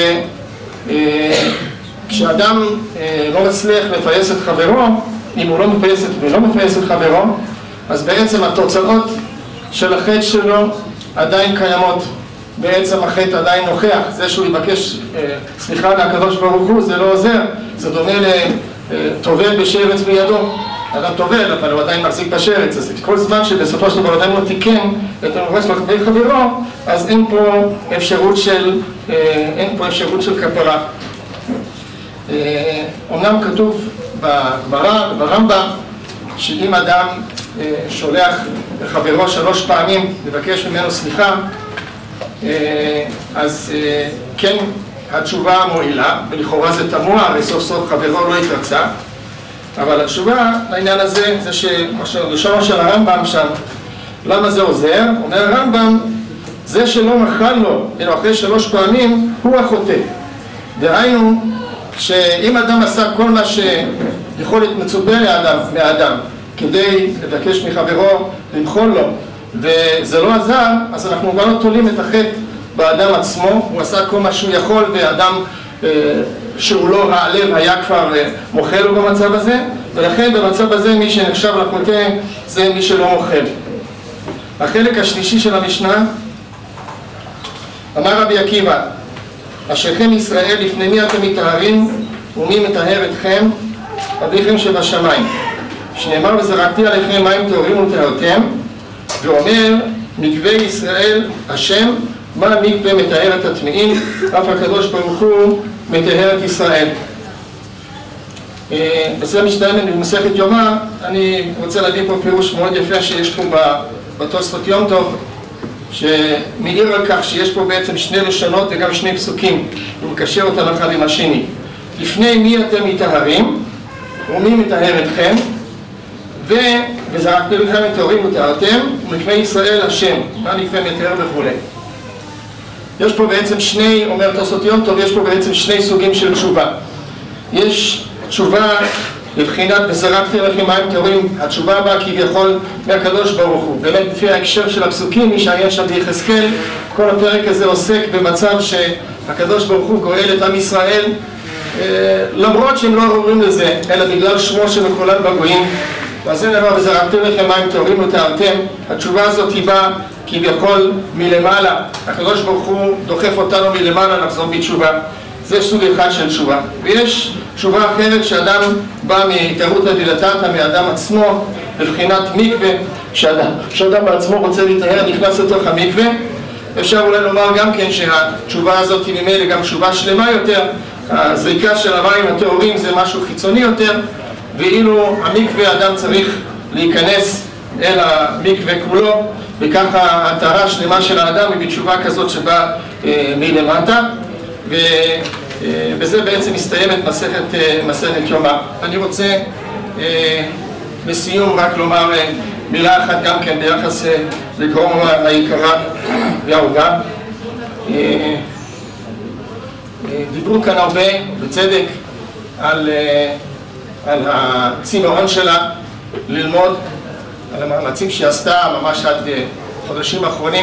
כשאדם לא מצליח לפייס את חברו, אם הוא לא מפייס את חברו, אז בעצם התוצאות של החטא שלו עדיין קיימות. בעצם החטא עדיין נוכח, זה שהוא יבקש סליחה מהקדוש ברוך הוא, זה לא עוזר, זה דומה לטובל בשרץ בידו. אדם טובל, אבל הוא עדיין מחזיק בשרץ, אז כל זמן שבסופו של דבר אדם לא תיקן את המורס לכבי חברו, אז אין פה אפשרות של כפרה. אמנם כתוב בגמרא, ברמב"ם, שאם אדם שולח לחברו 3 פעמים לבקש ממנו סליחה, אז כן התשובה מועילה, ולכאורה זה תמוה, הרי סוף סוף חברו לא התרצה, אבל התשובה לעניין הזה, זה שלשונו של הרמב"ם שם, למה זה עוזר? אומר הרמב"ם, זה שלא מחל לו, אלא אחרי 3 פעמים, הוא החוטא. דהיינו, שאם אדם עשה כל מה שיכול להיות מצופה מהאדם, כדי לבקש מחברו למחול לו, וזה לא עזר, אז אנחנו גם לא תולים את החטא באדם עצמו, הוא עשה כל מה שהוא יכול, ואדם שהוא לא רע לב היה כבר מוחל לו במצב הזה, ולכן במצב הזה מי שנחשב לחוטא זה מי שלא מוחל. החלק השלישי של המשנה, אמר רבי עקיבא, אשריכם ישראל לפני מי אתם מטהרים ומי מטהר אתכם? אביכם שבשמיים. שנאמר וזרקתי עליכם מים טהורים וטהרתם, ואומר מקווה ישראל השם, מה מקווה מטהר את הטמאים, אף הקדוש ברוך הוא מטהר את ישראל. בזה משתלם במסכת יומא, אני רוצה להביא פה פירוש מאוד יפה שיש פה בתוספות יום טוב, שמעיר על כך שיש פה בעצם 2 לשונות וגם 2 פסוקים, הוא מקשר אותם אחד עם השני. לפני מי אתם מטהרים ומי מטהר אתכם, וזרקתם לכם את טהורים וטהרתם, ומקווה ישראל השם, מה מקווה מטהר וכו'. יש פה בעצם אומר תוספות יום טוב, יש פה בעצם 2 סוגים של תשובה. יש תשובה לבחינת וזרקתם לכם מים טהורים, התשובה הבאה כביכול מהקדוש ברוך הוא. באמת לפי ההקשר של הפסוקים, מי שעיין שם ביחזקאל, כל הפרק הזה עוסק במצב שהקדוש ברוך הוא גואל את עם ישראל, למרות שהם לא ראויים לזה, אלא בגלל שמו שמחולל בגויים. ואז זה נאמר וזרקתם לכם מים טהורים וטהרתם. התשובה הזאת היא באה כביכול מלמעלה, הקדוש ברוך הוא דוחף אותנו מלמעלה לחזור בתשובה. זה סוג אחד של תשובה. ויש תשובה אחרת שאדם בא מהתערותא דילתתא מאדם עצמו, בבחינת מקווה, שאדם בעצמו רוצה להתאר, נכנס לתוך המקווה. אפשר אולי לומר גם כן שהתשובה הזאת היא ממילא גם תשובה שלמה יותר, הזריקה של המים הטהורים זה משהו חיצוני יותר, ואילו המקווה אדם צריך להיכנס אל המקווה כולו, וככה ההטהרה שלמה של האדם היא בתשובה כזאת שבאה מלמטה, ובזה בעצם מסתיימת מסכת יומא. אני רוצה לסיום רק לומר מילה אחת גם כן ביחס לגרומא היקרה והאהובה. דיברו כאן הרבה, בצדק, על הצינורון שלה ללמוד, על המאמצים שהיא עשתה ממש עד חודשים האחרונים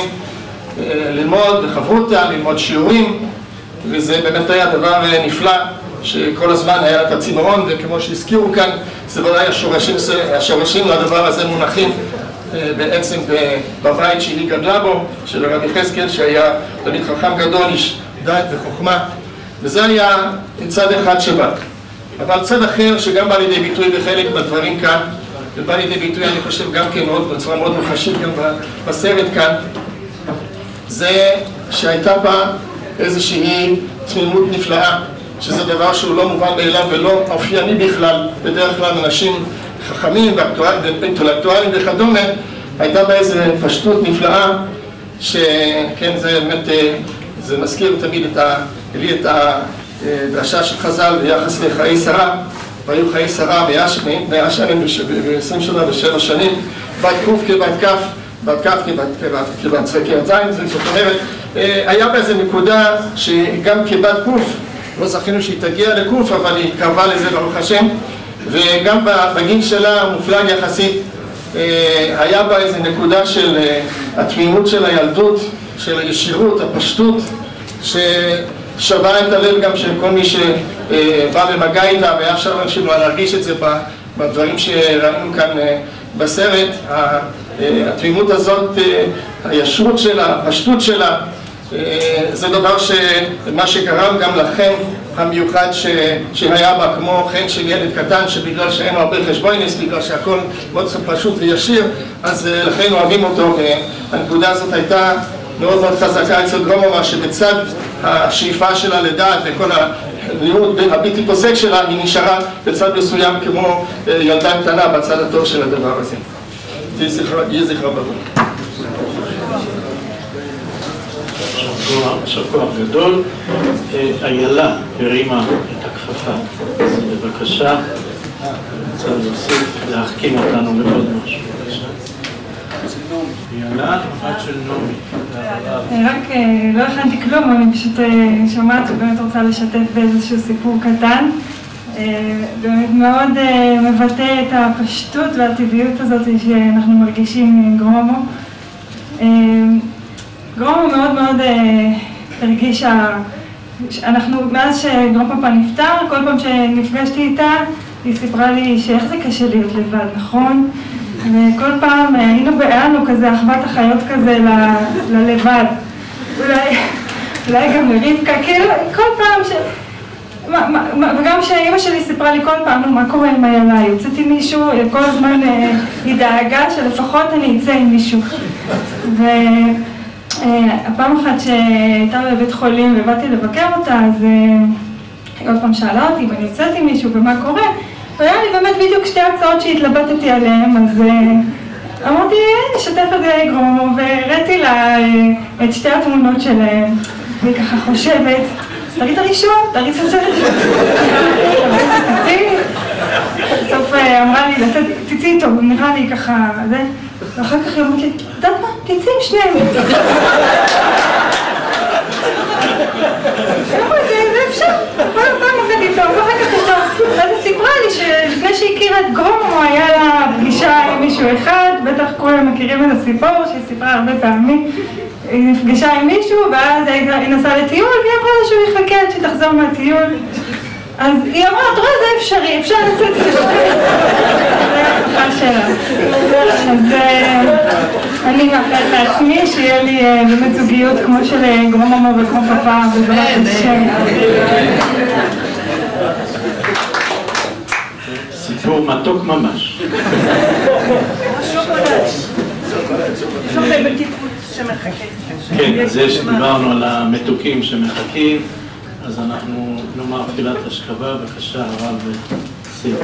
ללמוד בחברותה, ללמוד שיעורים, וזה באמת היה דבר נפלא שכל הזמן היה את הצינורון, וכמו שהזכירו כאן, זה ודאי השורשים לדבר הזה מונחים בעצם בבית שהיא גדלה בו, של הרב יחזקאל, שהיה תלמיד חכם גדול, איש דעת וחוכמה, וזה היה צד אחד שבא. אבל צד אחר שגם בא לידי ביטוי בחלק בדברים כאן, ובא לידי ביטוי אני חושב גם כן בצורה מאוד מוחשית גם בסרט כאן, זה שהייתה בה איזושהי תמימות נפלאה, שזה דבר שהוא לא מובן מאליו ולא אופייני בכלל. בדרך כלל אנשים חכמים ואינטלקטואלים וכדומה, הייתה בה איזו פשטות נפלאה, שכן זה באמת, זה מזכיר תמיד לי את הדרשה של חז"ל ביחס לחיי שרה, והיו חיי שרה 100 שנים ב-20 שנה ו7 שנים, בת קוף כבת כף, בת כף כבת זין, זאת אומרת, היה באיזו נקודה שגם כבת קוף, לא זכינו שהיא תגיע לקוף, אבל היא קרבה לזה ברוך השם, וגם בגיל שלה המופלג יחסית, היה בה איזו נקודה של התמימות של הילדות, של הישירות, הפשטות, ששווה את הלב גם של כל מי שבא במגע איתה, והיה אפשר להרגיש את זה בדברים שראינו כאן בסרט. התמימות הזאת, הישרות שלה, הפשטות שלה, זה דבר מה שגרם גם לכן המיוחד שהיה בה, כמו כן של ילד קטן, שבגלל שאין לו הרבה חשבוינס, בגלל שהכל מאוד פשוט וישיר, אז לכן אוהבים אותו. והנקודה הזאת הייתה מאוד מאוד חזקה אצל גרומובה, שבצד השאיפה שלה לדעת וכל הלימוד הבלתי פוסק שלה, היא נשארה בצד מסוים כמו ילדה קטנה בצד הטוב של הדבר הזה. יהיה זכרה ברוך. יישר כוח גדול. איילה הרימה את הכפפה, אז בבקשה, רוצה להוסיף, להחכים אותנו בעוד משהו. איילה, הבת של נעמי. רק לא הכנתי כלום, אני פשוט שומעת ובאמת רוצה לשתף באיזשהו סיפור קטן. באמת מאוד מבטא את הפשטות והטבעיות הזאת שאנחנו מרגישים מגרומו. גרומו מאוד מאוד הרגישה, אנחנו מאז שגרומו פאפה נפטר, כל פעם שנפגשתי איתה, היא סיפרה לי שאיך זה קשה להיות לבד, נכון? וכל פעם היה לנו כזה אחוות החיות כזה ללבד. אולי גם לרבקה, כאילו כל פעם וגם שאמא שלי סיפרה לי כל פעם, מה קורה עם איילה, יוצאת עם מישהו, כל הזמן היא דאגה שלפחות אני אצא עם מישהו. והפעם אחת שהייתה בבית חולים ובאתי לבקר אותה, אז היא עוד פעם שאלה אותי אם אני יוצאת עם מישהו ומה קורה, והיה לי באמת בדיוק שתי הצעות שהתלבטתי עליהן, אז אמרתי, נשתף את זה גרומו, והראיתי לה את שתי התמונות שלהם, והיא ככה חושבת, תראי את הראשון, תראי את הראשון. בסוף אמרה לי, תצאי איתו, נראה לי ככה, זה. ואחר כך היא אומרת לי, יודעת מה, תצאי עם שניהם. זה אפשר, פעם אחת איתו, ואחר כך איתו. אז היא סיפרה לי שלפני שהכירה את גרומו, היה לה פגישה עם מישהו אחד, בטח כולם מכירים את הסיפור, שהיא סיפרה הרבה פעמים. היא נפגשה עם מישהו, ואז היא נסעה לטיול, והיא אמרה לה שהוא יחכה עד שתחזור מהטיול. אז היא אמרה, את רואה, זה אפשרי, אפשר לצאת את זה. זה ההבטחה שלה. אז אני מאחלת לעצמי שיהיה לי באמת זוגיות כמו של גרומו וכמו פאפה, ובעזרת השם. סיפור מתוק ממש. כן, אז דיברנו על המתוקים שמחכים, אז אנחנו נאמר תפילת השכבה. בבקשה, הרב סיר.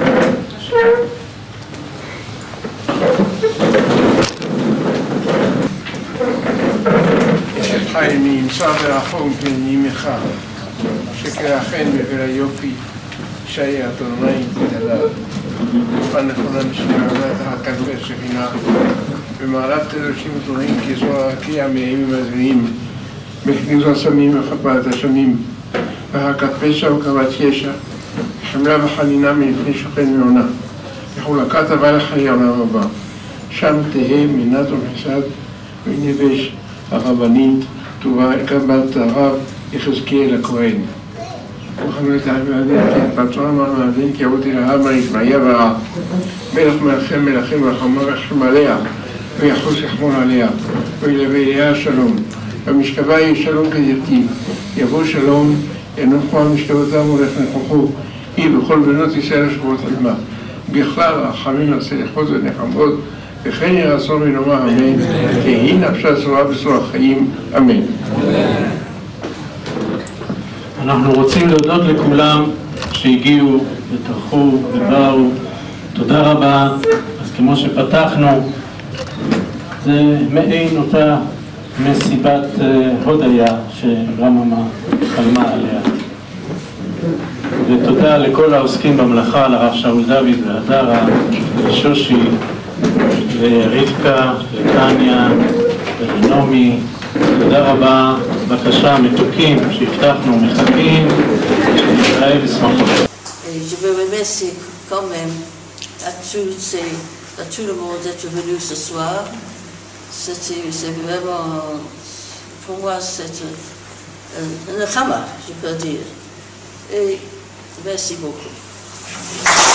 אשת חיים נמצא ברחום פנימך, שכאכן וליופי שהיה אדוני תדליו. תוכל נכונה משמעונת הכנפי שכינה, במעלת תדושים גדולים כזרוע כי המאים ומזמינים, בכניסה סמים וחפת השמים, ואחר כך פשע וקרבת ישע, חמלה וחנינה מלפני שוכן מעונה. מחולקת הבא לחיי העולם הבא. שם תהא מנת ומחסד ונבש הרבנית טובה קבלת הרב יחזקאל הכהן. וחמלת העבדים כי פצוע מהמעדין כי עבודי להמה יתמעיה ורע. מלך מלכם מלכים וחמר רחם עליה ויחוס יחמול עליה וילווה אליה שלום. במשכבה יהיה שלום כדרתיו, יבוא שלום, ינוחו המשכבותם ולך נכוחו, היא בכל בנות ישראל השבועות עלמה. בכלל, רחמים נעשה לכבוד ונחמות, וכן יהיה רצון ונאמר אמן, כי היא נפשה צורה בשור החיים, אמן. אנחנו רוצים להודות לכולם שהגיעו וטרחו ובאו. תודה רבה. אז כמו שפתחנו, זה מעין אותה מסיבת הודיה שרממה חלמה עליה. ותודה לכל העוסקים במלאכה, לרב שאול דוד והדרה, לשושי, לרבקה, לטניה ולנעמי. תודה רבה. בבקשה, מתוקים שהבטחנו מחכים, שנתראה בשמחות. Je veux remercier quand même à tout le monde d'être venu ce soir. C'est vraiment, pour moi, c'est un khama, je peux dire. Et merci beaucoup.